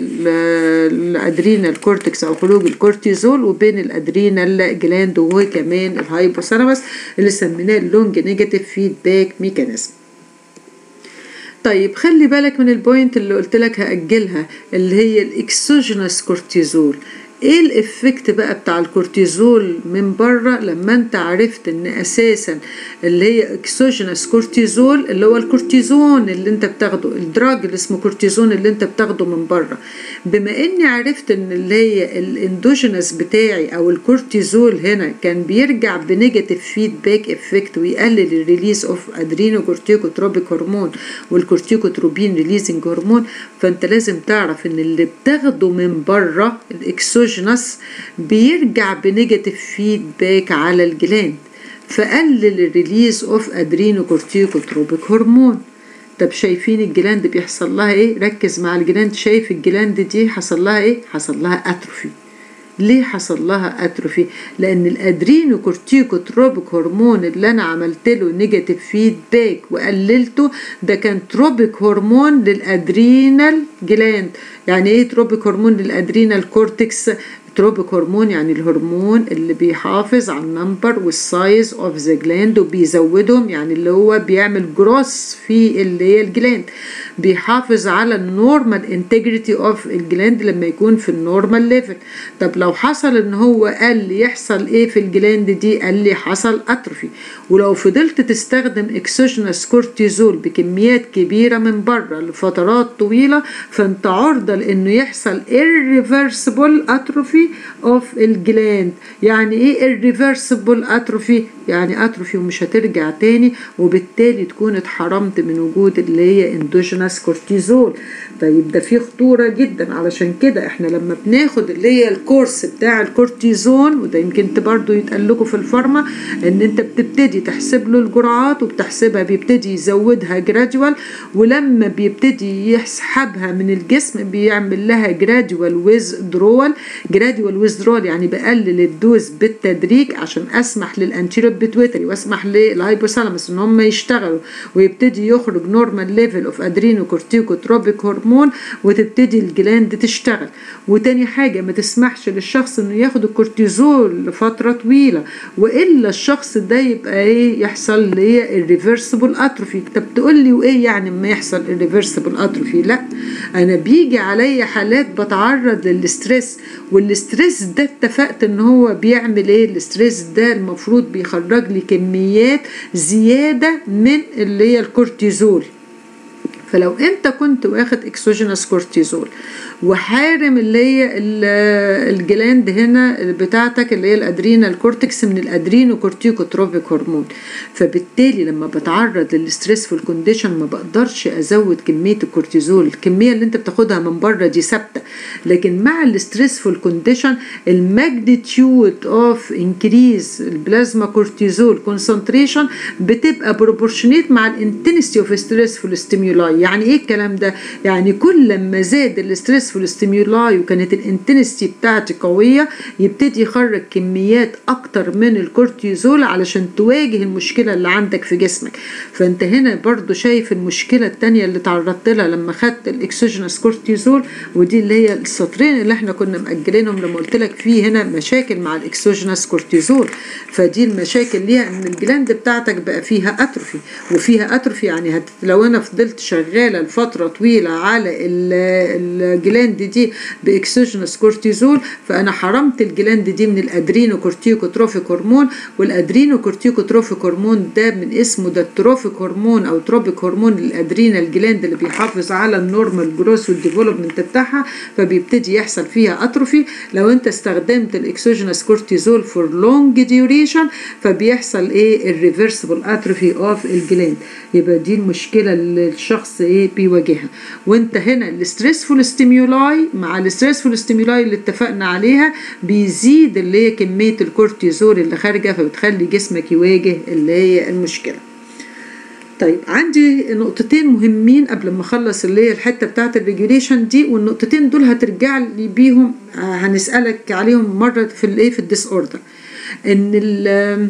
الادرينال كورتكس او خروج الكورتيزول وبين الادرينال جلاند وكمان الهايبوثالاموس اللي سميناه اللونج نيجاتيف فيدباك ميكانيزم. طيب خلي بالك من البوينت اللي قلت لك هأجلها اللي هي الاكسوجينوس كورتيزول. ايه الافكت بقى بتاع الكورتيزول من بره لما انت عرفت ان اساسا اللي هي اكسوجينوس كورتيزول اللي هو الكورتيزون اللي انت بتاخده، الدراج اللي اسمه كورتيزون اللي انت بتاخده من بره، بما اني عرفت ان اللي هي الاندوجينوس بتاعي او الكورتيزول هنا كان بيرجع بنيجاتيف فيدباك افكت ويقلل الريليز اوف ادرينوكورتيكوتروبيك هرمون والكورتيكوتروبين ريليزنج هرمون، فانت لازم تعرف ان اللي بتاخده من بره الاكسوجينوس بيرجع بنيجاتيف فيدباك على الجلاند. فقلل الريليز اوف ادرينوكورتيكوتروبيك هرمون. طب شايفين الجلاند بيحصل لها ايه؟ ركز مع الجلاند. شايف الجلاند دي حصل لها ايه؟ حصل لها اتروفي. ليه حصل لها اتروفي؟ لان الادرينوكورتيكوتروبيك هرمون اللي انا عملت له نيجاتيف فيدباك وقللته ده كان تروبيك هرمون للادرينال جلاند. يعني ايه تروبيك هرمون للادرينال كورتكس؟ تروبيك هرمون يعني الهرمون اللي بيحافظ على النمبر والسايز اوف ذا جلاند وبيزودهم، يعني اللي هو بيعمل جروس في اللي هي الجلاند، بيحافظ على النورمال انتجريتي اوف الجلاند لما يكون في النورمال ليفل. طب لو حصل ان هو قل يحصل ايه في الجلاند دي؟ قال لي حصل اتروفي. ولو فضلت تستخدم اكسوجينوس كورتيزول بكميات كبيره من بره لفترات طويله فانت عرضه لانه يحصل irreversible atrophy اوف الجلاند. يعني ايه irreversible atrophy؟ يعني اتروفي ومش هترجع تاني، وبالتالي تكون اتحرمت من وجود اللي هي اندوجينوس كورتيزول. طيب ده فيه خطورة جدا، علشان كده احنا لما بناخد اللي هي الكورس بتاع الكورتيزون، وده يمكن برضو يتقال لكم في الفارما، ان انت بتبتدي تحسب له الجرعات وبتحسبها، بيبتدي يزودها جراديوال، ولما بيبتدي يسحبها من الجسم بيعمل لها جراديوال ويزدرول. جراديوال ويزدرول يعني بقلل الدوز بالتدريج عشان اسمح للانتيريور بيتويتري واسمح للهايبوثالاموس ان هم يشتغلوا، ويبتدي يخرج نورمال ليفل اوف ادرينوكورتيكوتروبيك هرمون، وتبتدي الجلاند تشتغل. وتاني حاجه ما تسمحش للشخص انه ياخد الكورتيزول لفتره طويله، والا الشخص ده يبقى ايه؟ يحصل ليه الريفرسبل اتروفي. طب تقول لي وايه يعني ما يحصل الريفرسبل اتروفي؟ لا، انا بيجي عليا حالات بتعرض للستريس، والستريس ده اتفقت ان هو بيعمل ايه؟ الستريس ده المفروض بيخرج لي كميات زيادة من اللي هي الكورتيزول. فلو انت كنت واخد اكسوجينوس كورتيزول وحارم اللي هي الجلاند هنا بتاعتك اللي هي الادرينال كورتكس من الادرينوكورتيكوتروبيك هرمون، فبالتالي لما بتعرض للستريسفول كونديشن ما بقدرش ازود كميه الكورتيزول. الكميه اللي انت بتاخدها من بره دي ثابته، لكن مع الستريسفول كونديشن الماجنتيود اوف انكريز البلازما كورتيزول كونسنتريشن بتبقى بروبورشنيت مع الانتنسيتي اوف ستريسفول ستيمولاي. يعني ايه الكلام ده؟ يعني كل ما زاد الستريسفول ستيمولاي وكانت الانتنسيتي بتاعتي قويه يبتدي يخرج كميات اكتر من الكورتيزول علشان تواجه المشكله اللي عندك في جسمك. فانت هنا برضو شايف المشكله الثانيه اللي تعرضت لها لما خدت الاكسوجينوس كورتيزول، ودي اللي هي السطرين اللي احنا كنا مأجلينهم لما قلت لك في هنا مشاكل مع الاكسوجينوس كورتيزول. فدي المشاكل ليها ان الجلاند بتاعتك بقى فيها اتروفي، وفيها اتروفي يعني لو انا فضلت شغاله لفتره طويله على الجلاند دي باكسوجينوس كورتيزول فانا حرمت الجلاند دي من الادرينوكورتيكوتروفيك هرمون. والادرينوكورتيكوتروفيك هرمون ده من اسمه ده التروفيك هرمون او تروبيك هرمون للادرينال جلاند اللي بيحافظ على النورمال جروث والديفلوبمنت بتاعها، فبيبتدي يحصل فيها اتروفي. لو انت استخدمت الاكسوجينوس كورتيزول فور لونج ديوريشن فبيحصل ايه؟ الريفرسبل اتروفي اوف الجلاند. يبقى دي المشكله اللي الشخص ايه بيواجهها. وانت هنا الستريسفول ستيمولاي مع الستريسفول ستيمولاي اللي اتفقنا عليها بيزيد اللي هي كميه الكورتيزول اللي خارجه، فبتخلي جسمك يواجه اللي هي المشكله. طيب عندي نقطتين مهمين قبل ما اخلص اللي هي الحته بتاعت الريجوليشن دي، والنقطتين دول هترجع لي بيهم هنسالك عليهم مره في الايه في الديس اوردر. ان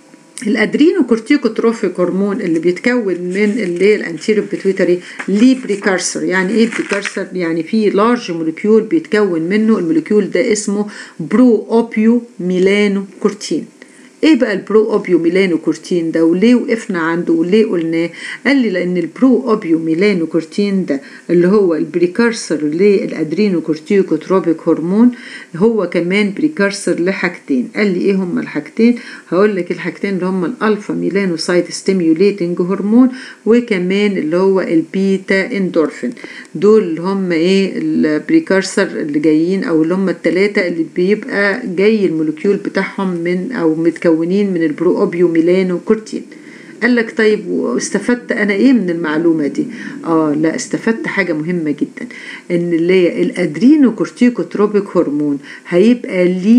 الادرينوكورتيكوتروفيك هرمون اللي بيتكون من اللي هي الانتيريور بيتويتري ليه بريكارسر. يعني ايه بريكارسر؟ يعني في لارج مولكيول بيتكون منه، المولكيول ده اسمه برو اوبيو ميلانو كورتين. ايه بقى البرو اوبيو ميلانو كورتين ده وليه وقفنا عنده وليه قلناه؟ قال لي لان البرو اوبيو ميلانو كورتين ده اللي هو البريكارسر للادرينوكورتيكوتروبيك هرمون هو كمان بريكارسر لحاجتين. قال لي ايه هما الحاجتين؟ هقول لك الحاجتين اللي هما الالفا ميلانوسايت ستيميوليتنج هرمون وكمان اللي هو البيتا اندورفين. دول اللي هما ايه البريكارسر اللي جايين او اللي هما الثلاثه اللي بيبقى جاي المولكيول بتاعهم من او متكونين من البرو اوبيو ميلانو كورتين. قال لك طيب واستفدت انا ايه من المعلومه دي؟ لا استفدت حاجه مهمه جدا، ان اللي هي الادرينوكورتيكوتروبيك هرمون هيبقى ليه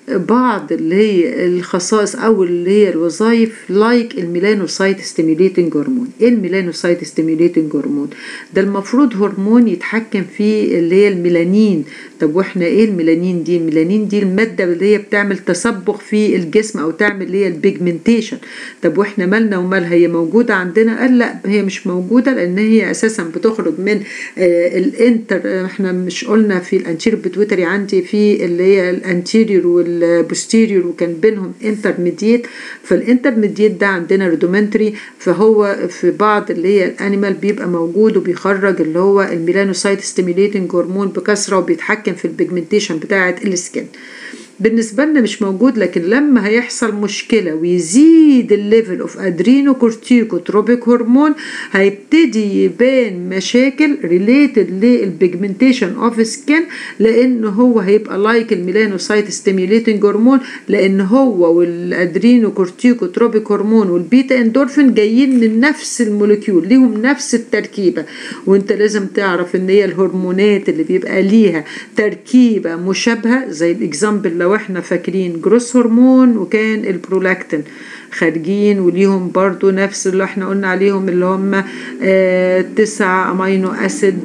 بعض اللي هي الخصائص او اللي هي الوظائف لايك الميلانوسايت ستيميوليتنج هرمون. ايه الميلانوسايت ستيميوليتنج هرمون ده؟ المفروض هرمون يتحكم في اللي هي الميلانين. طب واحنا ايه الميلانين دي؟ الميلانين دي الماده اللي هي بتعمل تصبغ في الجسم او تعمل اللي هي البيجمنتيشن. طب واحنا مالنا ومالها؟ هي موجوده عندنا؟ قال لا، هي مش موجوده، لان هي اساسا بتخرج من الانتر. احنا مش قلنا في الانتيريور بيتويتري عندي في اللي هي الانتيريور والبوستيريور وكان بينهم انترميديت. فالانترميديت ده عندنا رودومنتري، فهو في بعض اللي هي الانيمال بيبقى موجود وبيخرج اللي هو الميلانوسايت ستيميوليتنج هرمون بكثره وبيتحكم في البيجمنتيشن بتاعه السكين. بالنسبة لنا مش موجود، لكن لما هيحصل مشكلة ويزيد الليفل اوف ادرينوكورتيكوتروبيك هرمون هيبتدي يبان مشاكل ريليتد للبيجمنتيشن اوف سكين، لان هو هيبقى لايك الميلانوسايت ستيميوليتنج هرمون، لان هو والادرينوكورتيكوتروبيك هرمون والبيتا اندورفين جايين من نفس الموليكيول، ليهم نفس التركيبة. وانت لازم تعرف ان هي الهرمونات اللي بيبقى ليها تركيبة مشابهة، زي الاكزامبل لو احنا فاكرين جروس هرمون وكان البرولاكتين خارجين وليهم برضو نفس اللي احنا قلنا عليهم اللي هم 9 امينو اسيد،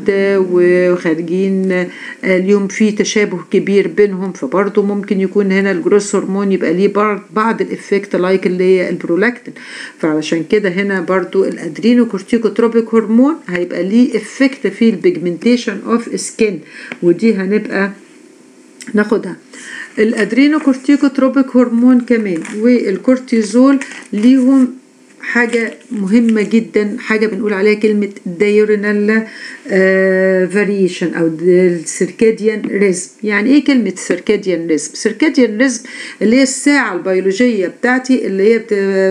وخارجين اليوم في تشابه كبير بينهم، فبرضو ممكن يكون هنا الجروس هرمون يبقى ليه بعض الافكت لايك اللي هي البرولاكتين. فعلشان كده هنا برضو الادرينوكورتيكوتروبيك هرمون هيبقى ليه افكت في البيجمنتيشن اوف سكين، ودي هنبقى ناخدها. الادرينوكورتيكوتروبيك هرمون كمان والكورتيزول ليهم حاجة مهمة جدا، حاجة بنقول عليها كلمة دايورينال فاريشن أو السيركاديان ريزم. يعني إيه كلمة سيركاديان ريزم؟ سيركاديان ريزم اللي هي الساعة البيولوجية بتاعتي اللي هي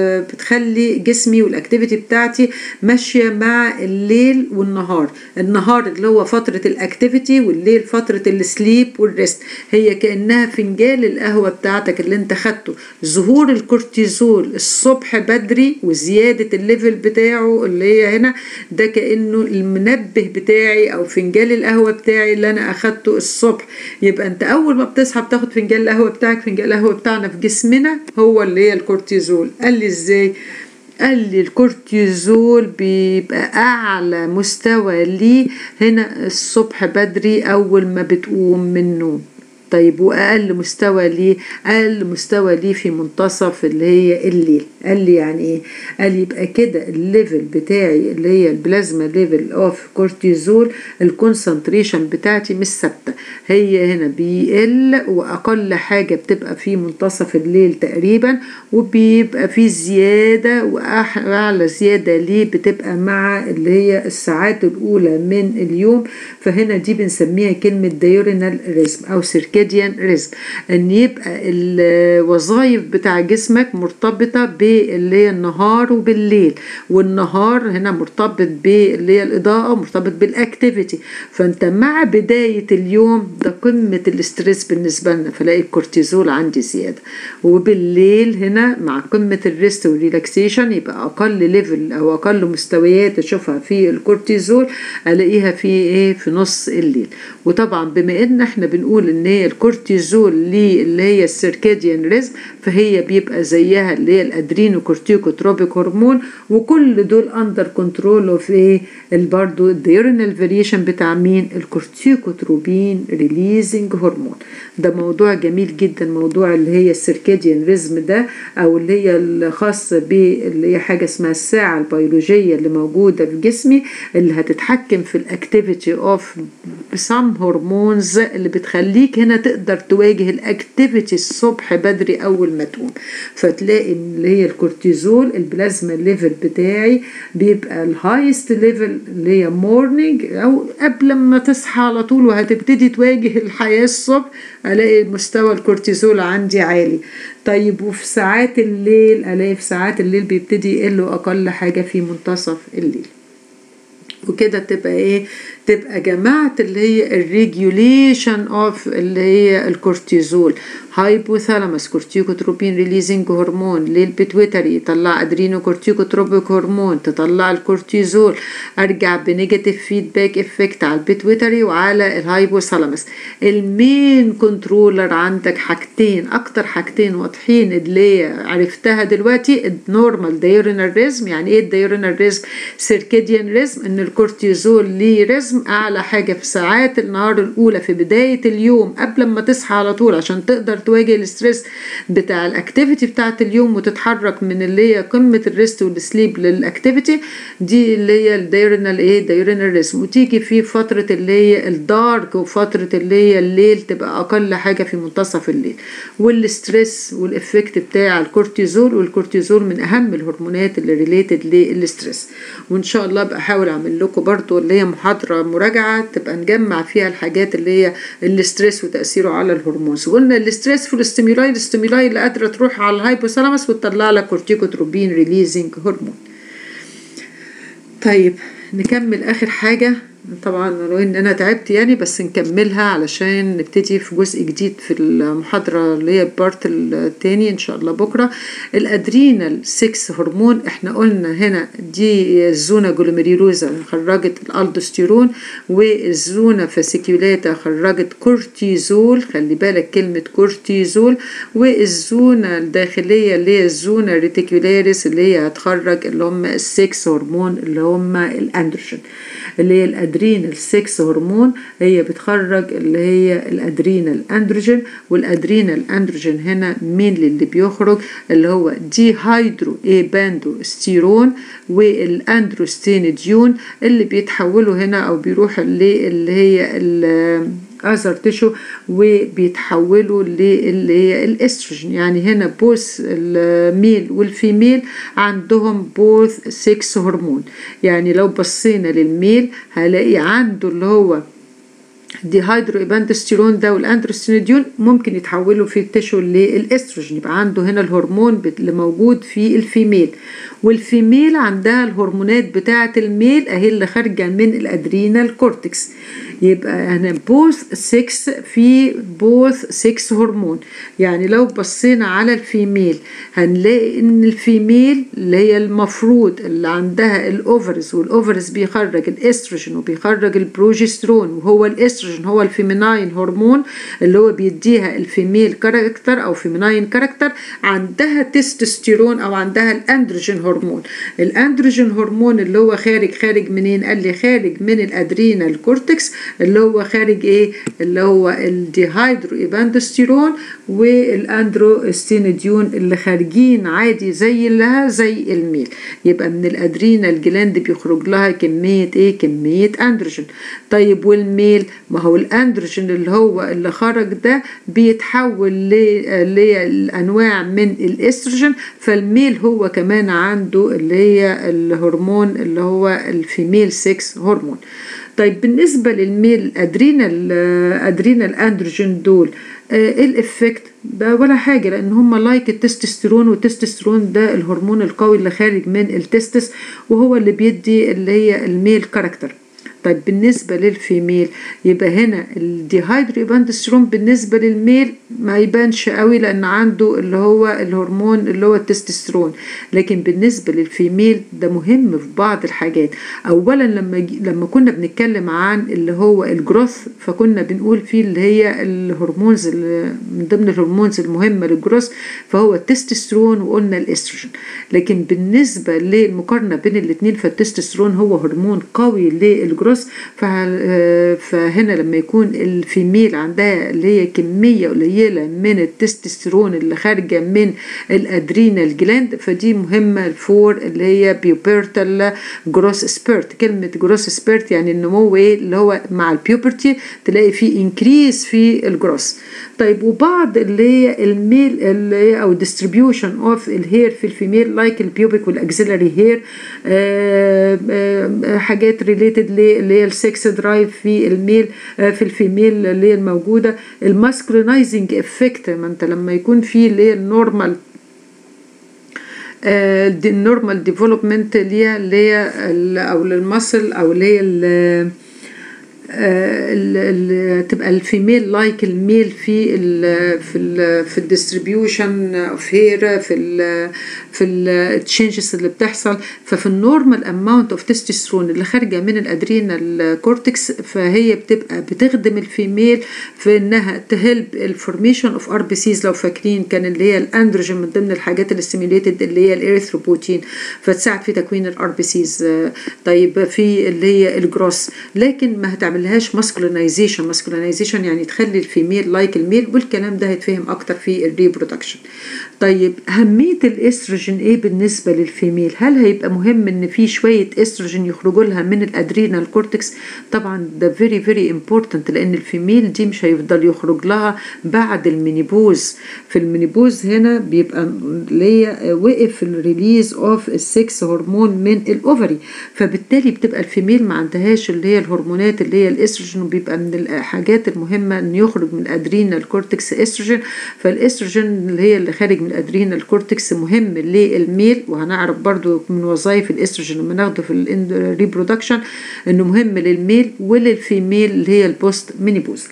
بتخلي جسمي والأكتيفيتي بتاعتي ماشية مع الليل والنهار. النهار اللي هو فترة الأكتيفيتي، والليل فترة السليب والريست. هي كأنها فنجان القهوة بتاعتك اللي انت خدته. ظهور الكورتيزول الصبح بدري وزيادة الليفل بتاعه اللي هي هنا ده كأنه المنبه بتاعي أو فنجان القهوة بتاعي اللي أنا أخدته الصبح. يبقى أنت أول ما بتصحى بتاخد فنجان القهوة بتاعك. فنجان القهوة بتاعنا في جسمنا هو اللي هي الكورتيزول. قال لي إزاي؟ قال لي الكورتيزول بيبقى أعلى مستوى ليه هنا الصبح بدري أول ما بتقوم من النوم. طيب وأقل مستوى ليه؟ أقل مستوى ليه في منتصف اللي هي الليل. قال لي يعني إيه؟ قال لي يبقى كده الليفل بتاعي اللي هي البلازما ليفل اوف كورتيزول الكونسنتريشن بتاعتي مش ثابتة، هي هنا بيقل، وأقل حاجة بتبقى في منتصف الليل تقريبا، وبيبقى في زيادة، وأعلى زيادة ليه بتبقى مع اللي هي الساعات الأولى من اليوم. فهنا دي بنسميها كلمة دايورينال ريزم أو سيركاديان ريزم، ان يبقى الوظائف بتاع جسمك مرتبطة باللي هي النهار وبالليل، والنهار هنا مرتبط باللي هي الإضاءة ومرتبط بالأكتيفيتي. فانت مع بداية اليوم ده قمة الاسترس بالنسبة لنا، فلاقي الكورتيزول عندي زيادة، وبالليل هنا مع قمة الريست والريلاكسيشن يبقى أقل ليفل أو أقل مستويات أشوفها في الكورتيزول ألاقيها في إيه؟ في نص الليل. وطبعا بما إن احنا بنقول إن هي الكورتيزول اللي هي السيركاديان ريزم، فهي بيبقى زيها اللي هي الادرينوكورتيكوتروبيك هرمون، وكل دول اندر كنترول اوف ايه؟ برضه الديورينال فاريشن بتاع مين؟ الكورتيكوتروبين ريليزنج هرمون. ده موضوع جميل جدا، موضوع اللي هي السيركاديان ريزم ده، او اللي هي الخاص باللي هي حاجه اسمها الساعه البيولوجيه اللي موجوده في جسمي اللي هتتحكم في الاكتيفيتي اوف سام هرمونز اللي بتخليك هنا تقدر تواجه الاكتيفيتي الصبح بدري اول ما تقوم. فتلاقي اللي هي الكورتيزول البلازما ليفل بتاعي بيبقى الهايست ليفل اللي هي مورنينج او قبل ما تصحى على طول وهتبتدي تواجه الحياة الصبح، الاقي مستوى الكورتيزول عندي عالي. طيب وفي ساعات الليل الاقي في ساعات الليل بيبتدي يقل، اقل حاجة في منتصف الليل. وكده تبقى ايه؟ تبقى جماعة اللي هي الريجوليشن اوف اللي هي الكورتيزول، هايبوثالاموس كورتيكوتروبين ريليزنج هرمون، للبيتويتري يطلع ادرينو كورتيكوتروبيك هرمون تطلع الكورتيزول، ارجع بنيجاتيف فيدباك افكت على البيتويتري وعلى الهايبوثالاموس. المين كنترولر عندك حاجتين، اكتر حاجتين واضحين اللي عرفتها دلوقتي، النورمال دايورينال ريزم. يعني ايه الدايورينال ريزم؟ سيركيديان ريزم، ان الكورتيزول ليه ريزم اعلى حاجه في ساعات النهار الاولى في بدايه اليوم قبل ما تصحى على طول عشان تقدر تواجه الستريس بتاع الاكتيفيتي بتاعت اليوم وتتحرك من اللي هي قمه الريست والسليب للاكتيفيتي دي اللي هي الدايورينال ايه دايورينال ريزم. وتيجي في فتره اللي هي الدارك وفتره اللي هي الليل تبقى اقل حاجه في منتصف الليل. والستريس والافكت بتاع الكورتيزول، والكورتيزول من اهم الهرمونات اللي ريليتد للستريس. وان شاء الله بقى احاول اعمل لكم برضو اللي هي محاضره مراجعه تبقى نجمع فيها الحاجات اللي هي الستريس وتاثيره على الهرمونز. وقلنا الستريس في الاستيمولاي اللي قادره تروح على الهايبوثالاموس وتطلع لك كورتيكوتروبين ريليزنج هرمون. طيب نكمل اخر حاجه، طبعا لو ان انا تعبت يعني بس نكملها علشان نبتدي في جزء جديد في المحاضرة اللي هي البارت التاني ان شاء الله بكرة. الادرينال 6 هرمون، احنا قلنا هنا دي الزونا جلوميريلوزا خرجت الالدوستيرون، والزونا فاسيكيولاتا خرجت كورتيزول، خلي بالك كلمة كورتيزول، والزونا الداخلية اللي هي الزونا ريتيكولاريس اللي هي هتخرج اللي هم ال6 هرمون اللي هم الاندروجين. اللي هي الادرينال 6 هرمون هي بتخرج اللي هي الادرينال اندروجين. والادرينال اندروجين هنا مين اللي بيخرج؟ اللي هو دي هيدرو اي باندوستيرون والاندروستينيديون اللي بيتحولوا هنا او بيروحوا اللي هي اثر تيشو وبيتحولوا للي هي الاستروجين. يعني هنا بوث الميل والفيميل عندهم بوث 6 هرمون. يعني لو بصينا للميل هلاقي عنده اللي هو دي هيدرو ايباندوستيرون ده والاندروستينيديون ممكن يتحولوا في التيشو للاستروجين، يبقى عنده هنا الهرمون اللي موجود في الفيميل. والفيميل عندها الهرمونات بتاعه الميل اهي اللي خارجه من الادرينال كورتكس. يبقى هنا بوث 6 في بوث 6 هرمون. يعني لو بصينا على الفيميل هنلاقي ان الفيميل اللي هي المفروض اللي عندها الاوفرز، والاوفرز بيخرج الاستروجين وبيخرج البروجسترون، وهو الاستروجين هو الفيميناين هرمون اللي هو بيديها الفيميل كاركتر او فيميناين كاركتر. عندها تستوستيرون او عندها الاندروجين هرمون. الاندروجين هرمون اللي هو خارج منين؟ قال لي خارج من الادرينال كورتكس اللي هو خارج ايه؟ اللي هو الديهايدرو ايباندوستيرون والاندروستينيديون اللي خارجين عادي زي الميل. يبقى من الادرينال جلاند بيخرج لها كمية ايه؟ كمية اندروجين. طيب والميل ما هو الاندروجين اللي هو اللي خرج ده بيتحول لانواع من الاستروجين، فالميل هو كمان عنده اللي هي الهرمون اللي هو الفيميل 6 هرمون. طيب بالنسبة للميل ادرينال اندروجين دول ايه الافكت ده؟ ولا حاجة، لان هم لايك التستوستيرون، والتستوستيرون ده الهرمون القوي اللي خارج من التستس وهو اللي بيدي اللي هي الميل كاركتر. طيب بالنسبة للفيميل يبقى هنا الديهايدرو ايباندوستيرون بالنسبة للميل ما يبانش قوي لان عنده اللي هو الهرمون اللي هو التستوستيرون، لكن بالنسبة للفيميل ده مهم في بعض الحاجات. اولا لما كنا بنتكلم عن اللي هو الجروث فكنا بنقول فيه اللي هي الهرمونز من ضمن الهرمونز المهمة للجروث فهو التستوستيرون وقلنا الاستروجين. لكن بالنسبة للمقارنة بين الاثنين فالتستوستيرون هو هرمون قوي للجروث. فهنا لما يكون الفيميل عندها اللي هي كمية قليلة من التستوستيرون اللي خارجة من الادرينال جلاند فدي مهمة الفور اللي هي بيوبرتال جروس سبيرت. كلمة جروس سبيرت يعني النمو ايه اللي هو مع البيوبرتي تلاقي فيه انكريز في الجروس. طيب وبعض اللي هي الميل اللي هي او distribution of الهير في الفيميل لايك البيوبيك والاكسيلاري هير حاجات ريليتد اللي هي السكس درايف في الميل في الفيميل اللي هي الموجوده. الماسكولينايزنج افكت ما انت لما يكون في اللي هي النورمال النورمال ديفلوبمنت اللي هي او للمسل او اللي هي تبقى الفيميل لايك الميل في الديستريبيوشن اوف هير، في التشينجز اللي بتحصل. ففي النورمال اماونت اوف تستوستيرون اللي خارجه من الادرينال كورتكس، فهي بتبقى بتخدم الفيميل في انها تهلب الفورميشن اوف ار بي سيز. لو فاكرين كان اللي هي الاندروجين من ضمن الحاجات اللي ستيميوليتد اللي هي الاريثروبوتين، فتساعد في تكوين الار بي سيز. طيب في اللي هي الجروس، لكن ما هتعملهاش ماسكولينايزيشن يعني تخلي الفيميل لايك الميل، والكلام ده هيتفهم اكتر في الريبرودكشن. طيب أهمية الاستروجين ايه بالنسبة للفيميل؟ هل هيبقى مهم ان في شوية استروجين يخرجوا لها من الادرينال كورتكس؟ طبعا ده very very important، لان الفيميل دي مش هيفضل يخرج لها بعد المينيبوز. في المينيبوز هنا بيبقى اللي وقف الريليز اوف السكس هرمون من الاوفري، فبالتالي بتبقى الفيميل ما عندهاش اللي هي الهرمونات اللي هي الاستروجين، وبيبقى من الحاجات المهمة ان يخرج من الادرينال كورتكس استروجين. فالاستروجين اللي هي اللي خارج من الادرينال كورتكس مهم للميل، وهنعرف برضو من وظائف الاستروجين لما ناخده في الريبرودكشن انه مهم للميل وللفيميل اللي هي البوست مينيبوز.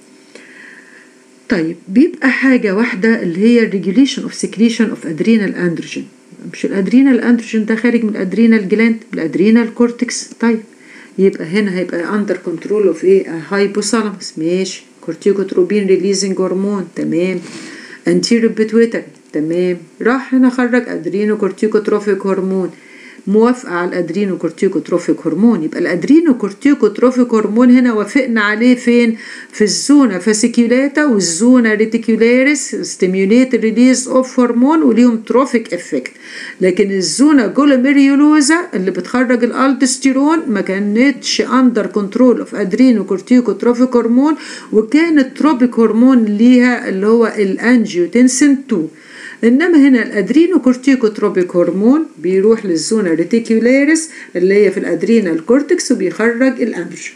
طيب بيبقى حاجة واحدة اللي هي regulation of secretion of adrenal androgen. مش الادرينال اندروجين ده خارج من الادرينال جلاند بالادرينال كورتكس. طيب يبقى هنا هيبقى اندر كنترول اوف ايه؟ هايبوثالاموس. ماشي. كورتيكوتروبين ريليزنج هرمون. تمام. انتيريور بيتويتري. تمام. راح هنا خرج ادرينو كورتيكوتروفيك هرمون، موافقة على الادرينو كورتيكوتروفيك هرمون. يبقى الادرينو كورتيكوتروفيك هرمون هنا وافقنا عليه فين؟ في الزونة فاسيكيولاتا والزونة ريتيكولاريس ستيميوليت ريليز اوف هرمون وليهم تروفيك افكت. لكن الزونة جولوميريولوزا اللي بتخرج الالدوستيرون ما كانتش اندر كنترول اوف ادرينو كورتيكوتروفيك هرمون، وكان التروبيك هرمون ليها اللي هو الانجيوتنسين 2. انما هنا الادرينو كورتيكوتروبيك هرمون بيروح للزونة ريتيكولاريس اللي هي في الادرينال كورتكس وبيخرج الاندروجين.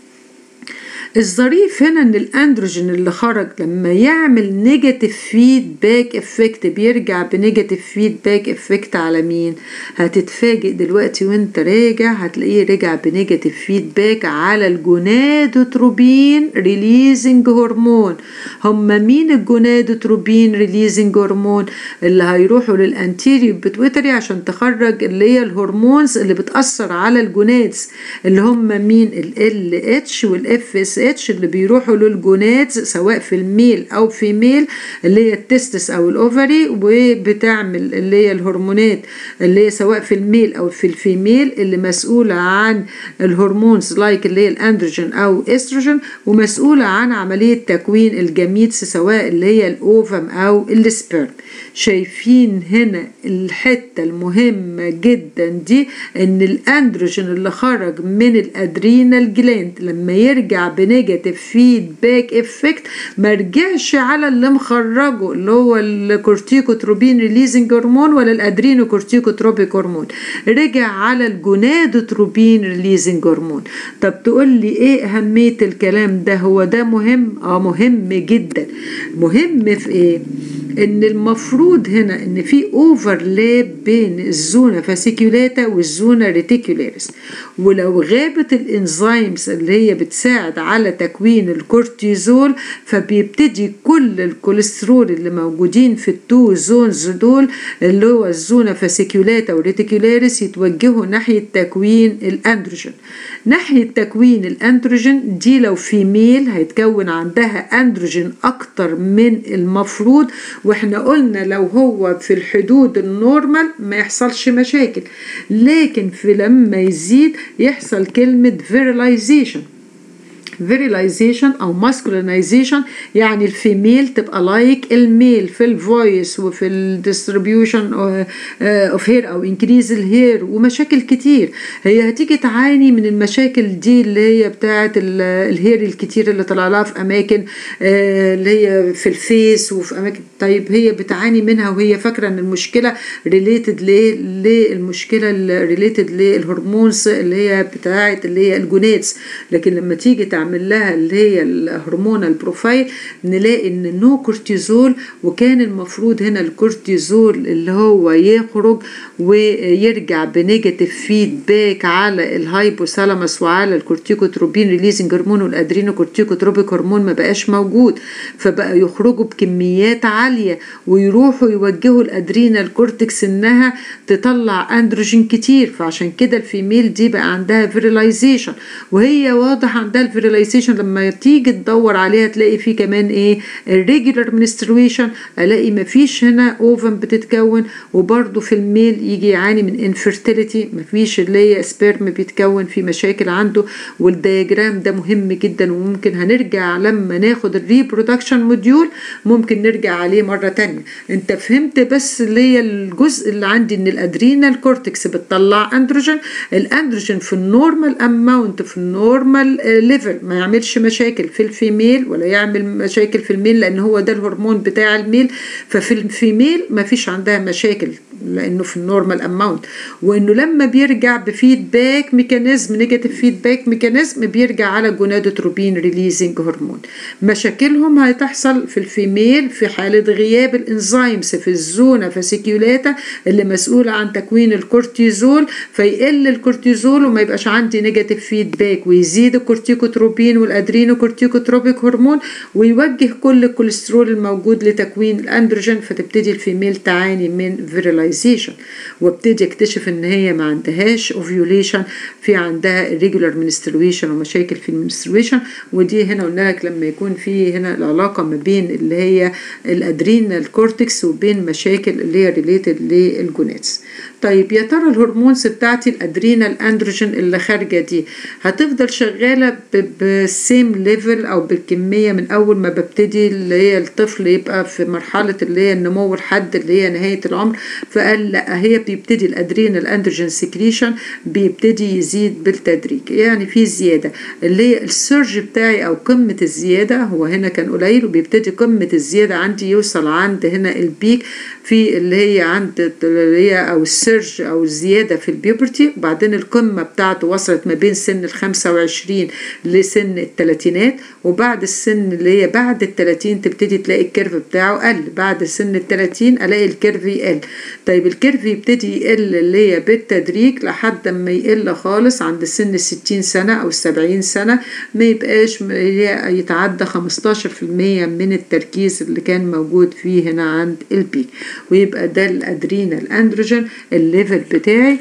الظريف هنا ان الاندروجين اللي خرج لما يعمل نيجاتيف فيدباك افكت بيرجع بنيجاتيف فيدباك افكت على مين؟ هتتفاجئ دلوقتي وانت راجع هتلاقيه رجع بنيجاتيف فيدباك على الجونادوتروبين ريليزنج هرمون. هم مين الجونادوتروبين ريليزنج هرمون؟ اللي هيروحوا للانتيريور بيتويتري عشان تخرج اللي هي الهرمونز اللي بتأثر على الجونادز، اللي هم مين؟ ال LH وال FSH اللي بيروحوا للجونادز سواء في الميل او في ميل اللي هي التستس او الاوفري، وبتعمل اللي هي الهرمونات اللي هي سواء في الميل او في الفيميل اللي مسؤولة عن الهرمونز لايك اللي هي الاندروجين او استروجين، ومسؤولة عن عملية تكوين الجميتس سواء اللي هي الاوفم او السبيرم. شايفين هنا الحتة المهمة جدا دي ان الاندروجين اللي خرج من الادرينال جلاند لما يرجع بنيجاتيف فيدباك افكت ما رجعش على اللي مخرجه اللي هو الكورتيكوتروبين ريليزنج هرمون ولا الادرينو كورتيكوتروبيك هرمون، رجع على الجونادوتروبين ريليزنج هرمون. طب تقول لي ايه اهمية الكلام ده؟ هو ده مهم؟ مهم جدا. مهم في ايه؟ ان المفروض هنا ان في اوفرلاب بين الزونة فاسيكيولاتا والزونة ريتيكولاريس، ولو غابت الانزيمز اللي هي بتساعد على تكوين الكورتيزول فبيبتدي كل الكوليسترول اللي موجودين في التو زونز دول اللي هو الزونة فاسيكيولاتا وريتيكولاريس يتوجهوا ناحية تكوين الاندروجين. ناحية تكوين الاندروجين دي لو في ميل هيتكون عندها اندروجين اكتر من المفروض، واحنا قلنا لو هو في الحدود النورمال ما يحصلش مشاكل، لكن في لما يزيد يحصل كلمة فيريلايزيشن او ماسكولينايزيشن، يعني الفيميل تبقى لايك الميل في الفويس وفي الديستريبيوشن اوف هير او انكريز الهير ومشاكل كتير. هي هتيجي تعاني من المشاكل دي اللي هي بتاعت الهير الكتير اللي طلع لها في اماكن اللي هي في الفيس وفي اماكن. طيب هي بتعاني منها وهي فاكره ان المشكله ريليتد للمشكله ريليتد للهرمونز اللي هي بتاعت اللي هي الجونادز، لكن لما تيجي تعمل نعمل لها اللي هي الهرمونال بروفايل نلاقي ان نو كورتيزول، وكان المفروض هنا الكورتيزول اللي هو يخرج ويرجع بنيجاتيف فيدباك على الهايبوثالاموس وعلى الكورتيكوتروبين ريليزنج هرمون والادرينوكورتيكوتروبيك هرمون ما بقاش موجود، فبقى يخرجوا بكميات عالية ويروحوا يوجهوا الادرينال كورتكس انها تطلع اندروجين كتير. فعشان كده الفيميل دي بقى عندها فيريلايزيشن، وهي واضح عندها الفيريلايزيشن لما تيجي تدور عليها تلاقي فيه كمان ايه الريجولار منسترويشن، الاقي مفيش هنا اوفن بتتكون، وبرضو في الميل يجي يعاني من انفيرتيليتي، مفيش اللي هي سبيرم بيتكون، في مشاكل عنده. والدياجرام ده مهم جدا، وممكن هنرجع لما ناخد الريبرودكشن موديول ممكن نرجع عليه مرة تانية. انت فهمت بس اللي هي الجزء اللي عندي ان الادرينال كورتكس بتطلع اندروجين، الاندروجين في النورمال اماونت في النورمال ليفل، ما يعملش مشاكل في الفيميل ولا يعمل مشاكل في الميل لان هو ده الهرمون بتاع الميل. ففي الفيميل ما فيش عندها مشاكل لانه في النورمال اماونت، وانه لما بيرجع بفيدباك ميكانيزم نيجاتيف فيدباك ميكانيزم بيرجع على جونادوتروبين ريليزنج هرمون. مشاكلهم هتحصل في الفيميل في حاله غياب الانزيمز في الزونه فاسيكيولاتا اللي مسؤوله عن تكوين الكورتيزول، فيقل الكورتيزول وما يبقاش عندي نيجاتيف فيدباك، ويزيد الكورتيكوتروبين والادرينوكورتيكوتروبيك هرمون، ويوجه كل الكوليسترول الموجود لتكوين الاندروجين، فتبتدي الفيميل تعاني من فيريلايزيشن، وابتدي اكتشف ان هي ما عندهاش اوفيوليشن، في عندها irregular menstruation ومشاكل في المنسترويشن. ودي هنا قلنا لك لما يكون في هنا العلاقه ما بين اللي هي الادرينال كورتكس وبين مشاكل اللي هي ريليتد للجوناتس. طيب يا ترى الهرمونز بتاعتي الادرينال اندروجين اللي خارجه دي هتفضل شغاله بالسيم ليفل او بالكميه من اول ما ببتدي اللي هي الطفل يبقى في مرحله اللي هي النمو لحد اللي هي نهايه العمر؟ فقال لا، هي بيبتدي الادرينال اندروجين سكريشن بيبتدي يزيد بالتدريج، يعني في زياده اللي هي السيرج بتاعي او قمه الزياده، هو هنا كان قليل وبيبتدي قمه الزياده عندي يوصل عند هنا البيك في اللي هي عند اللي هي او السيرج او الزياده في البيوبرتي، وبعدين القمه بتاعته وصلت ما بين سن ال25 لسن الثلاثينات، وبعد السن اللي هي بعد ال30 تبتدي تلاقي الكيرف بتاعه قل، بعد سن ال30 الاقي الكيرف يقل. طيب الكيرف يبتدي يقل اللي هي بالتدريج لحد ما يقل خالص عند سن 60 سنه او 70 سنه، ما يبقاش يتعدى 15% من التركيز اللي كان موجود فيه هنا عند البيك، ويبقى ده الادرينال اندروجين الليفل بتاعي.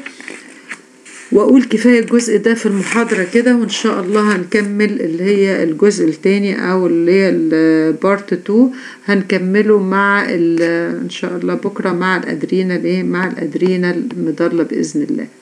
واقول كفايه الجزء ده في المحاضره كده، وان شاء الله هنكمل اللي هي الجزء الثاني او اللي هي البارت 2 هنكمله مع ان شاء الله بكره مع الادرينال مع الادرينال مضله باذن الله.